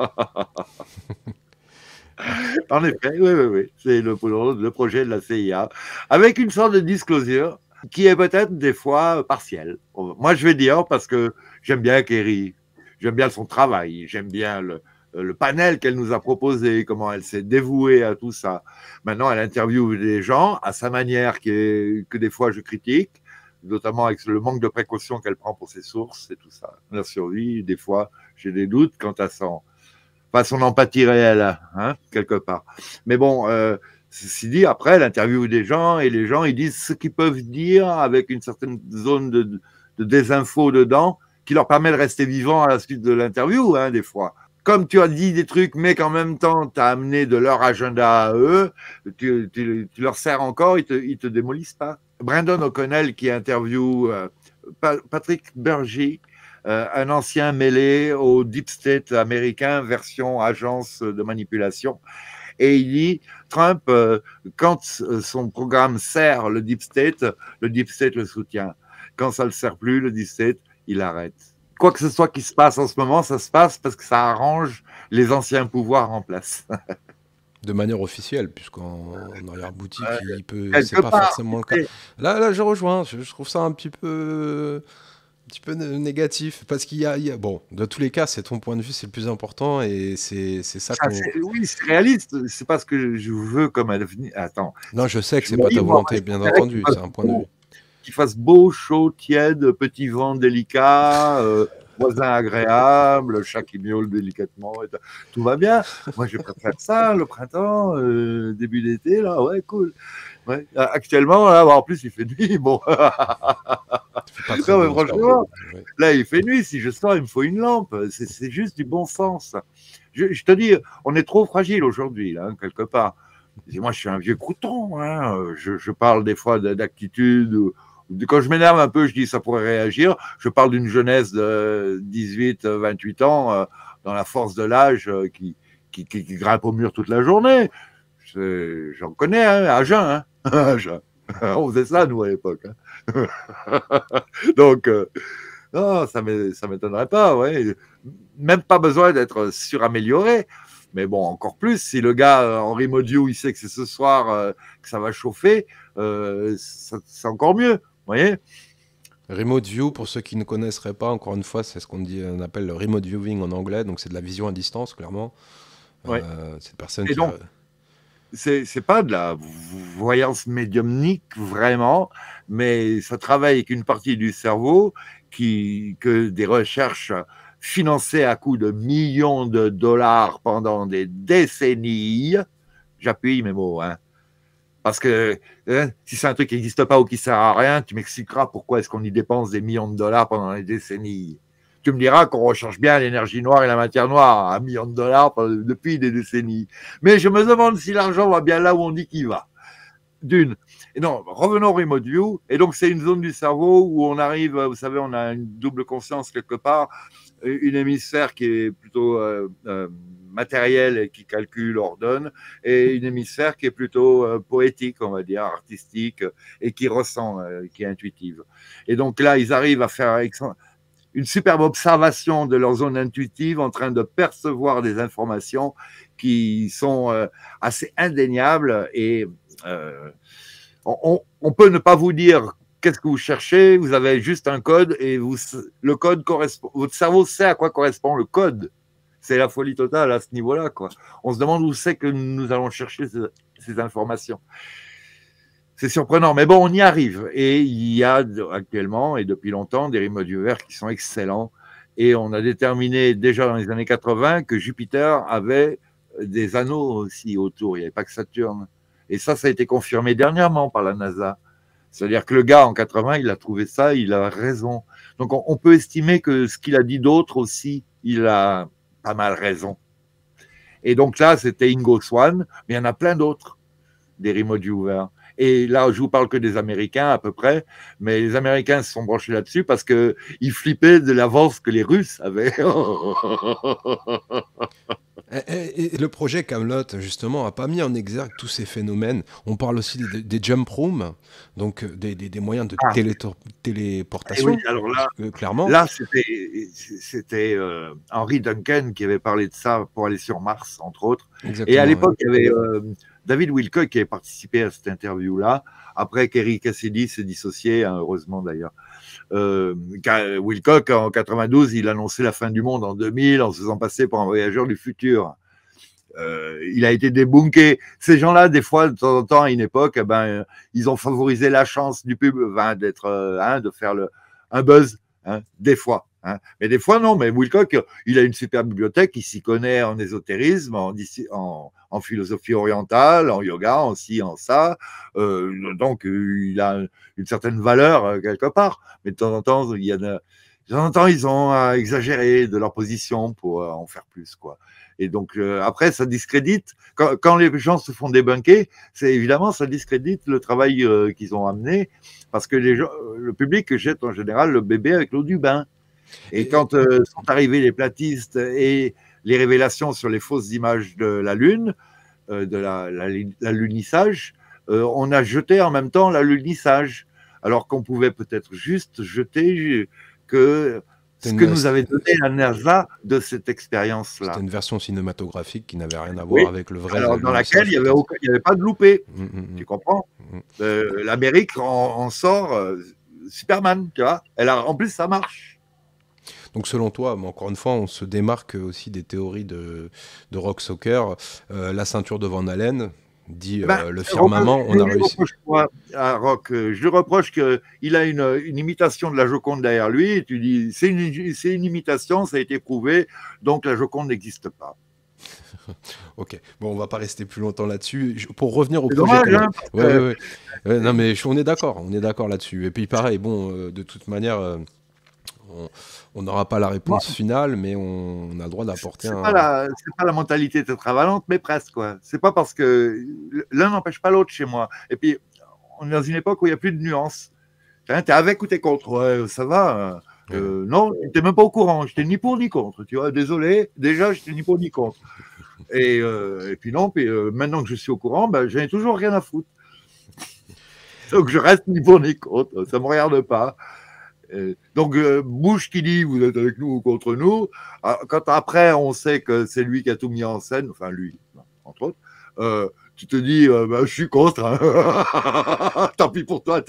En effet, oui, oui, oui. C'est le, le projet de la C I A, avec une sorte de disclosure qui est peut-être des fois partielle. Moi, je vais dire, parce que j'aime bien Kerry, j'aime bien son travail, j'aime bien le, le panel qu'elle nous a proposé, comment elle s'est dévouée à tout ça. Maintenant, elle interviewe des gens à sa manière, qui est, que des fois je critique, notamment avec le manque de précaution qu'elle prend pour ses sources et tout ça. La survie, des fois, j'ai des doutes quant à son pas son empathie réelle, hein, quelque part. Mais bon, euh, ceci dit, après, elle interviewe des gens et les gens, ils disent ce qu'ils peuvent dire avec une certaine zone de, de désinfo dedans qui leur permet de rester vivants à la suite de l'interview, hein, des fois. Comme tu as dit des trucs, mais qu'en même temps, tu as amené de leur agenda à eux, tu, tu, tu leur sers encore, ils te, ils te démolissent pas. Brandon O'Connell qui interviewe euh, Patrick Bergy, Euh, un ancien mêlé au Deep State américain, version agence de manipulation. Et il dit, Trump, euh, quand son programme sert le Deep State, le Deep State le soutient. Quand ça ne le sert plus, le Deep State, il arrête. Quoi que ce soit qui se passe en ce moment, ça se passe parce que ça arrange les anciens pouvoirs en place. De manière officielle, puisqu'en arrière-boutique, Euh, il peut. C'est quelque pas part, forcément le cas. c'est- Là, là, je rejoins. Je, je trouve ça un petit peu. Un petit peu né- négatif parce qu'il y a, il y a- bon, de tous les cas, c'est ton point de vue, c'est le plus important et c'est c'est ça ça, qu'on. c'est- oui, c'est réaliste. C'est pas ce que je veux comme avenir. Attends, Non, je sais que je c'est me pas dis, ta moi, volonté, bien j'espérais qu'il entendu, fasse c'est un point de vue. beau, qu'il fasse beau, chaud, tiède, petit vent délicat, euh, voisin agréable, chat qui miaule délicatement, et tout Tout va bien. Moi, je préfère ça, le printemps, euh, début d'été, là, ouais, cool. Ouais. Actuellement, là, en plus, il fait nuit, bon. Ça fait pas très Non, mais beau en ce moment. franchement, Ouais. là, il fait nuit. Si je sors, il me faut une lampe. C'est c'est juste du bon sens. Je, je te dis, on est trop fragile aujourd'hui, là, hein, quelque part. Et moi, je suis un vieux crouton. Hein. Je, je parle des fois de- d'actitude. ou- ou Quand je m'énerve un peu, je dis ça pourrait réagir. Je parle d'une jeunesse de dix-huit, vingt-huit ans, euh, dans la force de l'âge, euh, qui, qui, qui, qui grimpe au mur toute la journée. Je- J'en connais, hein, à jeun. Hein. À jeun. On faisait ça, nous, à l'époque. Hein. Donc, euh, non, ça ne m'étonnerait pas, ouais. Même pas besoin d'être suramélioré. Mais bon, encore plus, si le gars euh, en remote view, il sait que c'est ce soir euh, que ça va chauffer, euh, c'est encore mieux, vous voyez. Remote view, pour ceux qui ne connaisseraient pas, encore une fois, c'est ce qu'on dit, on appelle le remote viewing en anglais, donc c'est de la vision à distance, clairement. Ouais. Euh, cette personne Et qui donc, a- c'est c'est pas de la voyance médiumnique vraiment, mais ça travaille avec une partie du cerveau qui, que des recherches financées à coût de millions de dollars pendant des décennies, j'appuie mes mots, hein, parce que hein, si c'est un truc qui n'existe pas ou qui sert à rien, tu m'expliqueras pourquoi est-ce qu'on y dépense des millions de dollars pendant des décennies. Tu me diras qu'on recherche bien l'énergie noire et la matière noire à un million de dollars depuis des décennies. Mais je me demande si l'argent va bien là où on dit qu'il va. D'une. Et non, revenons au remote view. Et donc, c'est une zone du cerveau où on arrive, vous savez, on a une double conscience quelque part, une hémisphère qui est plutôt euh, euh, matérielle et qui calcule, ordonne, et une hémisphère qui est plutôt euh, poétique, on va dire, artistique, et qui ressent, euh, qui est intuitive. Et donc là, ils arrivent à faire une superbe observation de leur zone intuitive en train de percevoir des informations qui sont euh, assez indéniables et euh, on, on peut ne pas vous dire qu'est-ce que vous cherchez, vous avez juste un code et vous, le code correspond, votre cerveau sait à quoi correspond le code. C'est la folie totale à ce niveau-là, quoi. On se demande où c'est que nous allons chercher ces, ces informations. C'est surprenant, mais bon, on y arrive. Et il y a actuellement, et depuis longtemps, des remote viewers qui sont excellents. Et on a déterminé déjà dans les années quatre-vingts que Jupiter avait des anneaux aussi autour. Il n'y avait pas que Saturne. Et ça, ça a été confirmé dernièrement par la NASA. C'est-à-dire que le gars, en quatre-vingts, il a trouvé ça, il a raison. Donc, on, on peut estimer que ce qu'il a dit d'autre aussi, il a pas mal raison. Et donc là, c'était Ingo Swann, mais il y en a plein d'autres, des Rimoji ouverts. Et là, je vous parle que des Américains à peu près, mais les Américains se sont branchés là-dessus parce qu'ils flippaient de l'avance que les Russes avaient. Et, et le projet Camelot, justement, a pas mis en exergue tous ces phénomènes. On parle aussi des, des jump rooms, donc des, des, des moyens de ah. télé, téléportation. Et oui, alors là, euh, clairement. Là, c'était, c'était euh, Henry Duncan qui avait parlé de ça pour aller sur Mars, entre autres. Exactement, et à l'époque, ouais. il y avait euh, David Wilcock qui avait participé à cette interview-là. Après qu'Eric Cassidy s'est dissocié, hein, heureusement d'ailleurs. Euh, Wilcock, en quatre-vingt-douze, il annonçait la fin du monde en deux mille en se faisant passer pour un voyageur du futur. Euh, il a été débunké. Ces gens-là, des fois, de temps en temps, à une époque, eh ben, ils ont favorisé la chance du pub, hein, d'être, hein, de faire le, un buzz, hein, des fois. Hein. Mais des fois, non. Mais Wilcock, il a une super bibliothèque, il s'y connaît en ésotérisme, en, en, en philosophie orientale, en yoga, en ci, en ça. Euh, donc, il a une certaine valeur euh, quelque part. Mais de temps en temps, il y a de, de temps en temps, ils ont euh, exagéré de leur position pour euh, en faire plus, quoi. Et donc, euh, après, ça discrédite. Quand, quand les gens se font débunker, c'est évidemment, ça discrédite le travail euh, qu'ils ont amené, parce que les gens, le public jette en général le bébé avec l'eau du bain. Et quand euh, sont arrivés les platistes et les révélations sur les fausses images de la Lune, euh, de la, la, la lunissage, euh, on a jeté en même temps la lunissage, alors qu'on pouvait peut-être juste jeter que ce que nous avait donné la NASA de cette expérience-là. C'était une version cinématographique qui n'avait rien à voir oui. avec le vrai. Alors, dans laquelle il n'y avait, aucun, il y avait pas de loupé. Mmh, mmh, tu comprends mmh. euh, L'Amérique en, en sort euh, Superman, tu vois. Elle a, en plus, ça marche. Donc selon toi, mais encore une fois, on se démarque aussi des théories de, de Rock Soccer. Euh, la ceinture de Van Allen dit euh, ben, le firmament, on a réussi. Moi, à Rock, je lui reproche qu'il a une, une imitation de la Joconde derrière lui. Et tu dis, c'est une, c'est une imitation, ça a été prouvé, donc la Joconde n'existe pas. Ok, bon, on va pas rester plus longtemps là-dessus. Pour revenir au projet, dommage, hein, ouais, ouais, ouais. Ouais, non mais on est d'accord, on est d'accord là-dessus. Et puis pareil, bon, euh, de toute manière. Euh, on n'aura pas la réponse ouais. finale, mais on, on a le droit d'apporter un... C'est pas la mentalité tétravalente, mais presque, quoi. C'est pas parce que l'un n'empêche pas l'autre chez moi. Et puis, on est dans une époque où il n'y a plus de nuances. T'es avec ou t'es contre? Ouais, ça va. Euh, ouais. Non, t'es même pas au courant. J'étais ni pour ni contre, tu vois. Désolé, déjà, j'étais ni pour ni contre. Et, euh, et puis non, puis, euh, maintenant que je suis au courant, ben, j'en ai toujours rien à foutre. Donc, je reste ni pour ni contre. Ça me regarde pas. Donc, euh, Bush qui dit vous êtes avec nous ou contre nous, quand après on sait que c'est lui qui a tout mis en scène, enfin lui, entre autres, euh, tu te dis euh, bah, je suis contre, hein. Tant pis pour toi,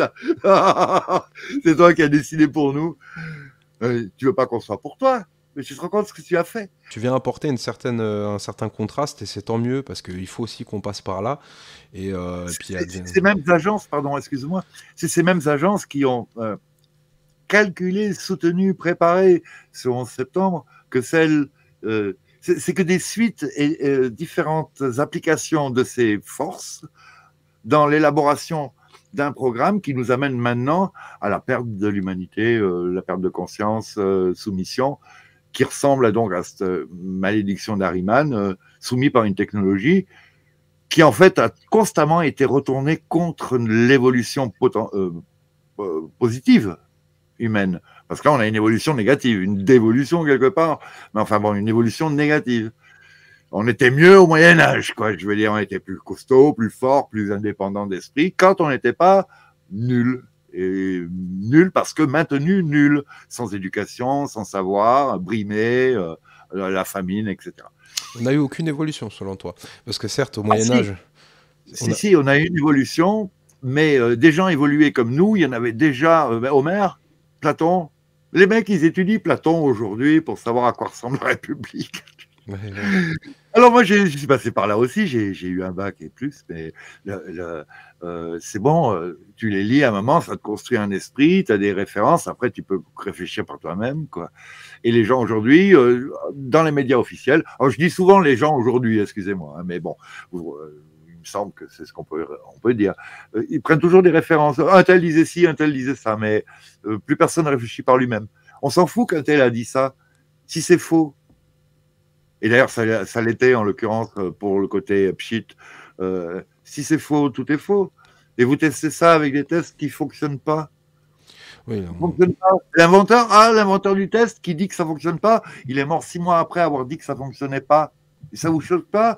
c'est toi qui as décidé pour nous. Euh, tu veux pas qu'on soit pour toi, mais tu te rends compte de ce que tu as fait. Tu viens apporter une certaine, euh, un certain contraste et c'est tant mieux parce qu'il faut aussi qu'on passe par là. Et, euh, et puis, c'est, c'est ces mêmes agences, pardon, excuse-moi, c'est ces mêmes agences qui ont euh, calculé, soutenu, préparé ce onze septembre, que celles, euh, c'est, c'est que des suites et, et différentes applications de ces forces dans l'élaboration d'un programme qui nous amène maintenant à la perte de l'humanité, euh, la perte de conscience, euh, soumission, qui ressemble à donc à cette malédiction d'Ahriman, euh, soumis par une technologie qui en fait a constamment été retournée contre l'évolution poten- euh, euh, positive humaine. Parce que là, on a une évolution négative, une dévolution quelque part, mais enfin bon, une évolution négative. On était mieux au Moyen-Âge, quoi. Je veux dire, on était plus costaud, plus fort, plus indépendant d'esprit, quand on n'était pas nul. Et nul parce que maintenu nul, sans éducation, sans savoir, brimé, euh, la famine, et cetera. On n'a eu aucune évolution, selon toi. Parce que certes, au Moyen-Âge... Ah, si, on a... si, on a eu une évolution, mais euh, des gens évolués comme nous, il y en avait déjà, euh, Homère, Platon. Les mecs, ils étudient Platon aujourd'hui pour savoir à quoi ressemble la République. Ouais, ouais. Alors moi, j'ai, je suis passé par là aussi, j'ai, j'ai eu un bac et plus, mais le, le, euh, c'est bon, euh, tu les lis à un moment, ça te construit un esprit, tu as des références, après tu peux réfléchir par toi-même, quoi. Et les gens aujourd'hui, euh, dans les médias officiels, alors je dis souvent les gens aujourd'hui, excusez-moi, hein, mais bon, euh, il me semble que c'est ce qu'on peut, on peut dire. Euh, ils prennent toujours des références, un tel disait ci, un tel disait ça, mais euh, plus personne ne réfléchit par lui-même. On s'en fout qu'un tel a dit ça, si c'est faux. Et d'ailleurs, ça, ça l'était en l'occurrence pour le côté pchit. Euh, si c'est faux, tout est faux. Et vous testez ça avec des tests qui ne fonctionnent pas. Oui, on... L'inventeur, ah, l'inventeur du test qui dit que ça ne fonctionne pas, il est mort six mois après avoir dit que ça ne fonctionnait pas. Et ça ne vous choque pas?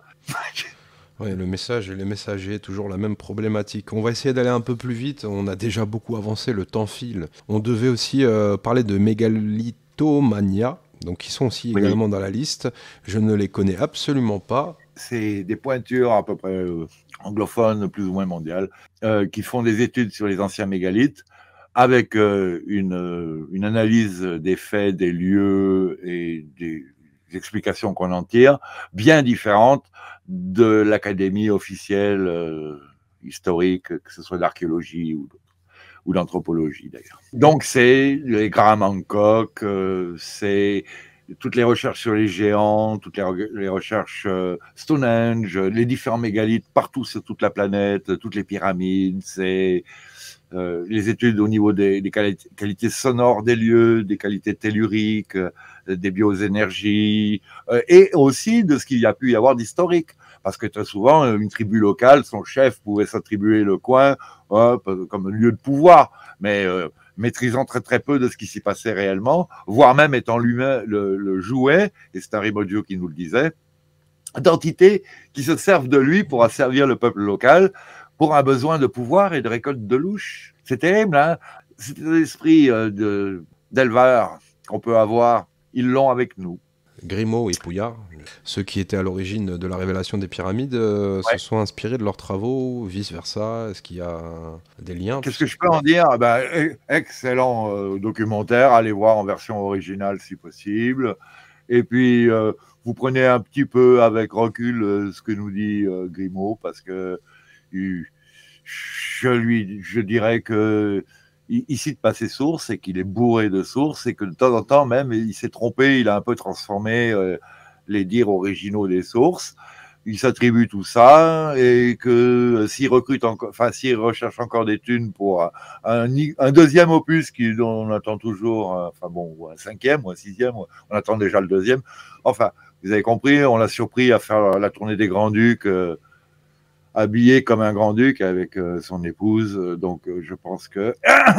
Oui, le message et les messagers, toujours la même problématique. On va essayer d'aller un peu plus vite, on a déjà beaucoup avancé, le temps file. On devait aussi euh, parler de Mégalittomania, donc qui sont aussi oui. également dans la liste. Je ne les connais absolument pas. C'est des pointures à peu près euh, anglophones, plus ou moins mondiales, euh, qui font des études sur les anciens mégalithes, avec euh, une, euh, une analyse des faits, des lieux et des explications qu'on en tire, bien différentes de l'académie officielle euh, historique, que ce soit d'archéologie ou, ou d'anthropologie d'ailleurs. Donc c'est les Graham Hancock, euh, c'est toutes les recherches sur les géants, toutes les, re les recherches euh, Stonehenge, les différents mégalithes partout sur toute la planète, toutes les pyramides, c'est euh, les études au niveau des, des qualités, qualités sonores des lieux, des qualités telluriques, euh, des bioénergies, euh, et aussi de ce qu'il y a pu y avoir d'historique. Parce que très souvent, une tribu locale, son chef pouvait s'attribuer le coin euh, comme lieu de pouvoir, mais euh, maîtrisant très très peu de ce qui s'y passait réellement, voire même étant lui-même le, le jouet, et c'est un Rimodio qui nous le disait, d'entités qui se servent de lui pour asservir le peuple local, pour un besoin de pouvoir et de récolte de louche. C'est terrible, hein? C'est l'esprit euh, d'éleveur qu'on peut avoir, ils l'ont avec nous. Grimaud et Pouillard, ceux qui étaient à l'origine de la révélation des pyramides, euh, ouais. se sont inspirés de leurs travaux, vice-versa. Est-ce qu'il y a des liens? Qu'est-ce que je peux en dire? Ben, excellent euh, documentaire, allez voir en version originale si possible. Et puis, euh, vous prenez un petit peu avec recul euh, ce que nous dit euh, Grimaud, parce que euh, je, lui, je dirais que il ne cite pas ses sources et qu'il est bourré de sources et que de temps en temps même il s'est trompé, il a un peu transformé euh, les dires originaux des sources, il s'attribue tout ça et que euh, s'il recrute encore, enfin s'il recherche encore des thunes pour un, un, un deuxième opus qui, dont on attend toujours, enfin bon, ou un cinquième ou un sixième, on attend déjà le deuxième, enfin vous avez compris, on l'a surpris à faire la tournée des Grands-Ducs, euh, habillé comme un grand-duc avec euh, son épouse, donc euh, je pense que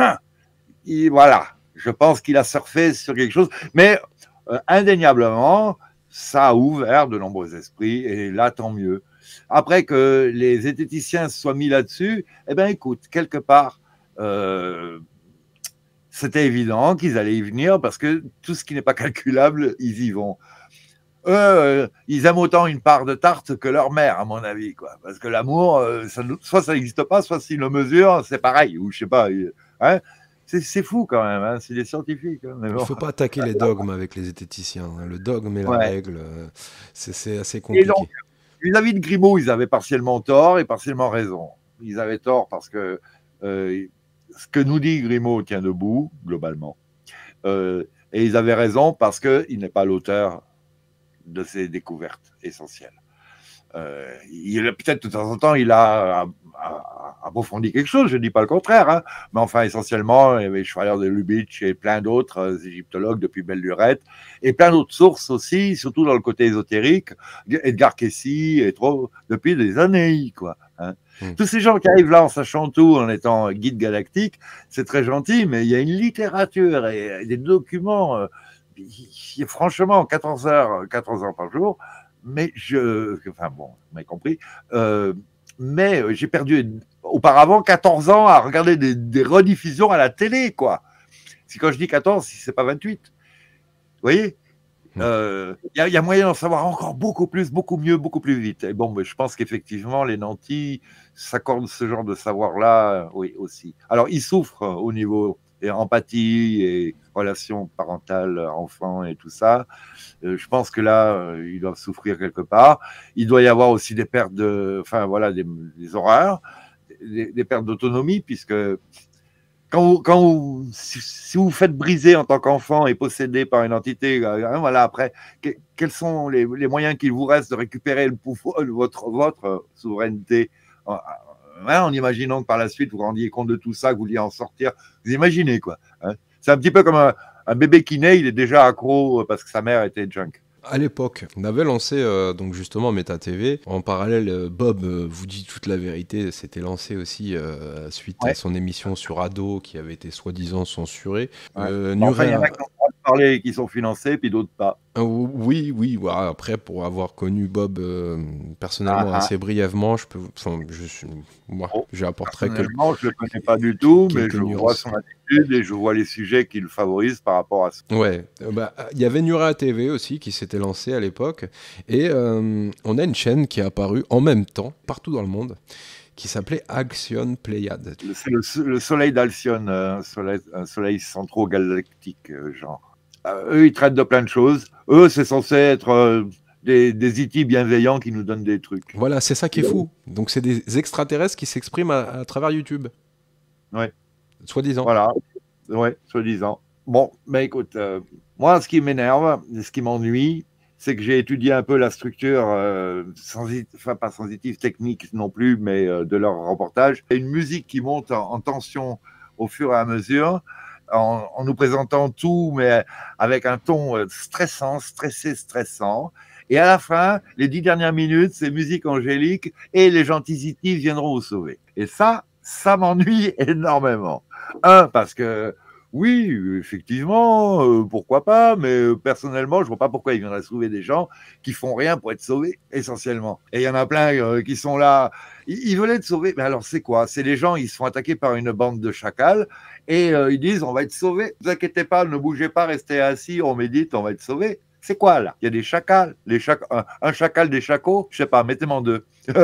il, voilà, je pense qu'il a surfé sur quelque chose, mais euh, indéniablement ça a ouvert de nombreux esprits et là tant mieux. Après que les zététiciens soient mis là-dessus, eh ben écoute, quelque part euh, c'était évident qu'ils allaient y venir parce que tout ce qui n'est pas calculable, ils y vont. Eux, euh, ils aiment autant une part de tarte que leur mère, à mon avis, quoi. Parce que l'amour, euh, ça, soit ça n'existe pas, soit s'ils le mesurent, c'est pareil, ou je sais pas. Hein, c'est fou quand même, hein, c'est des scientifiques. Hein, mais bon. Il ne faut pas attaquer les dogmes avec les zététiciens. Hein. Le dogme et la ouais. règle, c'est assez compliqué. Et donc, vis-à-vis de Grimaud, ils avaient partiellement tort et partiellement raison. Ils avaient tort parce que euh, ce que nous dit Grimaud tient debout, globalement. Euh, et ils avaient raison parce qu'il n'est pas l'auteur de ces découvertes essentielles. Euh, peut-être de temps en temps, il a, a, a approfondi quelque chose, je ne dis pas le contraire, hein, mais enfin, essentiellement, il y avait Schweyer de Lubitsch et plein d'autres euh, égyptologues depuis belle lurette, et plein d'autres sources aussi, surtout dans le côté ésotérique, Edgar Cayce, et trop, depuis des années, quoi. Hein. Mmh. Tous ces gens qui arrivent là en sachant tout, en étant guide galactique, c'est très gentil, mais il y a une littérature et, et des documents... Euh, franchement, quatorze heures, quatorze heures par jour, mais je, enfin bon, vous m'avez compris, euh, mais j'ai perdu auparavant quatorze ans à regarder des, des rediffusions à la télé, quoi. Si quand je dis quatorze, si c'est pas vingt-huit. Vous voyez? Il euh, y, y a moyen d'en savoir encore beaucoup plus, beaucoup mieux, beaucoup plus vite. Et bon, mais je pense qu'effectivement, les nantis s'accordent ce genre de savoir-là, oui, aussi. Alors, ils souffrent au niveau et empathie et relations parentales, enfants et tout ça. Euh, je pense que là, euh, ils doivent souffrir quelque part. Il doit y avoir aussi des pertes de, enfin voilà, des, des horreurs, des, des pertes d'autonomie, puisque quand vous, quand vous, si, si vous faites briser en tant qu'enfant et possédé par une entité, hein, voilà, après, que, quels sont les, les moyens qu'il vous reste de récupérer le pouvoir, votre, votre souveraineté? Hein, en imaginant que par la suite vous rendiez compte de tout ça, que vous vouliez en sortir, vous imaginez quoi. Hein, c'est un petit peu comme un, un bébé qui naît, il est déjà accro parce que sa mère était junk. à l'époque, on avait lancé euh, donc justement Méta T V. En parallèle, euh, Bob euh, vous dit toute la vérité, s'était lancé aussi euh, suite à Ouais. son émission sur Ado qui avait été soi-disant censurée. Ouais. Euh, Bon, enfin, il y en Nurea- a qui ont le droit de parler et qui sont financés, puis d'autres pas. Euh, oui, oui, voilà. Après, pour avoir connu Bob euh, personnellement Ah, ah. assez brièvement, je peux, enfin, je suis, moi, Bon, j'apporterai quelques, personnellement, je le connais pas du tout, mais quelques je vois nuances. son attitude et je vois les sujets qu'il favorise par rapport à ça. Ouais, euh, bah, il y avait Nurea T V aussi qui s'était lancée à l'époque, et euh, on a une chaîne qui est apparue en même temps partout dans le monde, qui s'appelait Action Pléiade. C'est le, le soleil d'Alcyone, euh, un soleil, un soleil centro-galactique, euh, genre. Euh, eux, ils traitent de plein de choses. Eux, c'est censé être euh, des, des I T bienveillants qui nous donnent des trucs. Voilà, c'est ça qui est fou. Donc c'est des extraterrestres qui s'expriment à, à travers YouTube. Ouais. Soi-disant. Voilà, ouais, soi-disant. Bon, mais écoute, euh, moi, ce qui m'énerve, ce qui m'ennuie, c'est que j'ai étudié un peu la structure, euh, sensitive, enfin pas sensitive, technique non plus, mais euh, de leur reportage. Et une musique qui monte en, en tension au fur et à mesure, en, en nous présentant tout, mais avec un ton euh, stressant, stressé, stressant. Et à la fin, les dix dernières minutes, c'est musique angélique et les gentils I T viendront vous sauver. Et ça, ça m'ennuie énormément. Un, parce que oui, effectivement, euh, pourquoi pas, mais euh, personnellement, je vois pas pourquoi ils viendraient sauver des gens qui font rien pour être sauvés, essentiellement. Et il y en a plein euh, qui sont là, ils, ils veulent être sauvés, mais alors c'est quoi? C'est les gens, ils se font attaquer par une bande de chacals et euh, ils disent on va être sauvés, ne vous inquiétez pas, ne bougez pas, restez assis, on médite, on va être sauvés. C'est quoi là? Il y a des chacals, les chac... un, un chacal des chacos, je sais pas, mettez-moi en deux.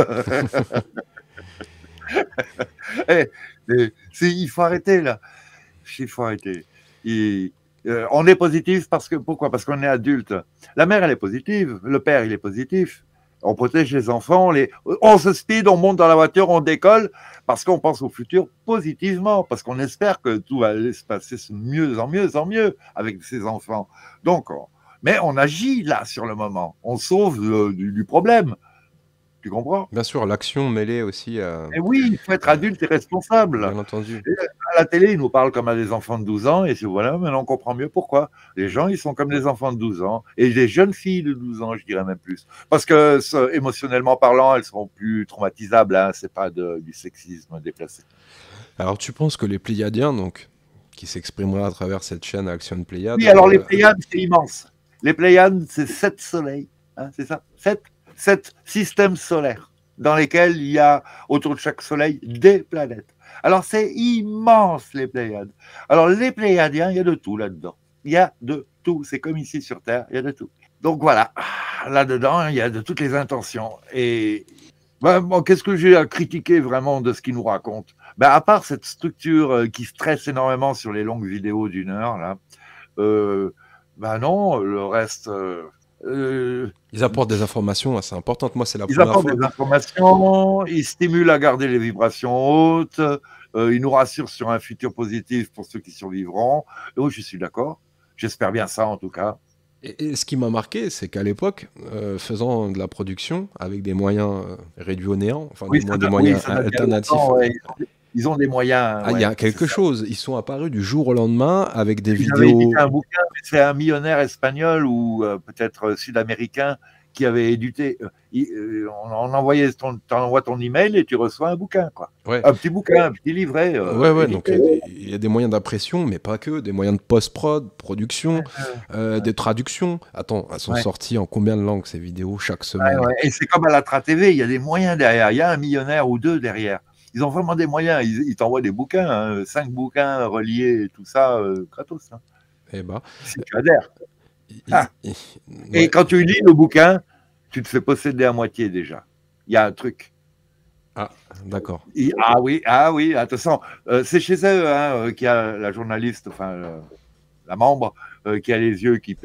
Eh, eh, il faut arrêter là. Il faut arrêter. Et, euh, on est positif parce que pourquoi? Parce qu'on est adulte. La mère, elle est positive. Le père, il est positif. On protège les enfants. Les... On se speed, on monte dans la voiture, on décolle parce qu'on pense au futur positivement, parce qu'on espère que tout va aller se passer de mieux en mieux en mieux avec ses enfants. Donc, on... mais on agit là sur le moment. On sauve euh, du, du problème. Tu comprends? Bien sûr, l'action mêlée aussi à... Et oui, il faut être adulte et responsable. Bien entendu. Et à la télé, ils nous parlent comme à des enfants de douze ans, et c'est voilà, maintenant on comprend mieux pourquoi. Les gens, ils sont comme des enfants de douze ans, et des jeunes filles de douze ans, je dirais même plus. Parce que, ça, émotionnellement parlant, elles seront plus traumatisables, hein, c'est pas de, du sexisme déplacé. Alors tu penses que les Pléiadiens, donc, qui s'exprimeraient à travers cette chaîne Action Pléiade... Oui, alors euh... les Pléiades, c'est immense. Les Pléiades, c'est sept soleils, hein, c'est ça, sept, sept systèmes solaires dans lesquels il y a autour de chaque soleil des planètes. Alors c'est immense les Pléiades. Alors les Pléiadiens, il y a de tout là-dedans. Il y a de tout. C'est comme ici sur Terre, il y a de tout. Donc voilà, là-dedans, il y a de toutes les intentions. Et ben, bon, qu'est-ce que j'ai à critiquer vraiment de ce qu'ils nous racontent? Ben, à part cette structure qui stresse énormément sur les longues vidéos d'une heure, là, euh, ben non, le reste... Euh, Euh, ils apportent des informations assez importantes. Moi, c'est la ils première apportent fois. des informations, ils stimulent à garder les vibrations hautes, euh, ils nous rassurent sur un futur positif pour ceux qui survivront. Oui, je suis d'accord. J'espère bien ça, en tout cas. Et, et ce qui m'a marqué, c'est qu'à l'époque, euh, faisant de la production avec des moyens euh, réduits au néant, enfin oui, du moins des moyens oui, alternatifs. Temps, ouais. Ils ont des moyens. Ah, il ouais, y a quelque chose. Ils sont apparus du jour au lendemain avec des Ils vidéos. avaient édité un bouquin, c'est un millionnaire espagnol ou euh, peut-être sud-américain qui avait édité. Euh, il, euh, on, on envoyait ton, t'envoies ton email et tu reçois un bouquin, quoi. Ouais. Un petit bouquin, un petit livret. Euh, ouais, ouais. Donc il y a des moyens d'impression, mais pas que, des moyens de post-prod, production, ouais, euh, ouais. des traductions. Attends, elles sont ouais. sorties en combien de langues ces vidéos chaque semaine? Ouais, ouais. Et c'est comme à la Tra T V, il y a des moyens derrière. Il y a un millionnaire ou deux derrière. Ils ont vraiment des moyens. Ils, ils t'envoient des bouquins, hein, cinq bouquins reliés, tout ça, euh, gratos. Hein. Eh ben, si tu adhères. Il, ah. il, ouais. Et quand tu lis le bouquin, tu te fais posséder à moitié déjà. Il y a un truc. Ah, d'accord. Ah oui, ah oui, attention. Euh, c'est chez eux hein, qu'il y a la journaliste, enfin, euh, la membre, euh, qui a les yeux qui,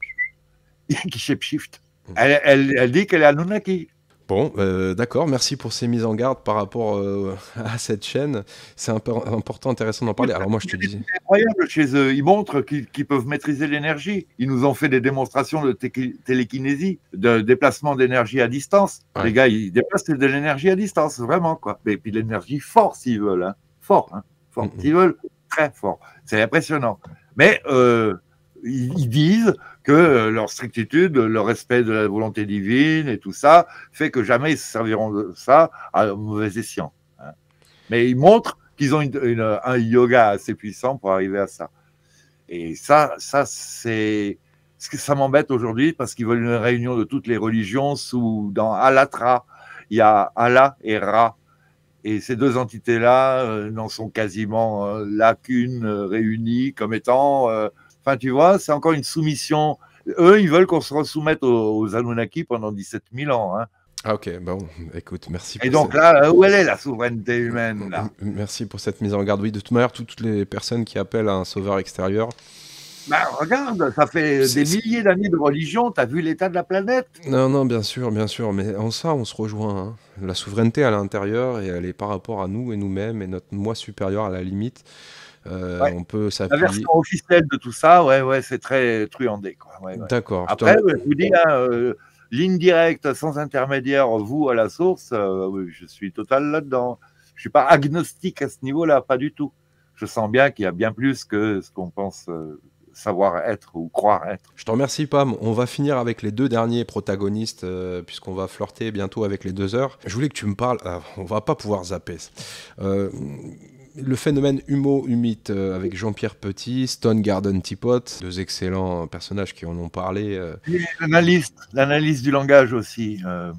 qui shape-shift. Elle, elle, elle dit qu'elle est Anunnaki. Bon, euh, d'accord, merci pour ces mises en garde par rapport euh, à cette chaîne. C'est important, intéressant d'en parler. Alors moi, je te disais... C'est incroyable chez eux. Ils montrent qu'ils qu'ils peuvent maîtriser l'énergie. Ils nous ont fait des démonstrations de télékinésie, de déplacement d'énergie à distance. Ouais. Les gars, ils déplacent de l'énergie à distance, vraiment, quoi. Et puis l'énergie fort, s'ils veulent. Hein. Fort, hein. Fort. Mm -hmm. S'ils veulent, très fort. C'est impressionnant. Mais... Euh, ils, ils disent que leur strictitude, le respect de la volonté divine et tout ça, fait que jamais ils se serviront de ça à mauvais escient. Hein. Mais ils montrent qu'ils ont une, une, un yoga assez puissant pour arriver à ça. Et ça, ça c'est ce que ça m'embête aujourd'hui parce qu'ils veulent une réunion de toutes les religions sous dans Allatra. Il y a Allah et Ra. Et ces deux entités-là euh, n'en sont quasiment euh, là qu'une euh, réunie comme étant... Enfin, euh, tu vois, c'est encore une soumission. Eux, ils veulent qu'on se soumette aux, aux Anunnaki pendant dix-sept mille ans. Hein. Ah ok, bon, écoute, merci. Et donc cette... là, où elle est la souveraineté humaine là? Merci pour cette mise en garde. Oui, de toute manière, toutes les personnes qui appellent à un sauveur extérieur... Bah, regarde, ça fait des milliers d'années de religion, t'as vu l'état de la planète? Non, non, bien sûr, bien sûr, mais en ça, on se rejoint. Hein. La souveraineté à l'intérieur, et elle est par rapport à nous et nous-mêmes, et notre moi supérieur à la limite. Euh, ouais. On peut s'appuyer... La version officielle de tout ça, ouais, ouais, c'est très truandé. Ouais, ouais. D'accord. Après, je vous dis, hein, euh, ligne directe, sans intermédiaire, vous à la source, euh, je suis total là-dedans. Je suis pas agnostique à ce niveau-là, pas du tout. Je sens bien qu'il y a bien plus que ce qu'on pense... Euh, savoir être ou croire être. Je te remercie Pam, on va finir avec les deux derniers protagonistes euh, puisqu'on va flirter bientôt avec les deux heures. Je voulais que tu me parles, euh, on va pas pouvoir zapper, euh, le phénomène humo-humite euh, avec Jean-Pierre Petit, Stone Garden Teapot, deux excellents personnages qui en ont parlé. Euh... L'analyse, l'analyse du langage aussi, euh,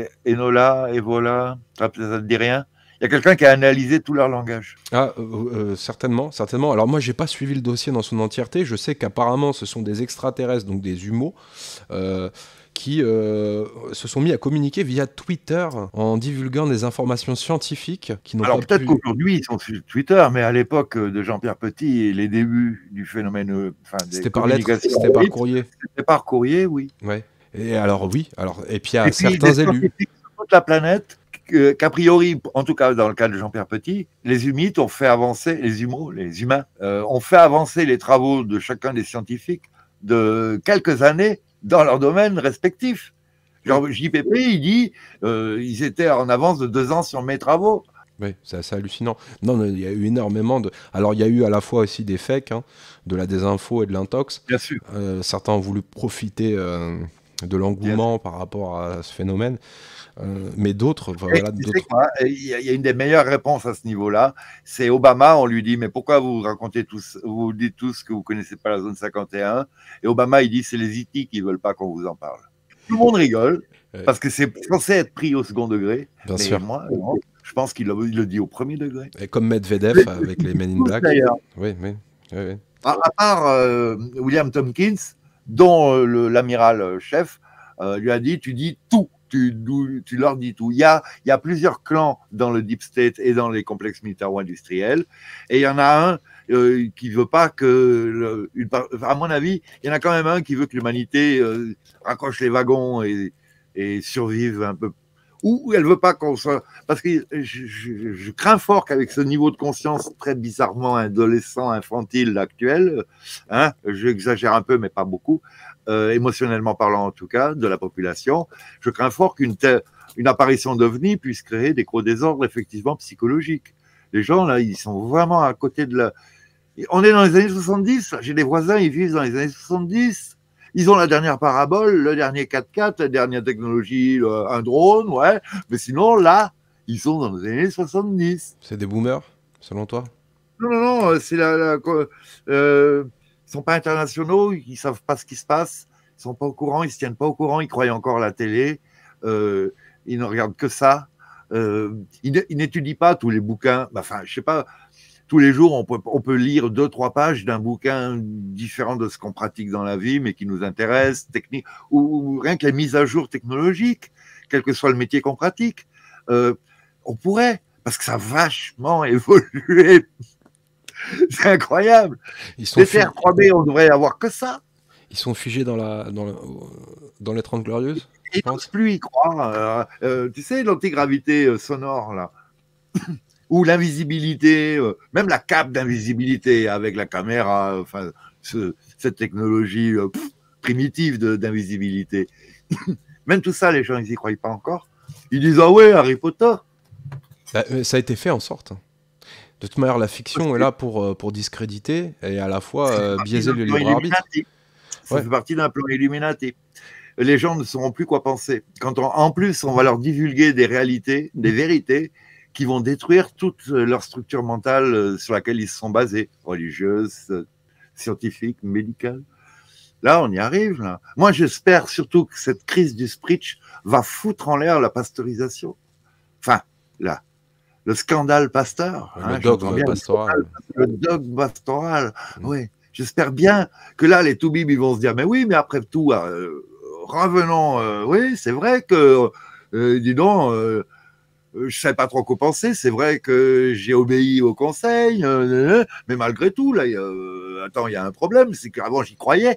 Enola, Evola, ça ne te dit rien? Il y a quelqu'un qui a analysé tout leur langage. Ah, euh, euh, certainement, certainement. Alors moi, j'ai pas suivi le dossier dans son entièreté. Je sais qu'apparemment, ce sont des extraterrestres, donc des humos, euh, qui euh, se sont mis à communiquer via Twitter en divulguant des informations scientifiques qui n'ont pas Alors peut-être pu... qu'aujourd'hui, ils sont sur Twitter, mais à l'époque de Jean-Pierre Petit et les débuts du phénomène... Enfin, c'était par lettre, c'était par courrier. C'était par courrier, oui. Ouais. Et alors, oui. Alors, et puis, il y a et certains puis, élus... sur toute la planète... qu'a priori, en tout cas dans le cas de Jean-Pierre Petit, les humites ont fait avancer, les humos, les humains, euh, ont fait avancer les travaux de chacun des scientifiques de quelques années dans leur domaine respectif. Genre J P P, il dit, euh, ils étaient en avance de deux ans sur mes travaux. Oui, c'est assez hallucinant. Non, il y a eu énormément de... Alors, il y a eu à la fois aussi des fakes, hein, de la désinfo et de l'intox. Bien sûr. Euh, certains ont voulu profiter euh, de l'engouement par rapport à ce phénomène. Euh, mais d'autres, voilà, d'autres. Il y, y a une des meilleures réponses à ce niveau-là, c'est Obama. On lui dit mais pourquoi vous racontez tous, vous dites tous que vous connaissez pas la zone cinquante et un? Et Obama il dit c'est les I T qui veulent pas qu'on vous en parle. Tout le monde rigole ouais. Parce que c'est censé être pris au second degré. Bien mais sûr. Moi, non, je pense qu'il le, il le dit au premier degré. Et comme Medvedev mais, avec les Men in Black. D'ailleurs. Oui, oui, oui, oui. À, à part euh, William Tompkins, dont euh, l'amiral chef euh, lui a dit tu dis tout. Tu, tu leur dis tout. Il y, a, il y a plusieurs clans dans le Deep State et dans les complexes militaro-industriels. Et il y en a un euh, qui ne veut pas que... Le, une, à mon avis, il y en a quand même un qui veut que l'humanité euh, raccroche les wagons et, et survive un peu. Ou elle ne veut pas qu'on soit... Parce que je, je, je crains fort qu'avec ce niveau de conscience très bizarrement adolescent, infantile actuel, hein, j'exagère un peu, mais pas beaucoup, Euh, émotionnellement parlant en tout cas, de la population, je crains fort qu'une une apparition d'OVNI puisse créer des gros désordres effectivement psychologiques. Les gens, là, ils sont vraiment à côté de la... On est dans les années soixante-dix, j'ai des voisins, ils vivent dans les années soixante-dix, ils ont la dernière parabole, le dernier quatre-quatre, la dernière technologie, le, un drone, ouais, mais sinon, là, ils sont dans les années soixante-dix. C'est des boomers, selon toi? Non, non, non, c'est la... la euh, ils ne sont pas internationaux, ils ne savent pas ce qui se passe, ils ne sont pas au courant, ils ne se tiennent pas au courant, ils croient encore à la télé, euh, ils ne regardent que ça, euh, ils, ils n'étudient pas tous les bouquins, enfin, je ne sais pas, tous les jours, on peut, on peut lire deux, trois pages d'un bouquin différent de ce qu'on pratique dans la vie, mais qui nous intéresse, technique, ou, ou rien que les mises à jour technologiques, quel que soit le métier qu'on pratique. Euh, on pourrait, parce que ça a vachement évolué. C'est incroyable. Ils sont les terres trois B, on devrait avoir que ça. Ils sont figés dans, la, dans, le, dans les trente glorieuses. Ils n'osent plus y croire. Euh, euh, tu sais, l'antigravité euh, sonore, là. Ou l'invisibilité, euh, même la cape d'invisibilité avec la caméra, enfin, ce, cette technologie euh, pff, primitive d'invisibilité. Même tout ça, les gens, ils n'y croient pas encore. Ils disent, ah ouais, Harry Potter. Bah, ça a été fait en sorte. De toute manière, la fiction est là pour, pour discréditer et à la fois euh, biaiser le libre arbitre. Ça ouais. fait partie d'un plan Illuminati. Les gens ne sauront plus quoi penser. Quand on, en plus, on va leur divulguer des réalités, des vérités qui vont détruire toute leur structure mentale sur laquelle ils se sont basés, religieuse, scientifique, médicale. Là, on y arrive. Là. Moi, j'espère surtout que cette crise du Spritch va foutre en l'air la pasteurisation. Enfin, là, le scandale Pasteur. Le hein, dogme pastoral. Le dogme pastoral, mmh. oui. J'espère bien que là, les toubibs, ils vont se dire, mais oui, mais après tout, euh, revenons, euh, oui, c'est vrai que, euh, dis donc, euh, je ne sais pas trop quoi penser, c'est vrai que j'ai obéi au conseil, euh, mais malgré tout, là, euh, attends, il y a un problème, c'est qu'avant, j'y croyais.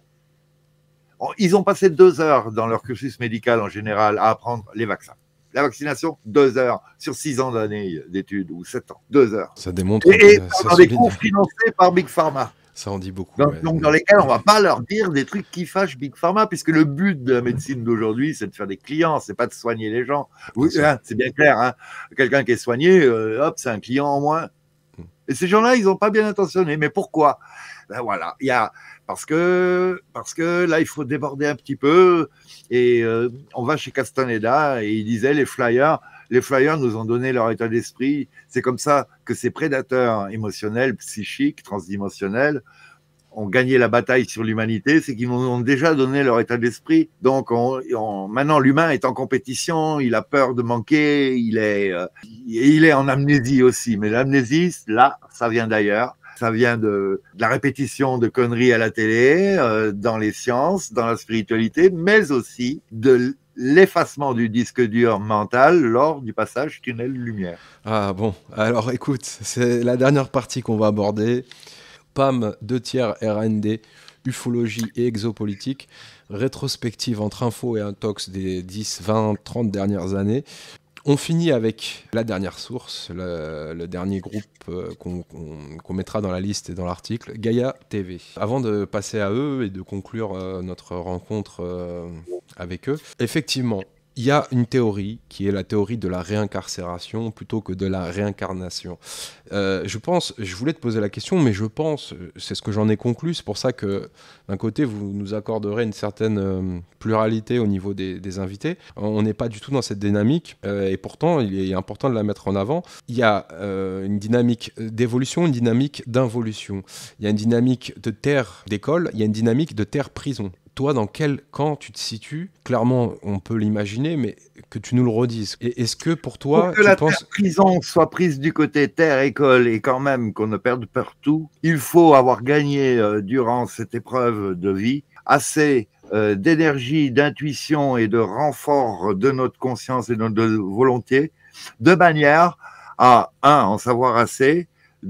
Ils ont passé deux heures dans leur cursus médical, en général, à apprendre les vaccins. La vaccination, deux heures, sur six ans d'années d'études, ou sept ans, deux heures. Ça démontre et, que et ça dans des cours financés par Big Pharma. Ça en dit beaucoup. Donc, ouais. donc dans lesquels on ne va pas leur dire des trucs qui fâchent Big Pharma, puisque le but de la médecine d'aujourd'hui, c'est de faire des clients, c'est pas de soigner les gens. Oui, hein, c'est bien clair. Hein. Quelqu'un qui est soigné, euh, hop, c'est un client en moins. Mm. Et ces gens-là, ils n'ont pas bien intentionné. Mais pourquoi? Ben voilà, il y a parce que parce que là, il faut déborder un petit peu. Et euh, on va chez Castaneda et il disait les flyers. Les flyers nous ont donné leur état d'esprit. C'est comme ça que ces prédateurs émotionnels, psychiques, transdimensionnels ont gagné la bataille sur l'humanité. C'est qu'ils nous ont déjà donné leur état d'esprit. Donc, on, on, maintenant, l'humain est en compétition. Il a peur de manquer. Il est, euh, il est en amnésie aussi. Mais l'amnésie, là, ça vient d'ailleurs. Ça vient de, de la répétition de conneries à la télé, euh, dans les sciences, dans la spiritualité, mais aussi de l'effacement du disque dur mental lors du passage tunnel-lumière. Ah bon, alors écoute, c'est la dernière partie qu'on va aborder. P A M, deux tiers R A N D, ufologie et exopolitique, rétrospective entre info et intox des dix, vingt, trente dernières années. On finit avec la dernière source, le, le dernier groupe euh, qu'on qu'on, qu'on mettra dans la liste et dans l'article, Gaïa T V. Avant de passer à eux et de conclure euh, notre rencontre euh, avec eux, effectivement, il y a une théorie qui est la théorie de la réincarcération plutôt que de la réincarnation. Euh, je pense, je voulais te poser la question, mais je pense, c'est ce que j'en ai conclu, c'est pour ça que d'un côté vous nous accorderez une certaine euh, pluralité au niveau des, des invités. On n'est pas du tout dans cette dynamique euh, et pourtant il est important de la mettre en avant. Il y a euh, une dynamique d'évolution, une dynamique d'involution. Il y a une dynamique de terre d'école, il y a une dynamique de terre prison. Toi, dans quel camp tu te situes? Clairement, on peut l'imaginer, mais que tu nous le redises. Et est-ce que pour toi, pour que tu la penses... terre prison soit prise du côté terre-école et quand même qu'on ne perde partout, il faut avoir gagné euh, durant cette épreuve de vie assez euh, d'énergie, d'intuition et de renfort de notre conscience et de notre volonté, de manière à, un, en savoir assez,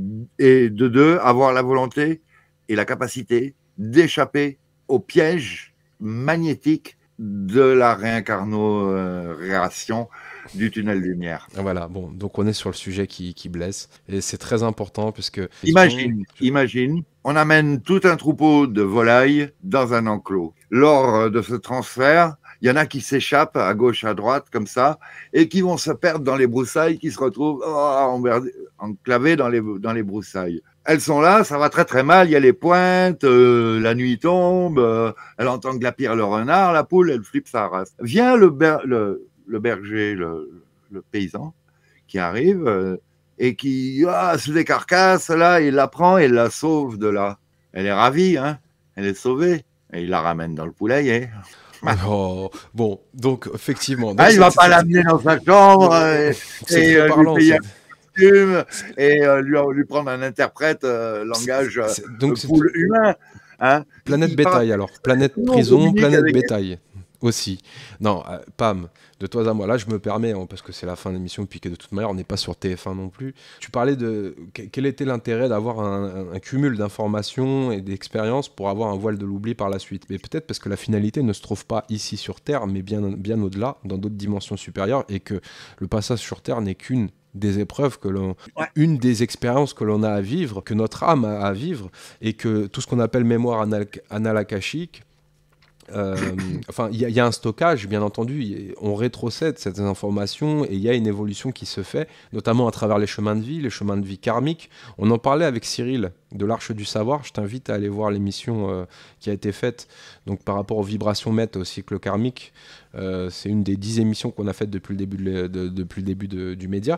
et de deux, avoir la volonté et la capacité d'échapper au piège magnétique de la réincarnation du tunnel lumière. Voilà, bon, donc on est sur le sujet qui, qui blesse, et c'est très important puisque... Imagine, imagine, on amène tout un troupeau de volailles dans un enclos. Lors de ce transfert, il y en a qui s'échappent à gauche, à droite, comme ça, et qui vont se perdre dans les broussailles, qui se retrouvent oh, enclavés dans les, dans les broussailles. Elles sont là, ça va très très mal, il y a les pointes, euh, la nuit tombe, euh, elle entend glapir le renard, la poule, elle flippe sa race. Vient le, ber le, le berger, le, le paysan, qui arrive euh, et qui ah, se décarcasse, là, il la prend et la sauve de là. Elle est ravie, hein, elle est sauvée, et il la ramène dans le poulailler. Oh, bon, donc effectivement... Donc ah, il ne va pas l'amener dans sa chambre et, et euh, lui payer et euh, lui, lui prendre un interprète euh, langage euh, donc poule humain. Hein. Planète il bétail alors, planète prison, planète bétail aussi. Non, euh, P A M, de toi à moi, là je me permets, hein, parce que c'est la fin de l'émission, puis que de toute manière on n'est pas sur T F un non plus. Tu parlais de quel était l'intérêt d'avoir un, un, un cumul d'informations et d'expériences pour avoir un voile de l'oubli par la suite. Mais peut-être parce que la finalité ne se trouve pas ici sur Terre, mais bien, bien au-delà, dans d'autres dimensions supérieures, et que le passage sur Terre n'est qu'une des épreuves que l'on, ouais. une des expériences que l'on a à vivre, que notre âme a à vivre, et que tout ce qu'on appelle mémoire anal- analakashique Euh, enfin, il y, y a un stockage, bien entendu, y- on rétrocède cette information et il y a une évolution qui se fait, notamment à travers les chemins de vie, les chemins de vie karmiques. On en parlait avec Cyril de l'Arche du Savoir. Je t'invite à aller voir l'émission euh, qui a été faite donc, par rapport aux vibrations mètres au cycle karmique. Euh, c'est une des dix émissions qu'on a faites depuis le début, de, de- depuis le début de- du média.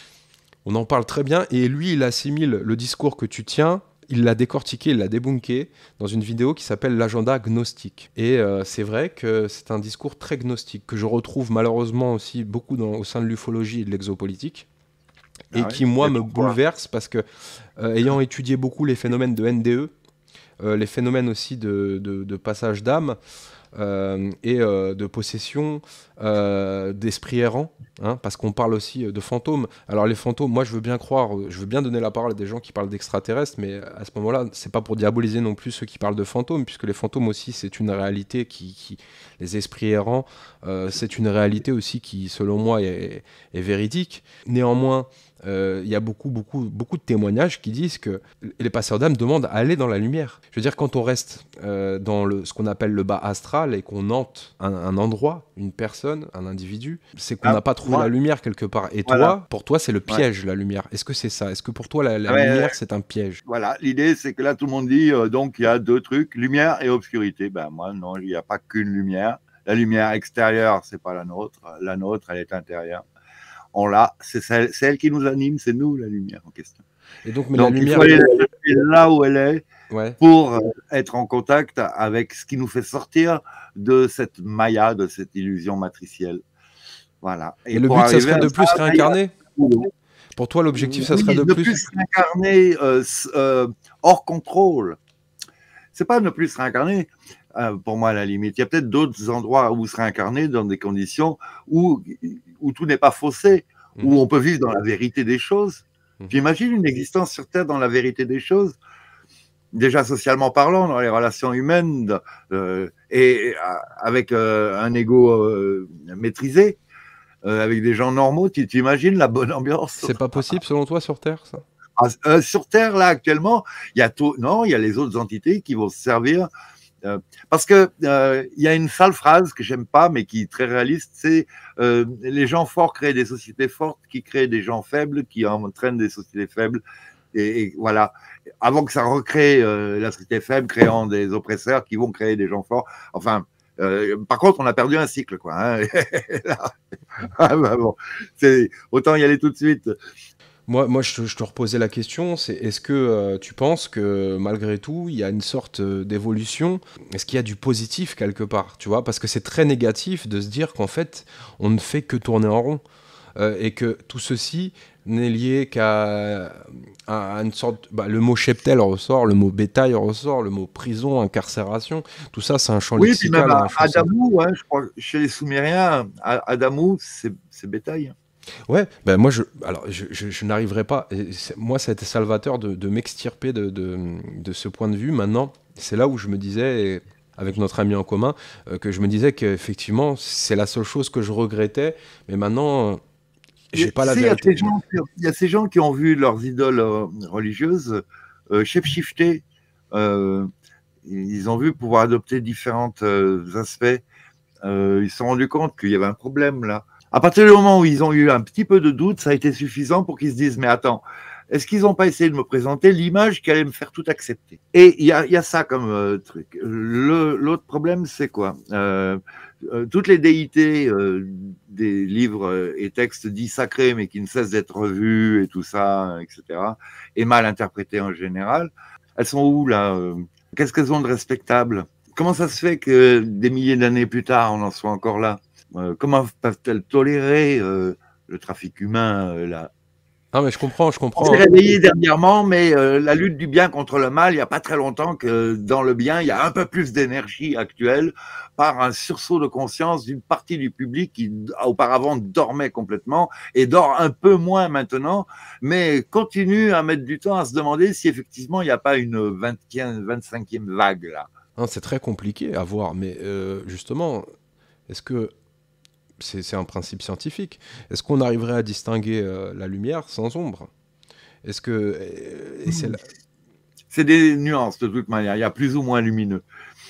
On en parle très bien et lui, il assimile le discours que tu tiens. Il l'a décortiqué, il l'a débunké dans une vidéo qui s'appelle l'agenda gnostique. Et euh, c'est vrai que c'est un discours très gnostique, que je retrouve malheureusement aussi beaucoup dans- au sein de l'ufologie et de l'exopolitique, et Ah oui. qui, moi, Et me pourquoi? bouleverse parce que, euh, ayant étudié beaucoup les phénomènes de N D E, euh, les phénomènes aussi de, de- de passage d'âme, euh, et euh, de possession, euh, d'esprit errant, hein, parce qu'on parle aussi euh, de fantômes. Alors les fantômes, moi je veux bien croire, euh, je veux bien donner la parole à des gens qui parlent d'extraterrestres, mais à ce moment-là, c'est pas pour diaboliser non plus ceux qui parlent de fantômes, puisque les fantômes aussi, c'est une réalité qui, qui- les esprits errants, euh, c'est une réalité aussi qui, selon moi, est, est véridique. Néanmoins, euh, il y a beaucoup, beaucoup, beaucoup de témoignages qui disent que les passeurs d'âme demandent à aller dans la lumière. Je veux dire, quand on reste euh, dans le, ce qu'on appelle le bas astral et qu'on hante un, un endroit, une personne, un individu, c'est qu'on Ah, n'a pas trouvé la moi, lumière quelque part. Et voilà. toi, pour toi, c'est le Ouais. piège, la lumière. Est-ce que c'est ça? Est-ce que pour toi, la, la Ah ouais, lumière, c'est un piège? voilà, l'idée c'est que là tout le monde dit euh, donc il y a deux trucs, lumière et obscurité. Ben moi non, il n'y a pas qu'une lumière. La lumière extérieure, c'est pas la nôtre. La nôtre, elle est intérieure. On l'a, c'est celle, c'est elle qui nous anime, c'est nous la lumière en question. Et donc, mais la Donc il faut lumière... aller la chercher là où elle est Ouais. pour euh, être en contact avec ce qui nous fait sortir de cette maya, de cette illusion matricielle. Voilà. Et Et le pour but, ça arriver serait à de plus ça, ben, il y a réincarner? tout. Pour toi, l'objectif, ça serait Oui, de ne plus... plus se réincarner euh, euh, hors contrôle. C'est pas ne plus se réincarner, euh, pour moi, à la limite. Il y a peut-être d'autres endroits où se réincarner dans des conditions où, où tout n'est pas faussé, où Mhm, on peut vivre dans la vérité des choses. mhm. Puis imagine une existence sur Terre dans la vérité des choses, déjà socialement parlant, dans les relations humaines, euh, et, et avec euh, un ego euh, maîtrisé, euh, avec des gens normaux. Tu t'imagines la bonne ambiance? C'est pas possible, selon toi, sur Terre, ça? Ah, euh, sur Terre, là, actuellement, il y a tout, non, il y a les autres entités qui vont se servir. Euh, parce que euh, il y a une sale phrase que j'aime pas, mais qui est très réaliste, c'est euh, les gens forts créent des sociétés fortes, qui créent des gens faibles, qui entraînent des sociétés faibles. Et, et voilà, avant que ça recrée euh, la société faible, créant des oppresseurs qui vont créer des gens forts. Enfin, euh, par contre, on a perdu un cycle, quoi. Hein. Là, ah, bah bon, c'est autant y aller tout de suite. Moi, moi je, te, je te reposais la question, c'est est-ce que euh, tu penses que malgré tout, il y a une sorte euh, d'évolution? Est-ce qu'il y a du positif quelque part, tu vois? Parce que c'est très négatif de se dire qu'en fait, on ne fait que tourner en rond. Euh, et que tout ceci n'est lié qu'à à une sorte... Bah, le mot cheptel ressort, le mot bétail ressort, le mot prison, incarcération. Tout ça, c'est un champ Oui, puis même lexical. à Hein, je trouve ça... Adamou, hein, je crois, chez les Soumériens, à Adamou, c'est c'est bétail. Ouais, ben moi, je, alors, je, je, je n'arriverai pas. et c'est- Moi, ça a été salvateur de, de m'extirper de, de, de ce point de vue. Maintenant, c'est là où je me disais, et avec notre ami en commun, euh, que je me disais qu'effectivement, c'est la seule chose que je regrettais. Mais maintenant, euh, Il y j'ai a- pas Tu la sais, il y a vérité. ces gens, qui- il y a ces gens qui ont vu leurs idoles euh, religieuses euh, shape-shifter. Euh, ils ont vu pouvoir adopter différents euh, aspects. Euh, ils se sont rendus compte qu'il y avait un problème là. À partir du moment où ils ont eu un petit peu de doute, ça a été suffisant pour qu'ils se disent, mais attends, est-ce qu'ils n'ont pas essayé de me présenter l'image qui allait me faire tout accepter? Et il y a, y a ça comme euh, truc. Le- L'autre problème, c'est quoi? Euh, euh, toutes les déités euh, des livres euh, et textes dits sacrés, mais qui ne cessent d'être revus et tout ça, et cetera, et mal interprétés en général, elles sont où là? euh Qu'est-ce qu'elles ont de respectable? Comment ça se fait que des milliers d'années plus tard, on en soit encore là? Euh, comment peuvent-elles tolérer euh, le trafic humain euh, là? Ah, mais je comprends, je On s'est comprends. Hein. réveillé dernièrement, mais euh, la lutte du bien contre le mal, il n'y a pas très longtemps que dans le bien, il y a un peu plus d'énergie actuelle par un sursaut de conscience d'une partie du public qui auparavant dormait complètement et dort un peu moins maintenant, mais continue à mettre du temps à se demander si effectivement il n'y a pas une vingtième, vingt-cinquième vague là. Hein, c'est très compliqué à voir, mais euh, justement, est-ce que c'est c'est un principe scientifique? Est-ce qu'on arriverait à distinguer euh, la lumière sans ombre? Est-ce que euh, et c'est là- C'est des nuances de toute manière, il y a plus ou moins lumineux.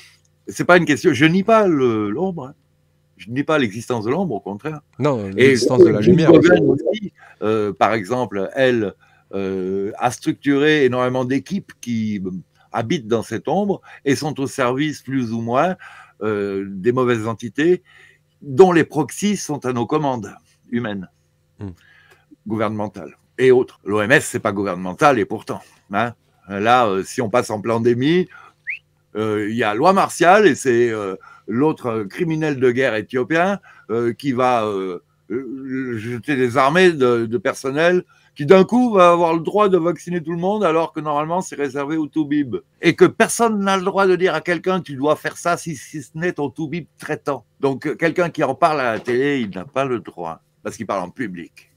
C'est pas une question. Je nie pas l'ombre. Hein. Je nie pas l'existence de l'ombre, au contraire. Non, l'existence de la lumière. Aussi, euh, par exemple, elle euh, a structuré énormément d'équipes qui habitent dans cette ombre et sont au service, plus ou moins, euh, des mauvaises entités dont les proxys sont à nos commandes humaines, mmh. gouvernementales et autres. L'O M S, c'est pas gouvernemental et pourtant. Hein, là, euh, si on passe en pandémie, il euh, y a loi martiale et c'est euh, l'autre criminel de guerre éthiopien euh, qui va euh, jeter des armées de, de personnel qui d'un coup va avoir le droit de vacciner tout le monde alors que normalement c'est réservé aux toubibs. Et que personne n'a le droit de dire à quelqu'un tu dois faire ça si, si ce n'est ton toubib traitant. Donc quelqu'un qui en parle à la télé, il n'a pas le droit parce qu'il parle en public.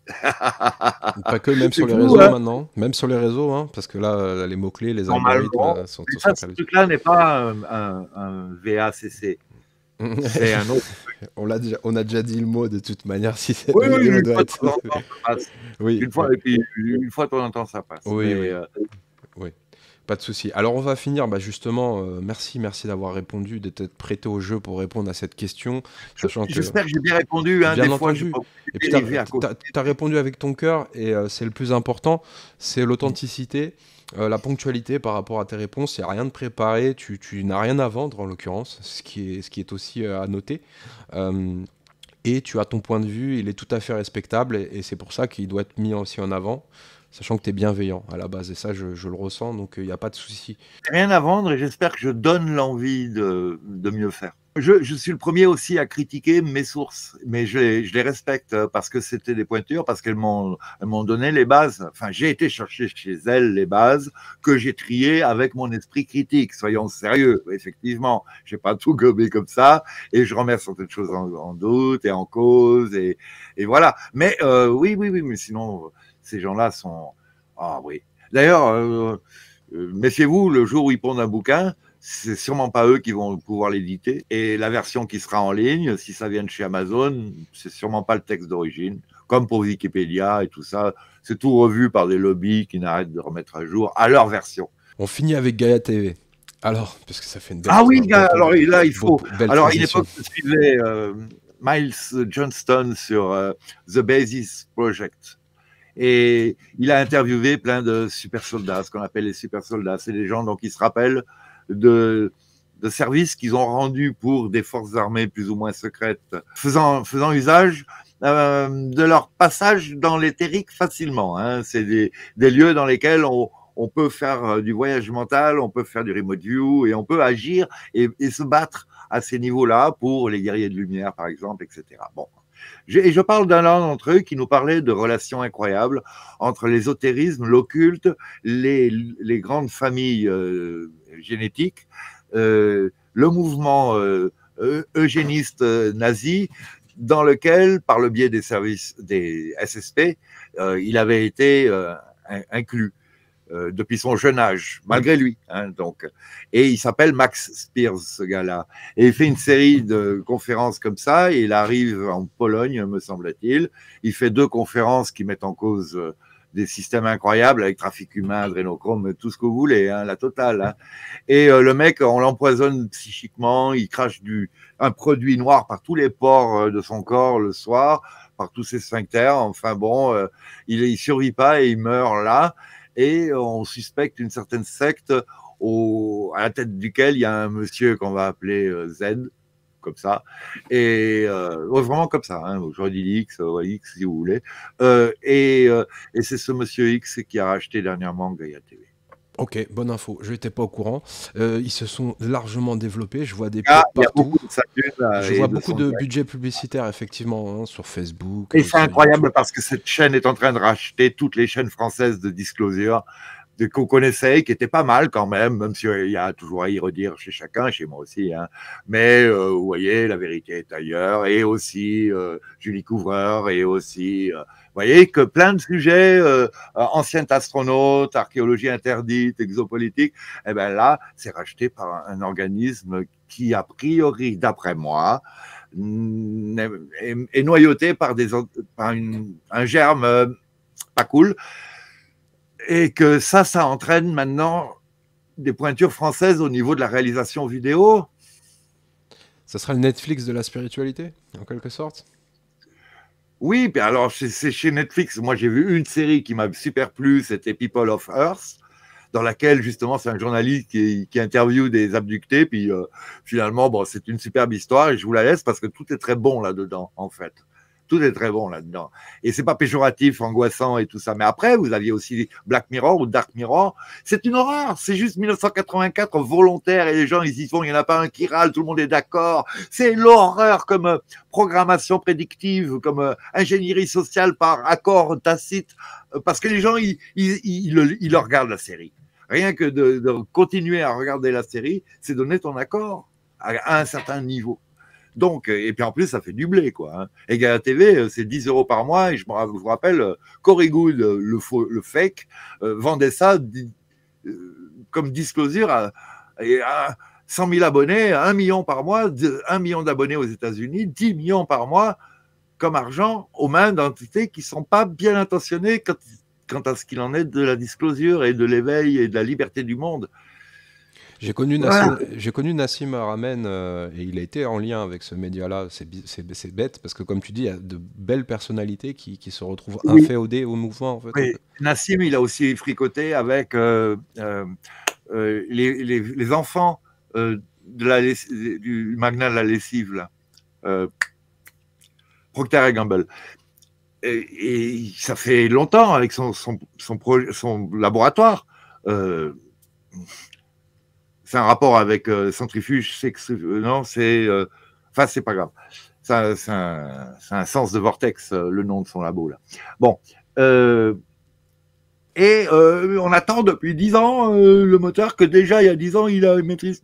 Pas que, même sur les fou, réseaux hein. Maintenant, même sur les réseaux, hein, parce que là, les mots-clés, les algorithmes sont tous ça, ce truc-là n'est pas un, un, un V A C C. C'est un autre. on, l'a déjà, on a déjà dit le mot de toute manière. Si c'est oui, oui, une, doit fois être... temps, ça passe. Oui. Une fois, et puis une fois de temps en temps, ça passe. Oui, mais, oui. Euh... oui. Pas de souci. Alors on va finir, bah justement, euh, merci, merci d'avoir répondu, d'être prêté au jeu pour répondre à cette question. J'espère que, que j'ai bien répondu. Hein, bien des entendu. Fois, et puis tu as répondu avec ton cœur et euh, c'est le plus important, c'est l'authenticité, euh, la ponctualité par rapport à tes réponses. Il n'y a rien de préparé, tu, tu n'as rien à vendre en l'occurrence, ce qui est, ce qui est aussi euh, à noter. Euh, et tu as ton point de vue, il est tout à fait respectable et, et c'est pour ça qu'il doit être mis aussi en avant. Sachant que tu es bienveillant à la base, et ça, je, je le ressens, donc il euh, n'y a pas de souci. Rien à vendre, et j'espère que je donne l'envie de, de mieux faire. Je, je suis le premier aussi à critiquer mes sources, mais je les, je les respecte parce que c'était des pointures, parce qu'elles m'ont donné les bases. Enfin, j'ai été chercher chez elles les bases que j'ai triées avec mon esprit critique. Soyons sérieux, effectivement, je n'ai pas tout gobé comme ça, et je remets certaines choses en, en doute et en cause, et, et voilà. Mais euh, oui, oui, oui, mais sinon... Ces gens-là sont... Ah oui. D'ailleurs, euh, euh, méfiez-vous, le jour où ils pondent un bouquin, c'est sûrement pas eux qui vont pouvoir l'éditer. Et la version qui sera en ligne, si ça vient de chez Amazon, c'est sûrement pas le texte d'origine. Comme pour Wikipédia et tout ça, c'est tout revu par des lobbies qui n'arrêtent de remettre à jour à leur version. On finit avec Gaïa T V. Alors, parce que ça fait une belle... Ah oui, gars, alors là, il faut... Alors, à une transition. époque, je suivais euh, Miles Johnston sur euh, The Basis Project. Et il a interviewé plein de super soldats, ce qu'on appelle les super soldats. C'est des gens donc, qui se rappellent de, de services qu'ils ont rendus pour des forces armées plus ou moins secrètes, faisant, faisant usage euh, de leur passage dans l'éthérique facilement. Hein. C'est des, des lieux dans lesquels on, on peut faire du voyage mental, on peut faire du remote view et on peut agir et, et se battre à ces niveaux-là pour les guerriers de lumière, par exemple, et cetera. Bon. Et je parle d'un d'entre eux qui nous parlait de relations incroyables entre l'ésotérisme, l'occulte, les, les grandes familles euh, génétiques, euh, le mouvement euh, eugéniste nazi, dans lequel, par le biais des services des S S P, euh, il avait été euh, inclus. Euh, depuis son jeune âge, malgré lui. Hein, donc. Et il s'appelle Max Spiers, ce gars-là. Et il fait une série de conférences comme ça. Et il arrive en Pologne, me semble-t-il. Il fait deux conférences qui mettent en cause euh, des systèmes incroyables avec trafic humain, adrénochrome, tout ce que vous voulez, hein, la totale. Hein. Et euh, le mec, on l'empoisonne psychiquement. Il crache du, un produit noir par tous les pores de son corps le soir, par tous ses sphincters. Enfin bon, euh, il ne survit pas et il meurt là. Et on suspecte une certaine secte au, à la tête duquel il y a un monsieur qu'on va appeler euh, Z, comme ça, et euh, vraiment comme ça, hein, j'aurais dit X, euh, X si vous voulez, euh, et, euh, et c'est ce monsieur X qui a racheté dernièrement Gaïa T V. Ok, bonne info. Je n'étais pas au courant. Euh, ils se sont largement développés. Je vois des ah, pubs partout. De saluts, là, je vois de beaucoup de budget publicitaire, effectivement, hein, sur Facebook. Et c'est incroyable YouTube. Parce que cette chaîne est en train de racheter toutes les chaînes françaises de disclosure qu'on connaissait, qui étaient pas mal quand même, même s'il y a toujours à y redire chez chacun, chez moi aussi. Hein. Mais euh, vous voyez, la vérité est ailleurs. Et aussi euh, Julie Couvreur, et aussi... Euh, vous voyez que plein de sujets, euh, anciens astronautes, archéologie interdite, exopolitique, eh ben là, c'est racheté par un, un organisme qui, a priori, d'après moi, est, est noyauté par, des, par une, un germe euh, pas cool, et que ça, ça entraîne maintenant des pointures françaises au niveau de la réalisation vidéo. Ça sera le Netflix de la spiritualité, en quelque sorte? Oui, puis alors c'est chez Netflix. Moi, j'ai vu une série qui m'a super plu, c'était People of Earth, dans laquelle justement c'est un journaliste qui, qui interviewe des abductés, puis euh, finalement, bon, c'est une superbe histoire et je vous la laisse parce que tout est très bon là-dedans, en fait. Tout est très bon là-dedans. Et c'est pas péjoratif, angoissant et tout ça. Mais après, vous aviez aussi Black Mirror ou Dark Mirror. C'est une horreur. C'est juste mille neuf cent quatre-vingt-quatre volontaire et les gens, ils y font. Il n'y en a pas un qui râle. Tout le monde est d'accord. C'est l'horreur comme euh, programmation prédictive, comme euh, ingénierie sociale par accord tacite. Euh, parce que les gens, ils, ils, ils, ils, ils regardent la série. Rien que de, de continuer à regarder la série, c'est donner ton accord à, à un certain niveau. Donc, et puis en plus, ça fait du blé, quoi. Hein. Et Gaia T V, c'est dix euros par mois. Et je me vous rappelle, Corey Gould, le, faux, le fake, euh, vendait ça euh, comme disclosure à, à cent mille abonnés, un million par mois, un million d'abonnés aux États-Unis, dix millions par mois comme argent aux mains d'entités qui ne sont pas bien intentionnées quant, quant à ce qu'il en est de la disclosure et de l'éveil et de la liberté du monde. J'ai connu, voilà. Nassim, connu Nassim Haramein euh, et il a été en lien avec ce média-là. C'est bête parce que, comme tu dis, il y a de belles personnalités qui, qui se retrouvent oui. inféodées au mouvement. En fait. Oui. Nassim, il a aussi fricoté avec euh, euh, euh, les, les, les enfants euh, de la, du magnat de la lessive, là. Euh, Procter et Gamble. Et, et ça fait longtemps avec son, son, son, projet, son laboratoire. Euh, c'est un rapport avec euh, centrifuge, euh, non, c'est, euh, enfin, c'est pas grave. C'est un, un sens de vortex, euh, le nom de son labo là. Bon, euh, et euh, on attend depuis dix ans euh, le moteur que déjà il y a dix ans il a une maîtrise.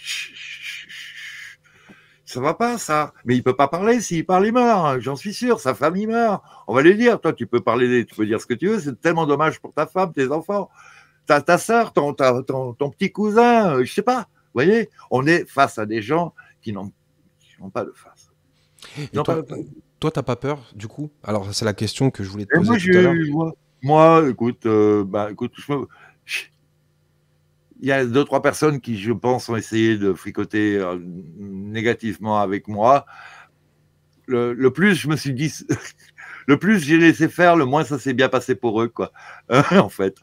Ça va pas ça, mais il peut pas parler. S'il parle, il meurt. Hein, j'en suis sûr. Sa femme, il meurt. On va lui dire, toi, tu peux parler, tu peux dire ce que tu veux. C'est tellement dommage pour ta femme, tes enfants. Ta, ta soeur, ton, ta, ton, ton petit cousin, euh, je sais pas. Vous voyez, on est face à des gens qui n'ont pas de face. Et toi, pas... toi, t'as pas peur, du coup? Alors, c'est la question que je voulais te poser moi, tout à l'heure. Moi, moi, écoute, euh, bah, écoute, je me... il y a deux, trois personnes qui, je pense, ont essayé de fricoter euh, négativement avec moi. Le, le plus, je me suis dit, le plus j'ai laissé faire, le moins ça s'est bien passé pour eux, quoi. Euh, en fait.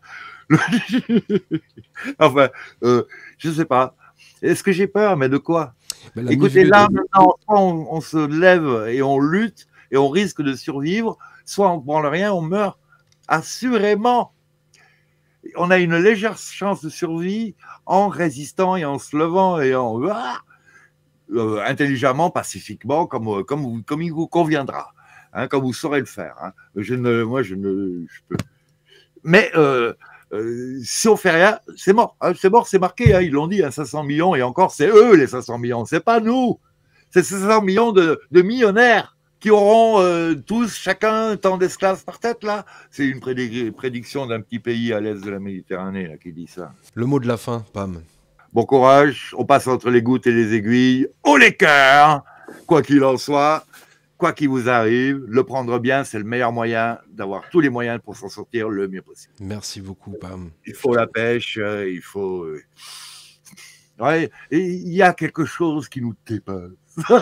enfin, euh, je sais pas. Est-ce que j'ai peur? Mais de quoi? Ben, écoutez, là, de... maintenant, on, on se lève et on lutte et on risque de survivre. Soit on ne prend rien, on meurt. Assurément. On a une légère chance de survie en résistant et en se levant et en euh, intelligemment, pacifiquement, comme, comme, comme il vous conviendra, hein, comme vous saurez le faire. Hein. Je ne, moi, je ne, je peux. Mais euh, euh, si on fait rien, c'est mort. Hein, c'est mort, c'est marqué. Hein, ils l'ont dit, hein, cinq cents millions et encore, c'est eux les cinq cents millions, c'est pas nous. C'est cinq cents millions de, de millionnaires qui auront euh, tous, chacun, tant d'esclaves par tête, là. C'est une prédic prédiction d'un petit pays à l'est de la Méditerranée, là, qui dit ça. Le mot de la fin, Pam. Bon courage, on passe entre les gouttes et les aiguilles. Haut les cœurs, quoi qu'il en soit, quoi qu'il vous arrive, le prendre bien, c'est le meilleur moyen d'avoir tous les moyens pour s'en sortir le mieux possible. Merci beaucoup, Pam. Il faut la pêche, euh, il faut... Euh... Ouais, et il y a quelque chose qui nous dépasse.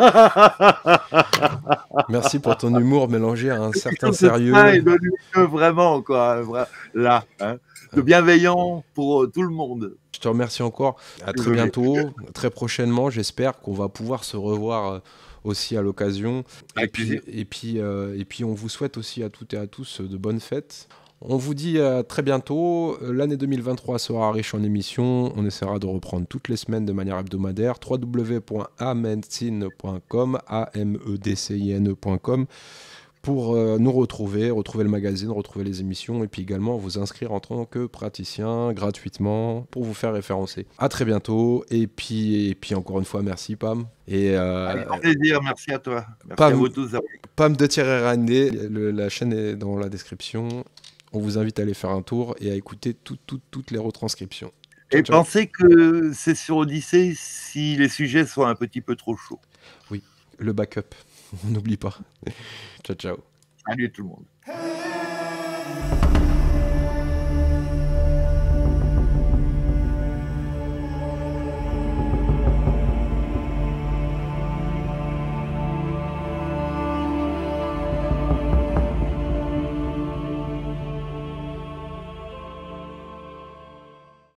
Merci pour ton humour mélangé à un certain sérieux. Et de vraiment, quoi, là, hein, de bienveillant pour euh, tout le monde. Je te remercie encore. À très bientôt, très prochainement. J'espère qu'on va pouvoir se revoir euh, aussi à l'occasion. Et puis, et, puis, euh, et puis, on vous souhaite aussi à toutes et à tous de bonnes fêtes. On vous dit à très bientôt. L'année deux mille vingt-trois sera riche en émissions. On essaiera de reprendre toutes les semaines de manière hebdomadaire. w w w point amedcine point com, A M E D C I N E point com, pour euh, nous retrouver, retrouver le magazine, retrouver les émissions et puis également vous inscrire en tant que praticien gratuitement pour vous faire référencer. À très bientôt. Et puis, et puis encore une fois, merci Pam. Et euh, Avec plaisir, merci à toi. Merci Pam, à vous tous. Pam de Thierry R and D, la chaîne est dans la description. On vous invite à aller faire un tour et à écouter tout, tout, toutes les retranscriptions. Ciao, et ciao. Pensez que c'est sur Odyssée si les sujets sont un petit peu trop chauds. Oui, le backup, on n'oublie pas. Ciao, ciao. Salut tout le monde.